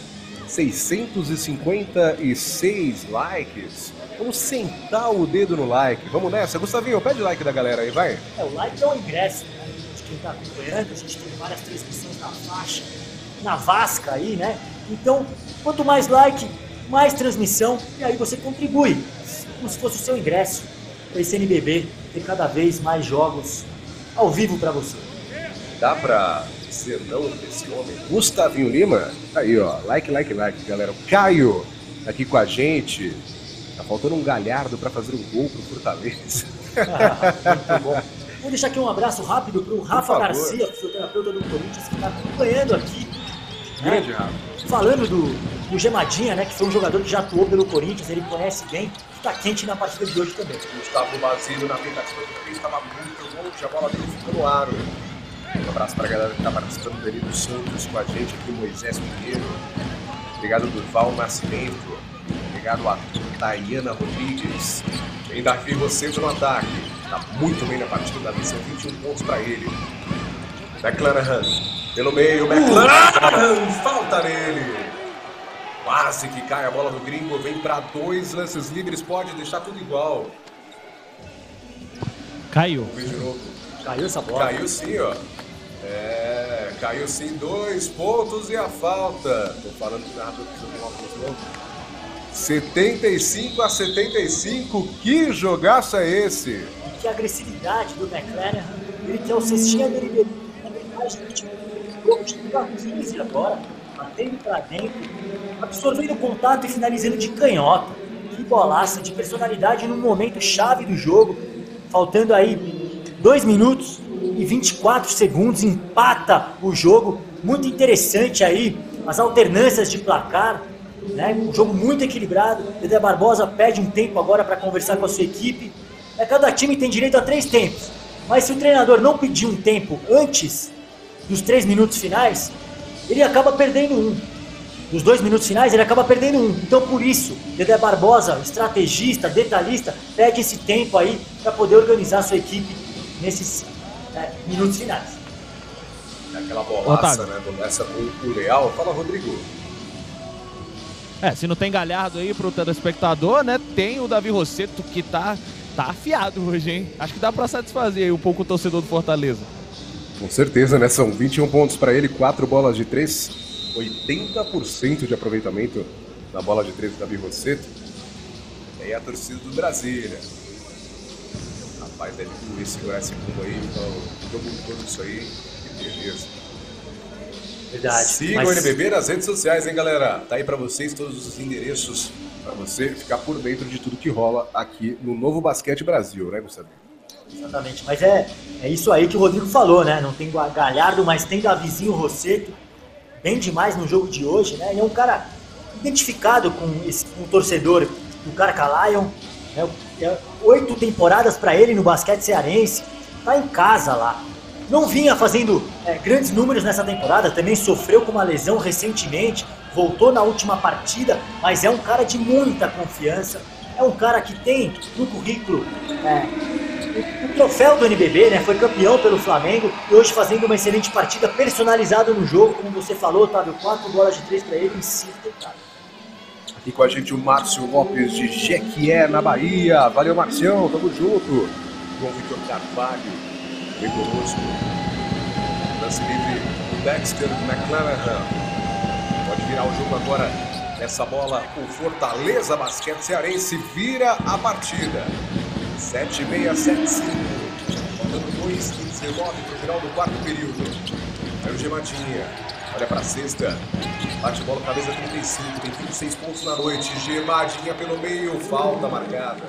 656 likes. Vamos sentar o dedo no like. Vamos nessa. Gustavinho, pede o like da galera aí, vai. O like é o ingresso, né? De quem está acompanhando, a gente tem várias transmissões na faixa, na Vasca aí, né? Então, quanto mais like, mais transmissão, e aí você contribui, como se fosse o seu ingresso para esse NBB, ter cada vez mais jogos ao vivo para você. Dá pra ser não desse homem? Gustavinho Lima, aí ó, like, galera. O Caio, aqui com a gente. Tá faltando um Galhardo para fazer um gol pro Fortaleza. Muito bom. Vou deixar aqui um abraço rápido pro Rafa Garcia, fisioterapeuta do Corinthians, que está acompanhando aqui. Grande Rafa. Falando do Gemadinha, né, que foi um jogador que já atuou pelo Corinthians, ele conhece bem, está quente na partida de hoje também. Gustavo Basílio na tentativa do Cris, estava muito longe, a bola dele ficou no aro. Um abraço para a galera que está participando do Benito Santos com a gente aqui, Moisés Pinheiro. Obrigado, Durval Nascimento. Obrigado a Tayana Rodrigues. Tem Davi Rosseto no ataque. Está muito bem na partida, Davi, são 21 pontos para ele. McClanahan. Pelo meio, McLaren, falta nele. Quase que cai a bola do gringo, vem para 2 lances livres, pode deixar tudo igual. Caiu. Vamos ver de novo. Caiu essa bola. Caiu sim, ó. Caiu sim, 2 pontos e a falta. Tô falando que o narrador precisa de uma coisa. 75-75, que jogaço é esse? E que agressividade do McLaren. Ele tem o cestinha dele. Na verdade, o time tá 15 agora, batendo pra dentro, absorvendo o contato e finalizando de canhota. Que bolaça de personalidade num momento chave do jogo. Faltando aí 2 minutos e 24 segundos, empata o jogo. Muito interessante aí as alternâncias de placar, né? Um jogo muito equilibrado. Dedé Barbosa pede um tempo agora para conversar com a sua equipe. Cada time tem direito a 3 tempos, mas se o treinador não pedir um tempo antes dos 3 minutos finais, ele acaba perdendo um. Dos 2 minutos finais, ele acaba perdendo um. Então, por isso, Dedé Barbosa, estrategista, detalhista, pede esse tempo aí para poder organizar a sua equipe nesses minutos finais. Aquela bolaça, né? Essa com o Leal. Fala, Rodrigo. Se não tem Galhardo aí pro telespectador, né? Tem o Davi Rossetto, que tá afiado hoje, hein? Acho que dá pra satisfazer aí um pouco o torcedor do Fortaleza. Com certeza, né? São 21 pontos para ele, 4 bolas de 3, 80% de aproveitamento na bola de 3 do Davi Rossetto. E aí a torcida do Brasília. Rapaz, deve doer segurar esse mundo aí, então, jogo todo isso aí, que beleza. Verdade. Siga o NBB nas redes sociais, hein, galera? Tá aí pra vocês todos os endereços pra você ficar por dentro de tudo que rola aqui no Novo Basquete Brasil, né, Gustavo? Exatamente, mas é isso aí que o Rodrigo falou, né? Não tem Galhardo, mas tem Davizinho Rossetto, bem demais no jogo de hoje, né? E é um cara identificado com o torcedor do Carcalion, né? 8 temporadas para ele no basquete cearense, tá em casa lá. Não vinha fazendo grandes números nessa temporada, também sofreu com uma lesão recentemente, voltou na última partida, mas é um cara de muita confiança, é um cara que tem no currículo o troféu do NBB, né? Foi campeão pelo Flamengo e hoje fazendo uma excelente partida, personalizada no jogo, como você falou, Otávio, 4 bolas de 3 para ele em 5 tentadas. Aqui com a gente o Márcio Lopes de Jequié, na Bahia. Valeu, Marcião, tamo junto. João Vitor Carvalho, vem conosco. Lance livre do Dexter McLaren. Pode virar o jogo agora. Essa bola, o Fortaleza Basquete Cearense vira a partida. 7-6-7-5. Faltando 2:19 pro final do 4º período. Aí o Gemadinha. Olha pra cesta. Bate bola, cabeça 35. Tem 26 pontos na noite. Gemadinha pelo meio. Falta marcada.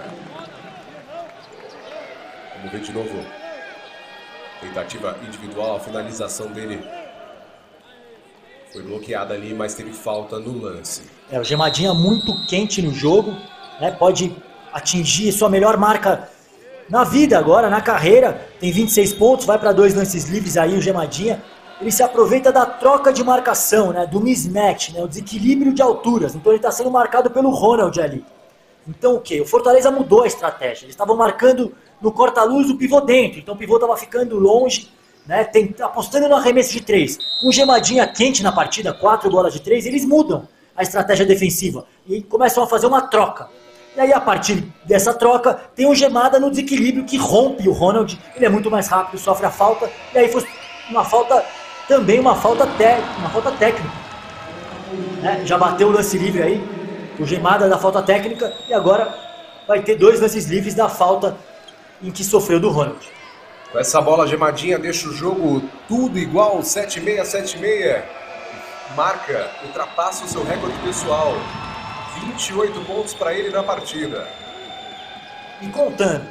Vamos ver de novo. Tentativa individual. A finalização dele foi bloqueada ali, mas teve falta no lance. O Gemadinha muito quente no jogo, né? Pode atingir sua melhor marca na vida agora, na carreira. Tem 26 pontos, vai para 2 lances livres aí o Gemadinha. Ele se aproveita da troca de marcação, né? Do mismatch, né? O desequilíbrio de alturas. Então ele está sendo marcado pelo Ronald ali. Então o quê? O Fortaleza mudou a estratégia. Eles estavam marcando no corta-luz o pivô dentro. Então o pivô estava ficando longe, né? Apostando no arremesso de 3. Com o Gemadinha quente na partida, 4 bolas de 3, eles mudam a estratégia defensiva e começam a fazer uma troca. E aí, a partir dessa troca, tem o Gemada no desequilíbrio que rompe o Ronald. Ele é muito mais rápido, sofre a falta. E aí foi uma falta, também uma falta técnica. Né? Já bateu o lance livre aí, o Gemada da falta técnica. E agora vai ter 2 lances livres da falta em que sofreu do Ronald. Com essa bola, Gemadinha deixa o jogo tudo igual, 7-6, 7-6. Marca, ultrapassa o seu recorde pessoal. 28 pontos para ele na partida. E contando.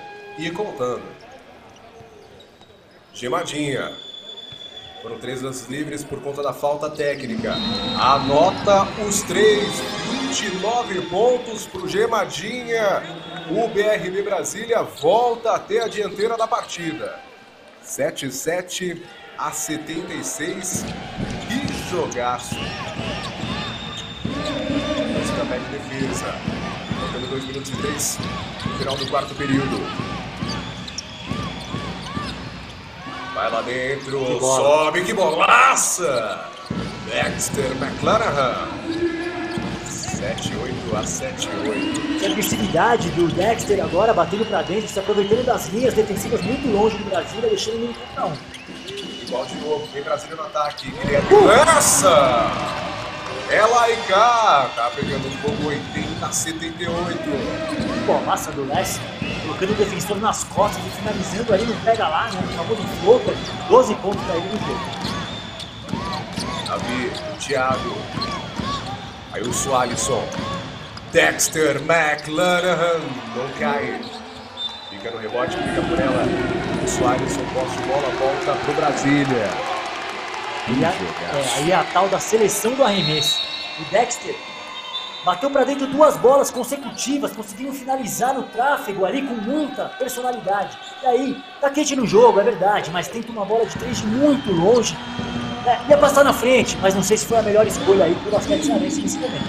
Gemadinha. Foram 3 lances livres por conta da falta técnica. Anota os 3. 29 pontos para o Gemadinha. O BRB Brasília volta até a dianteira da partida. 77-76. Que jogaço. Pé de defesa. Faltando 2 minutos e 3 no final do 4º período. Vai lá dentro, sobe, que bolaça! Dexter McClanahan. 7-8 a 7-8. Que agressividade do Dexter agora batendo pra dentro, se aproveitando das linhas defensivas muito longe do Brasília, deixando ele no contra 1. Igual de novo, vem Brasília no ataque. Guilherme lança! É lá e cá. Tá pegando fogo 80 a 78. Bolaça do Leste, colocando o defensor nas costas e finalizando ali no pega lá, né? O famoso floater, 12 pontos pra ele no jogo. Davi, Thiago. Aí o Sualisson. Dexter McClanahan. Não cai. Fica no rebote, fica por ela. O Sualisson, posse de bola, volta pro Brasília. Aí a tal da seleção do arremesso. O Dexter bateu pra dentro 2 bolas consecutivas, conseguindo finalizar no tráfego ali com muita personalidade. E aí, tá quente no jogo, é verdade, mas tenta uma bola de 3 de muito longe. Ia passar na frente, mas não sei se foi a melhor escolha aí pro basquete cearense nesse momento.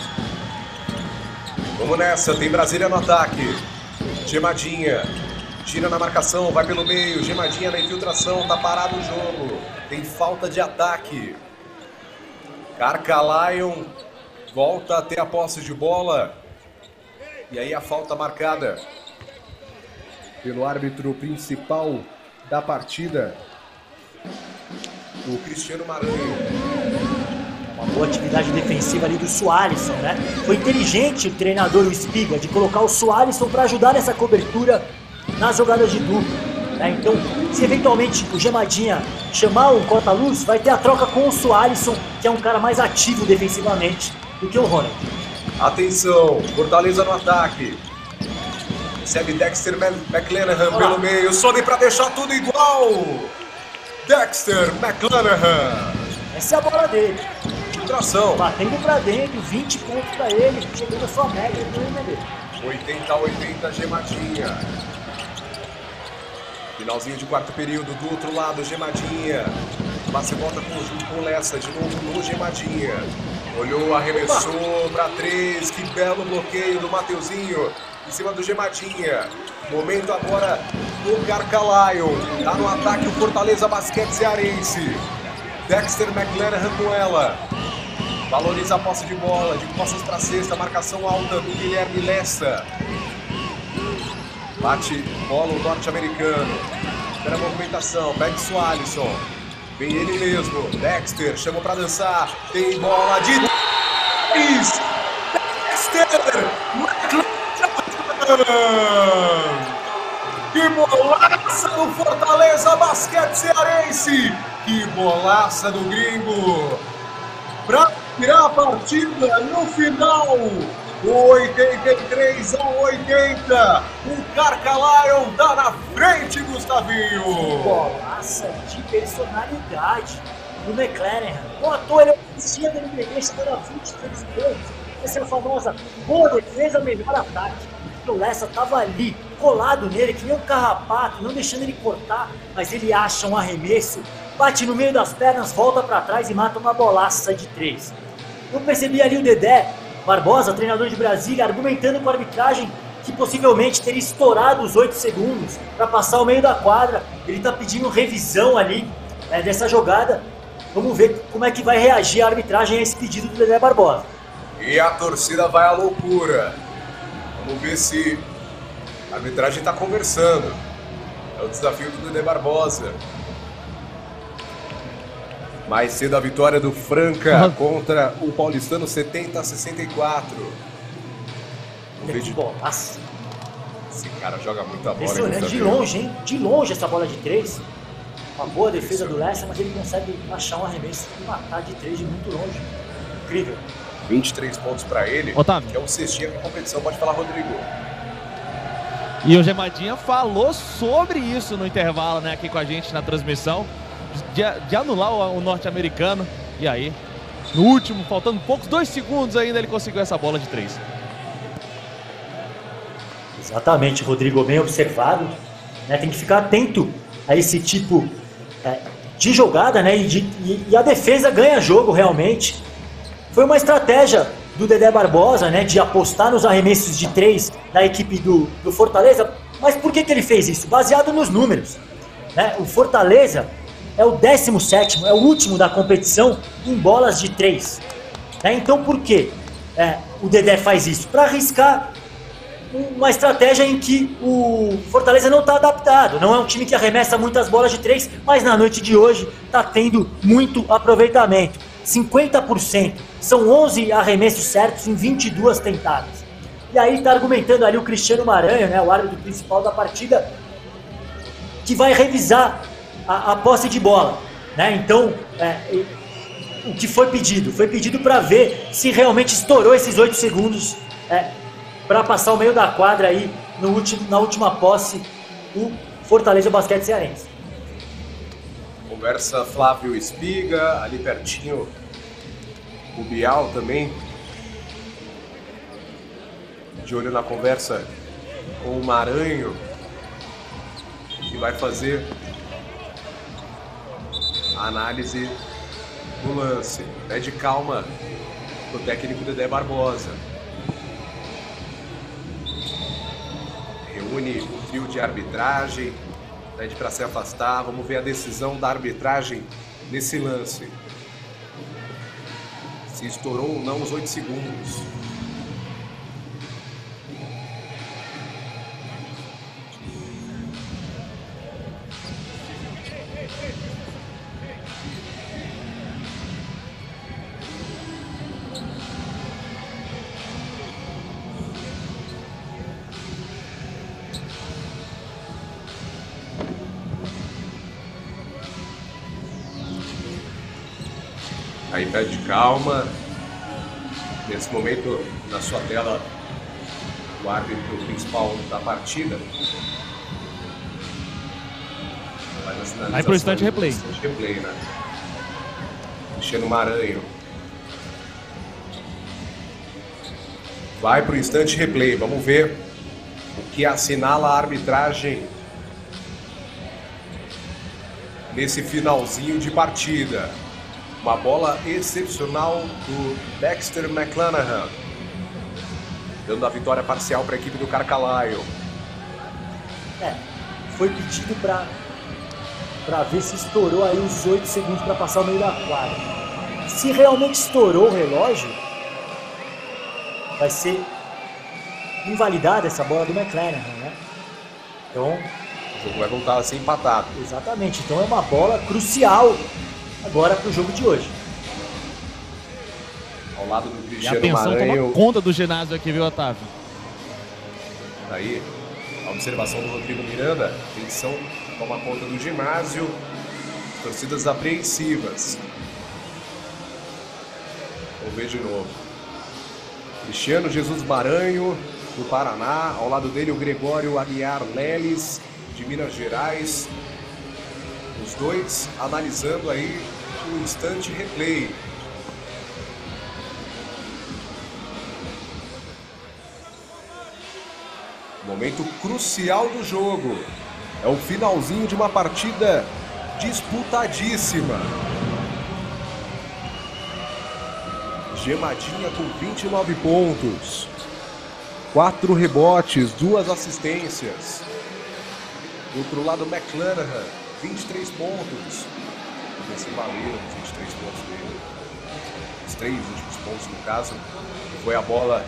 Vamos nessa, tem Brasília no ataque. Gemadinha, tira na marcação, vai pelo meio. Gemadinha na infiltração, tá parado o jogo. Tem falta de ataque. Carcalion volta a ter a posse de bola. E aí a falta marcada pelo árbitro principal da partida, o Cristiano Maranhão. Uma boa atividade defensiva ali do Sualisson, né? Foi inteligente o treinador, o Espiga, de colocar o Sualisson para ajudar nessa cobertura nas jogadas de dupla, né? Então, se eventualmente o Gemadinha chamar um corta-luz, vai ter a troca com o Sualisson, que é um cara mais ativo defensivamente do que o Ronald. Atenção, Fortaleza no ataque. Recebe Dexter McClanahan pelo meio, sobe para deixar tudo igual. Dexter McClanahan. Essa é a bola dele. Infiltração. Batendo pra dentro, 20 pontos pra ele, chegando a sua média no NBB. 80 a 80, Gemadinha. Finalzinho de quarto período, do outro lado, Gemadinha. Passe volta com o Lessa, de novo no Gemadinha. Olhou, arremessou pra 3, que belo bloqueio do Mateuzinho. Em cima do Gemadinha. Momento agora do Carcalion. Tá no ataque o Fortaleza Basquete Cearense. Dexter McClanahan com ela. Valoriza a posse de bola, de costas para cesta, marcação alta do Guilherme Lessa. Bate bola o norte-americano. Espera a movimentação, pega o Sualisson. Vem ele mesmo, Dexter, chama para dançar. Tem bola de... Dexter McClanahan. Que bolaça do Fortaleza Basquete Cearense. Que bolaça do gringo. Para virar a partida no final, 83 a 80. O Carcalion tá na frente, Gustavinho. Bolaça de personalidade do McClanahan. Não à toa ele assistia do NBB, chegando a 23 pontos. Essa é a famosa boa defesa, melhor ataque. O Lessa tava ali, colado nele, que nem um carrapato, não deixando ele cortar, mas ele acha um arremesso, bate no meio das pernas, volta para trás e mata uma bolaça de 3. Eu percebi ali o Dedé Barbosa, treinador de Brasília, argumentando com a arbitragem que possivelmente teria estourado os 8 segundos para passar o meio da quadra. Ele está pedindo revisão ali dessa jogada. Vamos ver como é que vai reagir a arbitragem a esse pedido do Dedé Barbosa. E a torcida vai à loucura. Vamos ver se a arbitragem está conversando. É o desafio do Dedé Barbosa. Mais cedo a vitória do Franca contra o Paulistano, 70 a 64. Que bolaça. Esse cara joga muita bola. Impressionante, de longe, hein? De longe essa bola de 3. Uma boa defesa do Lessa, mas ele consegue achar um arremesso e matar de 3 de muito longe. Incrível. 23 pontos para ele, Otávio. que é o cestinha da competição. Pode falar, Rodrigo. E o Gemadinha falou sobre isso no intervalo, né, aqui com a gente na transmissão, de anular o norte-americano. E aí, no último, faltando poucos, 2 segundos ainda, ele conseguiu essa bola de 3. Exatamente, Rodrigo, bem observado. Né? Tem que ficar atento a esse tipo de jogada, né? E a defesa ganha jogo realmente. Foi uma estratégia do Dedé Barbosa, né, de apostar nos arremessos de 3 da equipe do Fortaleza. Mas por que ele fez isso? Baseado nos números. né? O Fortaleza é o 17º, é o último da competição em bolas de 3. Né? Então por quê? O Dedé faz isso? Para arriscar uma estratégia em que o Fortaleza não está adaptado. Não é um time que arremessa muitas bolas de 3, mas na noite de hoje está tendo muito aproveitamento. 50%. São 11 arremessos certos em 22 tentadas. E aí está argumentando ali o Cristiano Maranhão, né, o árbitro principal da partida, que vai revisar a posse de bola. Né? Então, o que foi pedido? Foi pedido para ver se realmente estourou esses 8 segundos para passar o meio da quadra aí na última posse do Fortaleza Basquete Cearense. Conversa Flávio Espiga, ali pertinho o Bial também, de olho na conversa com o Maranhão, que vai fazer a análise do lance. Pede calma pro técnico Dedé Barbosa. Reúne o trio de arbitragem, pede para se afastar. Vamos ver a decisão da arbitragem nesse lance. Se estourou ou não os 8 segundos. Aí pede calma. Nesse momento, na sua tela, o árbitro principal da partida. Vai pro instante replay. Né? Cristiano Maranhão. Vai pro instante replay. Vamos ver o que assinala a arbitragem nesse finalzinho de partida. Uma bola excepcional do Dexter McClanahan, dando a vitória parcial para a equipe do Carcalaio. Foi pedido para ver se estourou aí os 8 segundos para passar o meio da quadra. Se realmente estourou o relógio, vai ser invalidada essa bola do McClanahan, né? Então, o jogo vai voltar a ser empatado. Exatamente, então é uma bola crucial agora para o jogo de hoje. Ao lado do E Cristiano a tensão Maranhão. toma conta do ginásio aqui, viu, Otávio? Aí, a observação do Rodrigo Miranda. A tensão toma conta do ginásio. Torcidas apreensivas. Vamos ver de novo. Cristiano Jesus Maranhão, do Paraná. Ao lado dele, o Gregório Aguiar Leles, de Minas Gerais. Os dois analisando aí o instante replay. Momento crucial do jogo. É o finalzinho de uma partida disputadíssima. Gemadinha com 29 pontos. 4 rebotes, 2 assistências. Do outro lado, McClanahan, 23 pontos. Esse valeu os 23 pontos dele. Os 3 últimos pontos, no caso. Foi a bola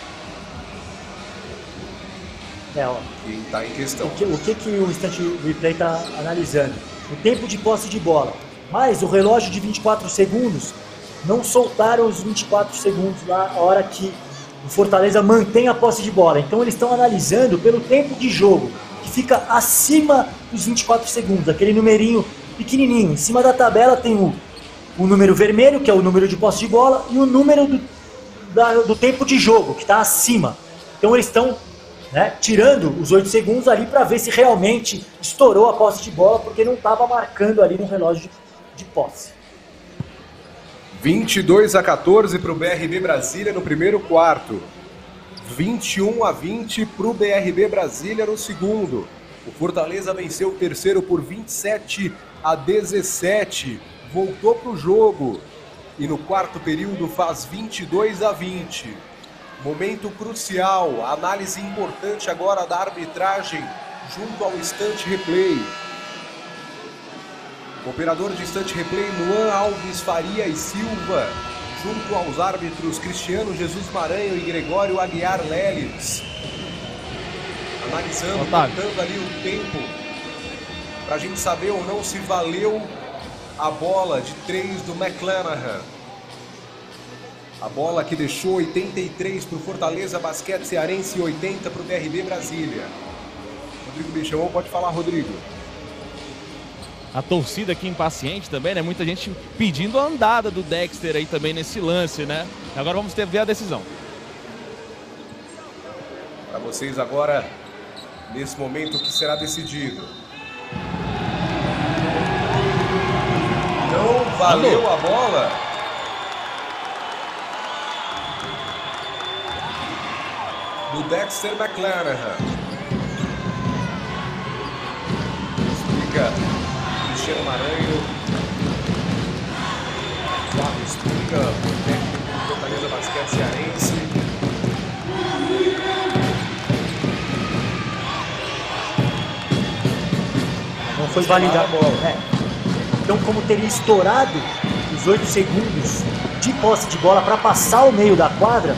que está em questão. O que o Instant Replay está analisando? O tempo de posse de bola. Mas o relógio de 24 segundos, não soltaram os 24 segundos lá, a hora que o Fortaleza mantém a posse de bola. Então eles estão analisando pelo tempo de jogo, que fica acima dos 24 segundos, aquele numerinho pequenininho. Em cima da tabela tem o número vermelho, que é o número de posse de bola, e o número do tempo de jogo, que está acima. Então eles estão tirando os 8 segundos ali para ver se realmente estourou a posse de bola, porque não estava marcando ali no relógio de posse. 22-14 para o BRB Brasília no primeiro quarto. 21-20 para o BRB Brasília no segundo. O Fortaleza venceu o terceiro por 27-17. Voltou para o jogo. E no quarto período faz 22-20. Momento crucial. Análise importante agora da arbitragem junto ao instante replay. Operador de instante replay, Luan Alves Faria e Silva. Junto aos árbitros Cristiano Jesus Maranhão e Gregório Aguiar Leles. Analisando, contando ali o tempo, para a gente saber ou não se valeu a bola de 3 do McClanahan. A bola que deixou 83 para o Fortaleza Basquete Cearense e 80 para o BRB Brasília. Rodrigo Bechão, pode falar, Rodrigo. A torcida aqui impaciente também, né? Muita gente pedindo a andada do Dexter aí também nesse lance, né? Agora vamos ver a decisão. Para vocês agora, nesse momento, o que será decidido. Não valeu a bola. Do Dexter McClanahan. Explica Cristiano Maranhão. Flávio explica o técnico do Fortaleza Basquete Cearense. Não foi validada a bola. Então, como teria estourado os 8 segundos de posse de bola para passar o meio da quadra,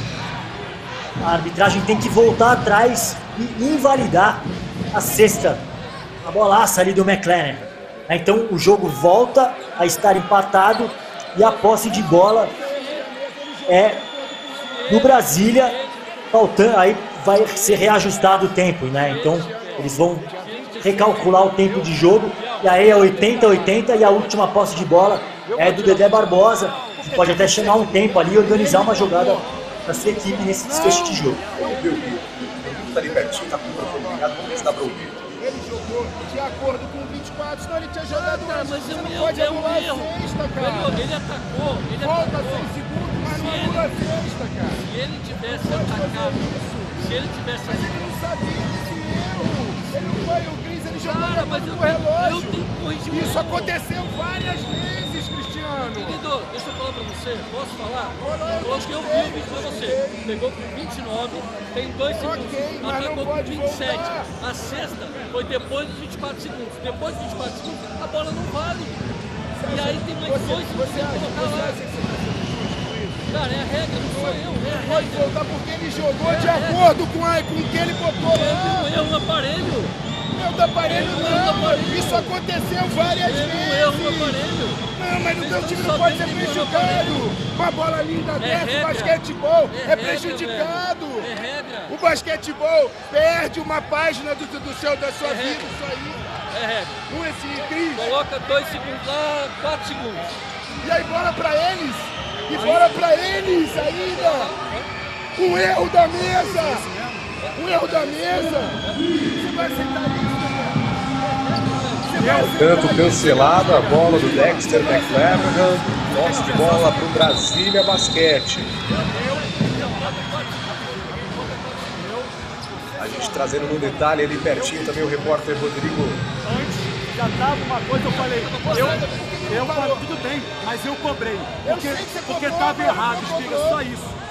a arbitragem tem que voltar atrás e invalidar a cesta, a bolaça ali do McClanahan. Então o jogo volta a estar empatado e a posse de bola é do Brasília, faltando, aí vai ser reajustado o tempo, né? Então eles vão recalcular o tempo de jogo e aí é 80-80 e a última posse de bola é do Dedé Barbosa, que pode até chamar um tempo ali e organizar uma jogada para sua equipe nesse desfecho de jogo. Vamos ver o que o está ali pertinho, tá com o microfone ligado, vamos ver se dá para ouvir. Ele jogou de acordo com 24, senão ele tinha jogado antes. Mas você não pode anular a sexta, cara. Ele atacou, Volta 6 segundos, mas não anula a sexta, cara. Se ele tivesse atacado, se ele tivesse... Mas ele não sabia desse erro. Ele não foi o Cris, ele jogou Cara, mas com o relógio. eu tenho que corrigir. Isso aconteceu várias vezes, Cristiano. Querido, deixa eu falar pra você, posso falar? Falou que eu vi o vídeo pra você. Pegou com 29, tem 2 segundos. Atacou com 27. Voltar. A sexta foi depois dos 24 segundos. Depois dos 24 segundos, a bola não vale. E aí tem mais 2 segundos pra colocar lá. Cara, é a regra, não sou eu, é a Pode regra. voltar porque ele jogou de acordo com o que ele botou lá. Teve um erro no aparelho. Erro do aparelho não, isso aconteceu várias vezes. Teve um erro no aparelho. Não, mas o teu time não pode ser prejudicado. Uma bola linda dessa, o basquetebol é prejudicado. É regra. O basquetebol perde uma página da sua vida, isso aí. É regra. Com esse Cris. Coloca 2 segundos lá, 4 segundos. E aí bola pra eles. E bora pra eles ainda! Um erro da mesa! Um erro da mesa! Você vai aceitar isso? Portanto, cancelada a bola do Dexter McClanahan, posse de bola para o Brasília Basquete. A gente trazendo no detalhe ali pertinho também o repórter Rodrigo. Antes já tava uma coisa, eu falei, eu falei, tudo bem, mas eu cobrei. Porque tava errado, Espiga, só isso.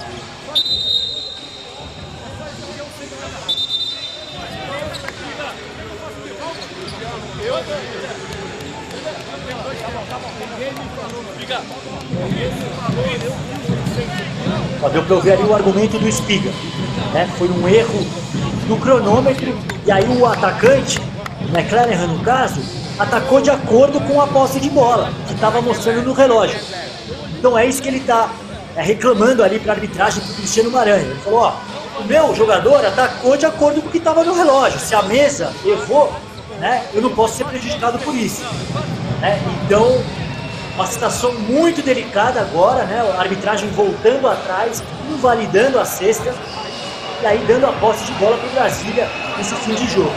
Deu para ouvir ali o argumento do Espiga, né? Foi um erro no cronômetro e aí o atacante, McClanahan no caso, atacou de acordo com a posse de bola que estava mostrando no relógio. Então é isso que ele está reclamando ali para a arbitragem do Cristiano Maranhão. Ele falou, ó, o meu jogador atacou de acordo com o que estava no relógio. Se a mesa errou, né, eu não posso ser prejudicado por isso. Né? Então, uma situação muito delicada agora, né? A arbitragem voltando atrás, invalidando a cesta e aí dando a posse de bola para o Brasília nesse fim de jogo.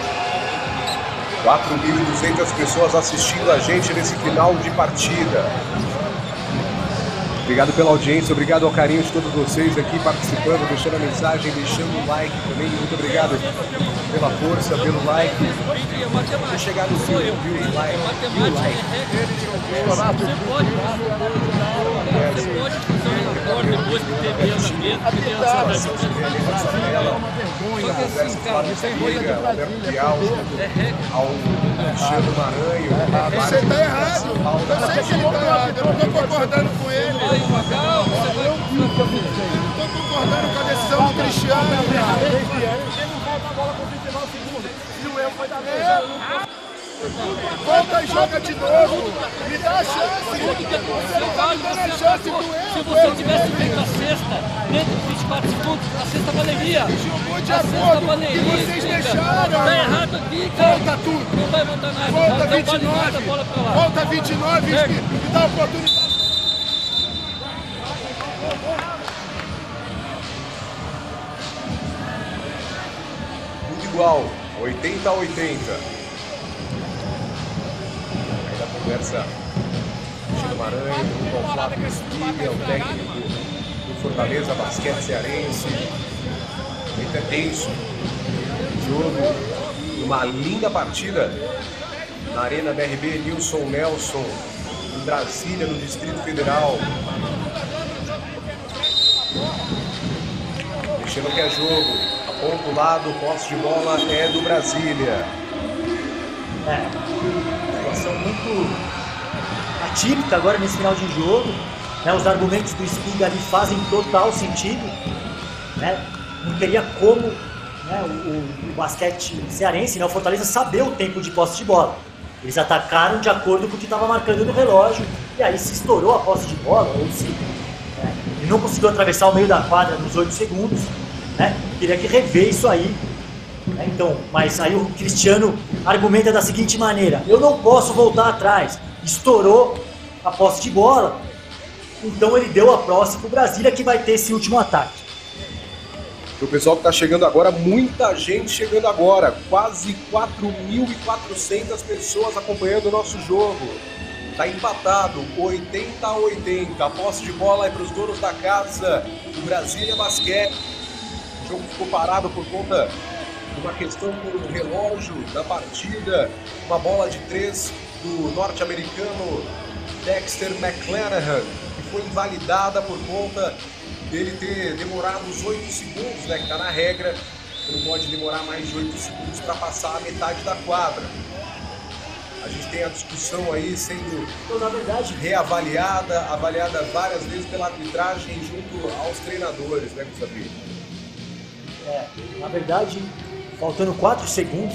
4.200 pessoas assistindo a gente nesse final de partida. Obrigado pela audiência, obrigado ao carinho de todos vocês aqui participando, deixando a mensagem, deixando o like também. Muito obrigado pela força, pelo like. Vou chegar no fim, viu o like. Você pode fazer um relatório depois que teve erro na mesa. criança. É uma vergonha. Só que assim, cara, não tem coisa do Brasil. É regra. Ao Cristiano Maranhão. Você tá errado. Eu sei que ele tá errado. Eu não tô concordando com ele. Vai pagar, você vai Tô concordando com a decisão do Cristiano. Ele não volta a bola com 29 segundos. E o erro foi da mesa. Volta e joga de novo. Me dá a chance. Tudo que Você não tá me dando a aconteceu, chance acabou. do erro. Se você tivesse feito a cesta dentro de 24 segundos, a cesta valeria. Jogou de A acordo cesta com valeria. o que vocês Fica. deixaram. Tá errado aqui, cara. Volta tudo. Não vai voltar nada. Volta Não vale 29. nada, bola pra lá. Volta 29 e dá a oportunidade. Tudo igual, 80-80. Ainda conversa Chico Maranhão, junto ao Flávio Espiga, o técnico do Fortaleza Basquete Cearense. Muito é tenso. Jogo, uma linda partida na Arena BRB Nilson Nelson, em Brasília, no Distrito Federal. Mexendo que é jogo. Aponta o lado, posse de bola é do Brasília. Situação muito atípica agora nesse final de jogo. Né? Os argumentos do Espiga ali fazem total sentido. Né? Não teria como, né, o basquete cearense, né, o Fortaleza, saber o tempo de posse de bola. Eles atacaram de acordo com o que estava marcando no relógio, e aí se estourou a posse de bola, ou se ele não conseguiu atravessar o meio da quadra nos 8 segundos, né? Teria que rever isso aí. Né? Então, mas aí o Cristiano argumenta da seguinte maneira: eu não posso voltar atrás. Estourou a posse de bola, então ele deu a posse para o Brasília, que vai ter esse último ataque. O pessoal que está chegando agora, muita gente chegando agora, quase 4.400 pessoas acompanhando o nosso jogo. Está empatado, 80-80, a posse de bola é para os donos da casa, do Brasília Basquete. O jogo ficou parado por conta de uma questão com o relógio da partida, uma bola de 3 do norte-americano Dexter McClanahan, que foi invalidada por conta dele ter demorado os 8 segundos, né, que está na regra, não pode demorar mais de 8 segundos para passar a metade da quadra. A gente tem a discussão aí sendo, na verdade, reavaliada, avaliada várias vezes pela arbitragem junto aos treinadores, né, Gustavo? Na verdade, faltando 4 segundos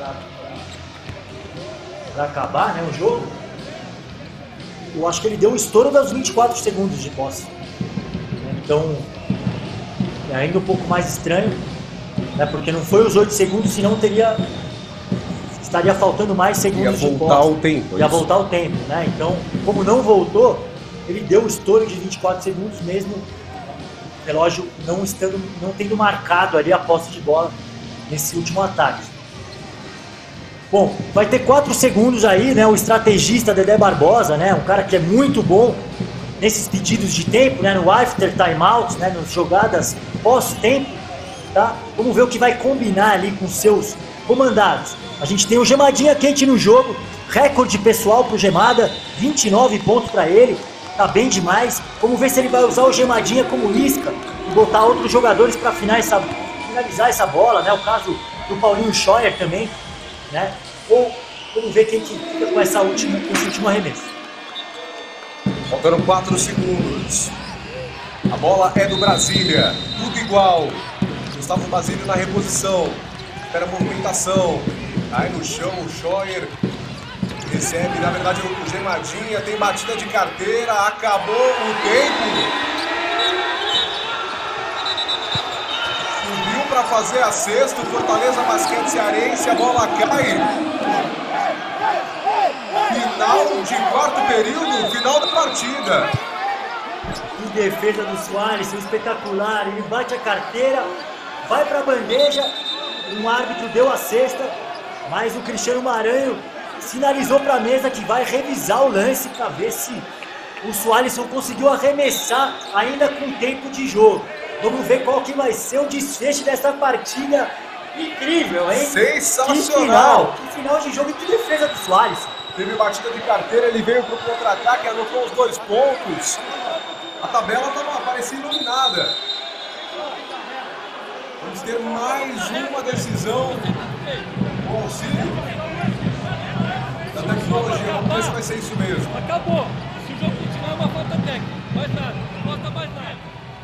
para acabar, né, o jogo, eu acho que ele deu um estouro dos 24 segundos de posse. Então, é ainda um pouco mais estranho, né, porque não foi os 8 segundos, senão estaria faltando mais segundos de posse. Ia voltar o tempo. Ia voltar o tempo, né? Então, como não voltou, ele deu o estouro de 24 segundos mesmo, o relógio não tendo marcado ali a posse de bola nesse último ataque. Bom, vai ter 4 segundos aí, né? O estrategista Dedé Barbosa, né? Um cara que é muito bom nesses pedidos de tempo, né, no after timeouts, né, nas jogadas pós-tempo, tá? Vamos ver o que vai combinar ali com seus comandados. A gente tem o Gemadinha quente no jogo, recorde pessoal pro Gemada, 29 pontos para ele, tá bem demais. Vamos ver se ele vai usar o Gemadinha como isca e botar outros jogadores para finalizar essa bola, né? O caso do Paulinho Scheuer também, né? Ou vamos ver quem que fica com esse último arremesso. Faltando 4 segundos. A bola é do Brasília. Tudo igual. Gustavo Basílio na reposição. Espera a movimentação. Cai no chão o Scheuer. Recebe, na verdade, o Gemadinha. Tem batida de carteira. Acabou o tempo. Subiu para fazer a cesta. O Fortaleza Basquete Cearense. A bola cai. Final de quarto período, final da partida. Que defesa do Soares, espetacular. Ele bate a carteira, vai para a bandeja, um árbitro deu a cesta, mas o Cristiano Maranhão sinalizou para a mesa que vai revisar o lance para ver se o Soares conseguiu arremessar ainda com tempo de jogo. Vamos ver qual que vai ser o desfecho dessa partida incrível, hein? Sensacional! Que final de jogo e que defesa do Soares. Teve batida de carteira, ele veio para o contra-ataque, anotou os 2 pontos. A tabela parecia iluminada. Vamos ter mais uma decisão com auxílio da tecnologia. Vamos ver se vai ser isso mesmo. Acabou. Se o jogo continuar, é uma falta técnica. Mais nada. Não falta mais nada.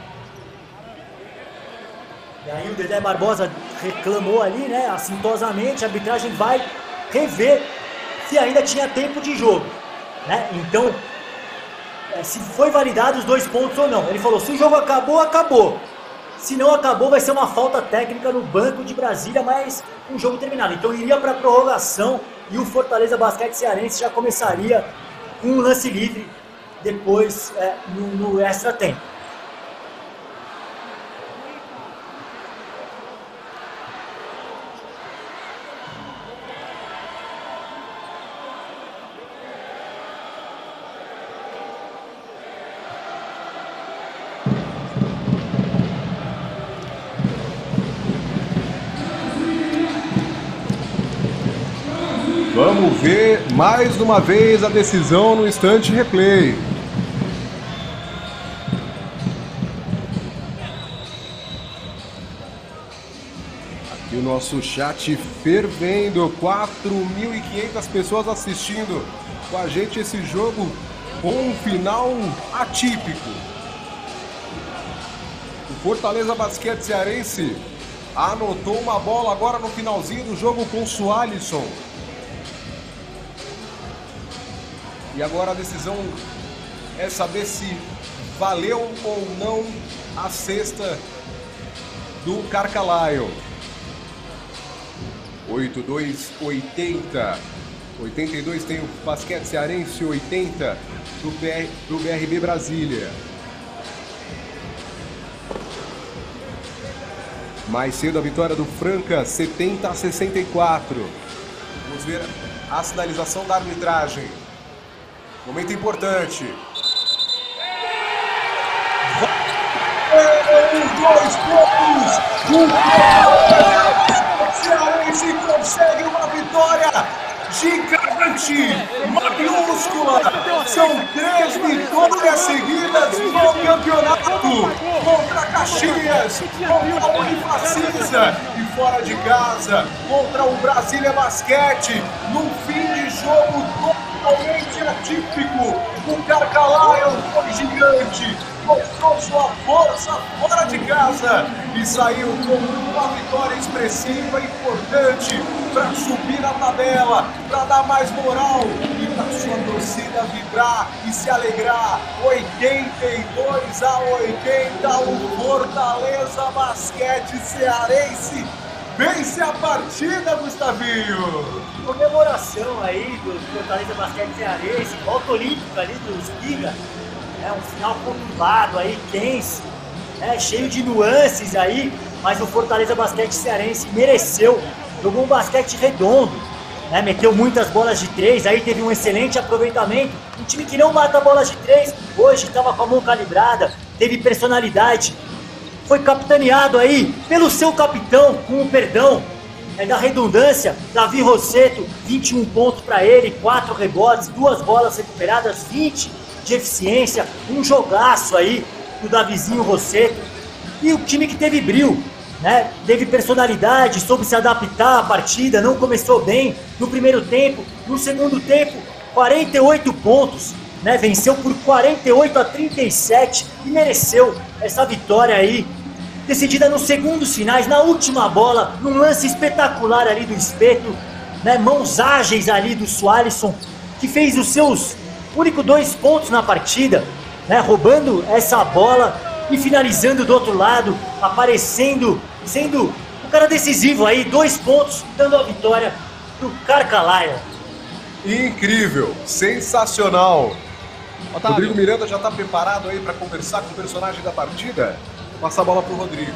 E aí o Dedé Barbosa reclamou ali, né, assintosamente, a arbitragem vai rever se ainda tinha tempo de jogo, né? Então, se foi validado os 2 pontos ou não. Ele falou, se o jogo acabou, acabou. Se não acabou, vai ser uma falta técnica no Banco de Brasília, mas um jogo terminado. Então iria para a prorrogação e o Fortaleza Basquete Cearense já começaria com um lance livre depois no extra tempo. Vamos ver mais uma vez a decisão no instante replay. Aqui o nosso chat fervendo, 4.500 pessoas assistindo com a gente esse jogo com um final atípico. O Fortaleza Basquete Cearense anotou uma bola agora no finalzinho do jogo com o Sualisson. E agora a decisão é saber se valeu ou não a cesta do Carcalaio. 82-80. 82 tem o Basquete Cearense, 80 do BRB Brasília. Mais cedo a vitória do Franca, 70-64. Vamos ver a sinalização da arbitragem. Momento importante. 2 pontos. O Cearense consegue uma vitória gigante, maiúscula. São 3 vitórias seguidas no campeonato. Contra Caxias, contra a Unifacisa e fora de casa, contra o Brasília Basquete. Num fim de jogo totalmente atípico, o Carcalaio foi gigante, mostrou sua força fora de casa e saiu com uma vitória expressiva e importante para subir na tabela, para dar mais moral e para sua torcida vibrar e se alegrar. 82-80, o Fortaleza Basquete Cearense vence a partida, Gustavinho! Comemoração aí do Fortaleza Basquete Cearense, volta olímpica ali do Espiga, um final conturbado aí, tenso, cheio de nuances aí, mas o Fortaleza Basquete Cearense mereceu, jogou um basquete redondo, meteu muitas bolas de 3, aí teve um excelente aproveitamento, um time que não mata bolas de 3, hoje estava com a mão calibrada, teve personalidade, foi capitaneado aí pelo seu capitão, com o perdão da redundância, Davi Rossetto, 21 pontos para ele, 4 rebotes, 2 bolas recuperadas, 20 de eficiência, um jogaço aí do Davizinho Rossetto. E o time que teve brilho, teve personalidade, soube se adaptar à partida, não começou bem no primeiro tempo, no segundo tempo, 48 pontos, venceu por 48-37 e mereceu essa vitória aí, decidida nos segundos finais, na última bola, num lance espetacular ali do Espeto, mãos ágeis ali do Sualisson, que fez os seus únicos 2 pontos na partida, roubando essa bola e finalizando do outro lado, aparecendo, sendo o cara decisivo aí, 2 pontos, dando a vitória pro Carcalaio. Incrível, sensacional. Otávio. Rodrigo Miranda já está preparado aí para conversar com o personagem da partida? Passa a bola pro Rodrigo.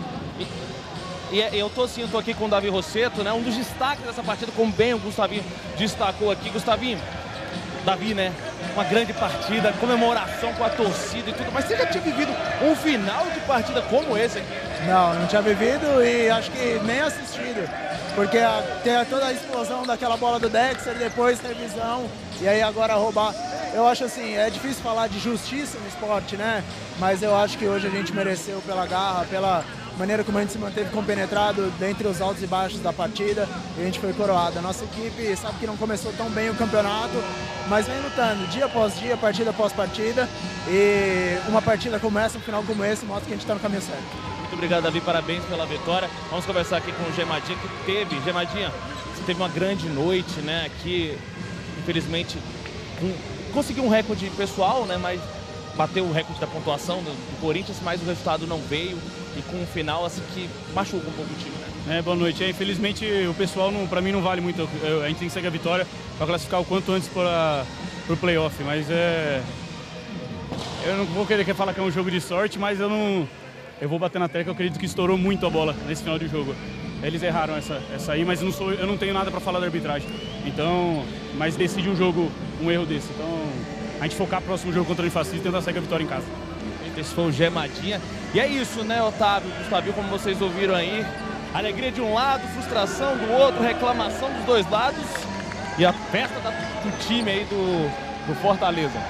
E eu tô aqui com o Davi Rossetto, um dos destaques dessa partida, como bem o Gustavinho destacou aqui. Gustavinho, Davi, uma grande partida, comemoração com a torcida e tudo, mas você já tinha vivido um final de partida como esse aqui? Não tinha vivido e acho que nem assistido, porque tem toda a explosão daquela bola do Dexter, depois revisão, e aí agora roubar eu acho assim, é difícil falar de justiça no esporte, né? Mas eu acho que hoje a gente mereceu pela garra, pela maneira como a gente se manteve compenetrado dentre os altos e baixos da partida, e a gente foi coroado. A nossa equipe sabe que não começou tão bem o campeonato, mas vem lutando dia após dia, partida após partida, e uma partida como essa, um final como esse, mostra que a gente está no caminho certo. Muito obrigado, Davi, parabéns pela vitória. Vamos conversar aqui com o Gemadinha, que teve, Gemadinha, você teve uma grande noite, né, aqui, infelizmente, conseguiu um recorde pessoal, né, mas bateu o recorde da pontuação do Corinthians, mas o resultado não veio, e com um final assim que machucou um pouco o time, né? Boa noite. Infelizmente o pessoal para mim não vale muito, a gente tem que seguir a vitória para classificar o quanto antes para o playoff, mas eu não vou querer falar que é um jogo de sorte, mas eu vou bater na tecla, eu acredito que estourou muito a bola nesse final de jogo. Eles erraram essa aí, mas eu não tenho nada para falar da arbitragem. Então, mas decide um jogo, um erro desse. Então, a gente focar no próximo jogo contra o Unifacisa e tentar sair com a vitória em casa. Esse foi o Gemadinha. E é isso, né, Otávio, Gustavinho, como vocês ouviram aí. Alegria de um lado, frustração do outro, reclamação dos dois lados. E a festa do time aí do Fortaleza.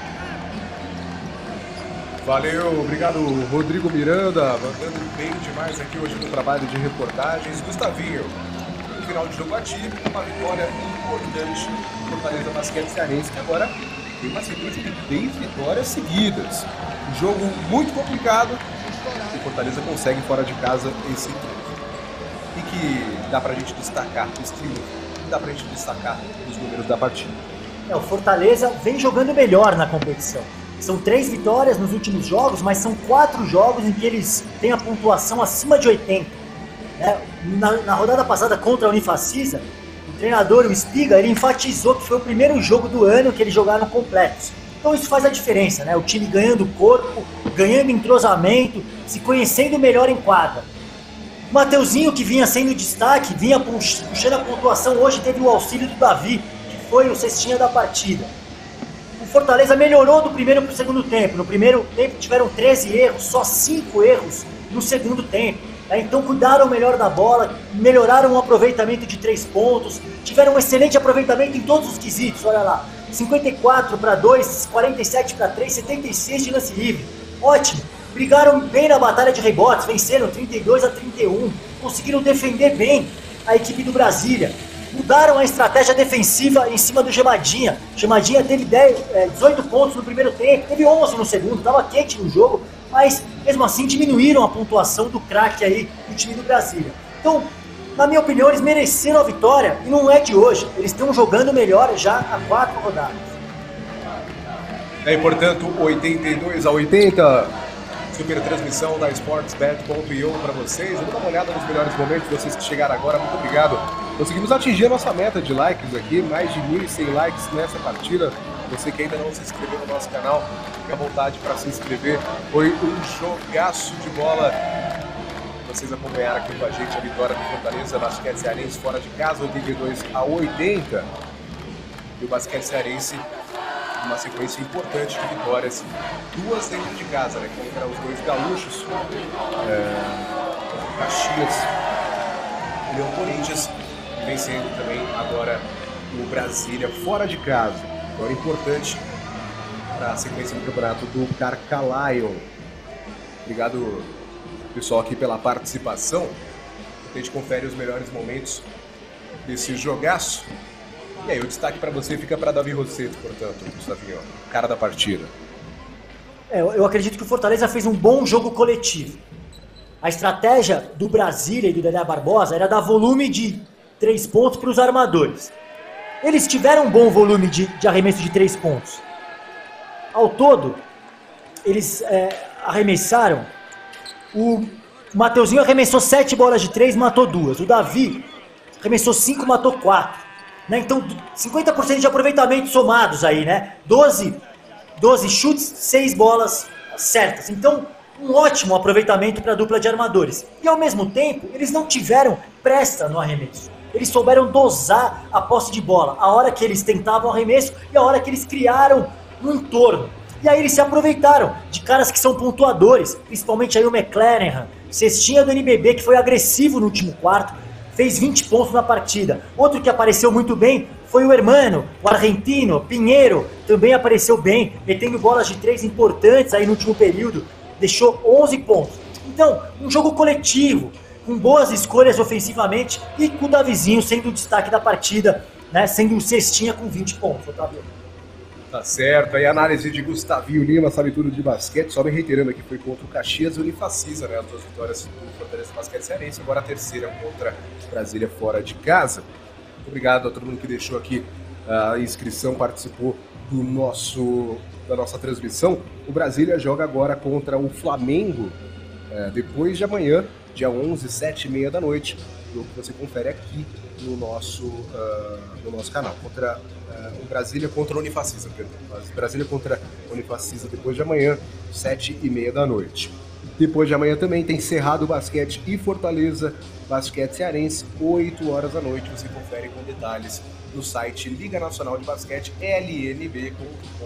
Valeu, obrigado Rodrigo Miranda, mandando bem demais aqui hoje no trabalho de reportagens. Gustavinho, no final de jogo atípico, uma vitória importante do Fortaleza Basquete Cearense, que agora tem uma sequência de 10 vitórias seguidas. Um jogo muito complicado, o Fortaleza consegue fora de casa esse triunfo. E que dá pra gente destacar esse triunfo, dá pra gente destacar os números da partida. O Fortaleza vem jogando melhor na competição. São 3 vitórias nos últimos jogos, mas são 4 jogos em que eles têm a pontuação acima de 80. Na rodada passada contra a Unifacisa, o treinador, o Espiga, ele enfatizou que foi o primeiro jogo do ano que eles jogaram completos. Então isso faz a diferença, né? O time ganhando corpo, ganhando entrosamento, se conhecendo melhor em quadra. O Mateuzinho, que vinha sendo destaque, vinha puxando a pontuação, hoje teve o auxílio do Davi, que foi o cestinha da partida. O Fortaleza melhorou do primeiro para o segundo tempo. No primeiro tempo tiveram 13 erros, só 5 erros no segundo tempo. Então cuidaram melhor da bola, melhoraram o aproveitamento de 3 pontos, tiveram um excelente aproveitamento em todos os quesitos, olha lá. 54-2, 47-3, 76 de lance livre. Ótimo. Brigaram bem na batalha de rebotes, venceram 32-31, conseguiram defender bem a equipe do Brasília. Mudaram a estratégia defensiva em cima do Gemadinha. Gemadinha teve 18 pontos no primeiro tempo, teve 11 no segundo, estava quente no jogo, mas mesmo assim diminuíram a pontuação do craque aí do time do Brasília. Então, na minha opinião, eles mereceram a vitória e não é de hoje. Eles estão jogando melhor já há 4 rodadas. Portanto, 82-80. Super transmissão da sportsbet.io para vocês. Vamos dar uma olhada nos melhores momentos, vocês que chegaram agora, muito obrigado. Conseguimos atingir a nossa meta de likes aqui, mais de 1.100 likes nessa partida. Você que ainda não se inscreveu no nosso canal, fique à vontade para se inscrever. Foi um jogaço de bola. Vocês acompanharam aqui com a gente a vitória do Fortaleza Basquete Cearense fora de casa, 82-80. E o Basquete Cearense, uma sequência importante de vitórias, 2 dentro de casa, né? Contra os 2 gaúchos, Caxias e Leão Corinthians, vencendo também agora o Brasília fora de casa. Agora importante para a sequência do campeonato do Carcalaio. Obrigado, pessoal, aqui pela participação. A gente confere os melhores momentos desse jogaço. E aí, o destaque para você fica para Davi Rosseto, portanto, Gustavinho, cara da partida. Eu acredito que o Fortaleza fez um bom jogo coletivo. A estratégia do Brasília e do Dedé Barbosa era dar volume de 3 pontos para os armadores. Eles tiveram um bom volume de arremesso de 3 pontos. Ao todo, eles arremessaram. O Mateuzinho arremessou 7 bolas de 3, matou 2. O Davi arremessou 5, matou 4. Né? Então, 50% de aproveitamento somados aí, né? 12 chutes, 6 bolas certas. Então, um ótimo aproveitamento para a dupla de armadores. E, ao mesmo tempo, eles não tiveram pressa no arremesso. Eles souberam dosar a posse de bola, a hora que eles tentavam o arremesso e a hora que eles criaram um entorno. E aí eles se aproveitaram de caras que são pontuadores, principalmente aí o McLaren, cestinha do NBB, que foi agressivo no último quarto, fez 20 pontos na partida. Outro que apareceu muito bem foi o Hermano, o argentino, Pinheiro, também apareceu bem, metendo bolas de 3 importantes aí no último período, deixou 11 pontos. Então, um jogo coletivo, com boas escolhas ofensivamente e com o Davizinho sendo o destaque da partida, né, sendo um cestinha com 20 pontos, Otávio. Tá certo, aí a análise de Gustavinho Lima, sabe tudo de basquete, só me reiterando aqui, foi contra o Caxias e o Unifacisa, né, as 2 vitórias do Fortaleza Basquete Cearense, agora a terceira contra Brasília fora de casa. Muito obrigado a todo mundo que deixou aqui a inscrição, participou da nossa transmissão. O Brasília joga agora contra o Flamengo, depois de amanhã, dia 11, 7h30 da noite, jogo que você confere aqui no nosso canal, contra o Brasília contra o Unifacisa, perdão. Brasília contra o Unifacisa depois de amanhã, 7h30 da noite. Depois de amanhã também tem Cerrado Basquete e Fortaleza Basquete Cearense, 8 horas da noite. Você confere com detalhes no site Liga Nacional de Basquete, lnb.com.br,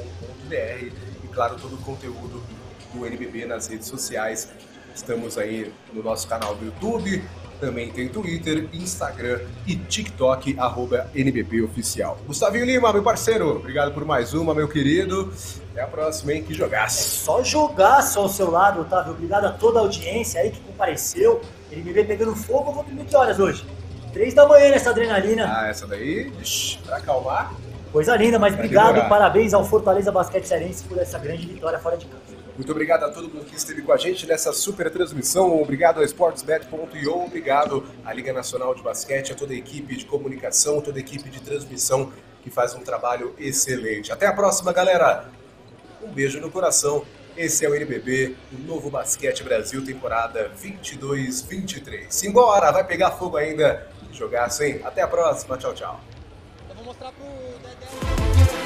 e claro, todo o conteúdo do NBB nas redes sociais. Estamos aí no nosso canal do YouTube, também tem Twitter, Instagram e TikTok, @NBBOficial. Gustavinho Lima, meu parceiro, obrigado por mais uma, meu querido. Até a próxima, hein? Que jogaço. Só jogaço ao seu lado, Otávio. Obrigado a toda a audiência aí que compareceu. NBB pegando fogo, eu vou dormir que horas hoje? 3 da manhã nessa adrenalina. Ah, essa daí, pra acalmar. Coisa linda, mas Vai obrigado, demorar. Parabéns ao Fortaleza Basquete Cearense por essa grande vitória fora de casa. Muito obrigado a todo mundo que esteve com a gente nessa super transmissão. Obrigado a Sportsbet.io, obrigado à Liga Nacional de Basquete, a toda a equipe de comunicação, toda a equipe de transmissão que faz um trabalho excelente. Até a próxima, galera. Um beijo no coração. Esse é o NBB, o Novo Basquete Brasil, temporada 22-23. Simbora, vai pegar fogo ainda. Que jogaço, hein? Até a próxima. Tchau, tchau. Eu vou mostrar pro Dedé.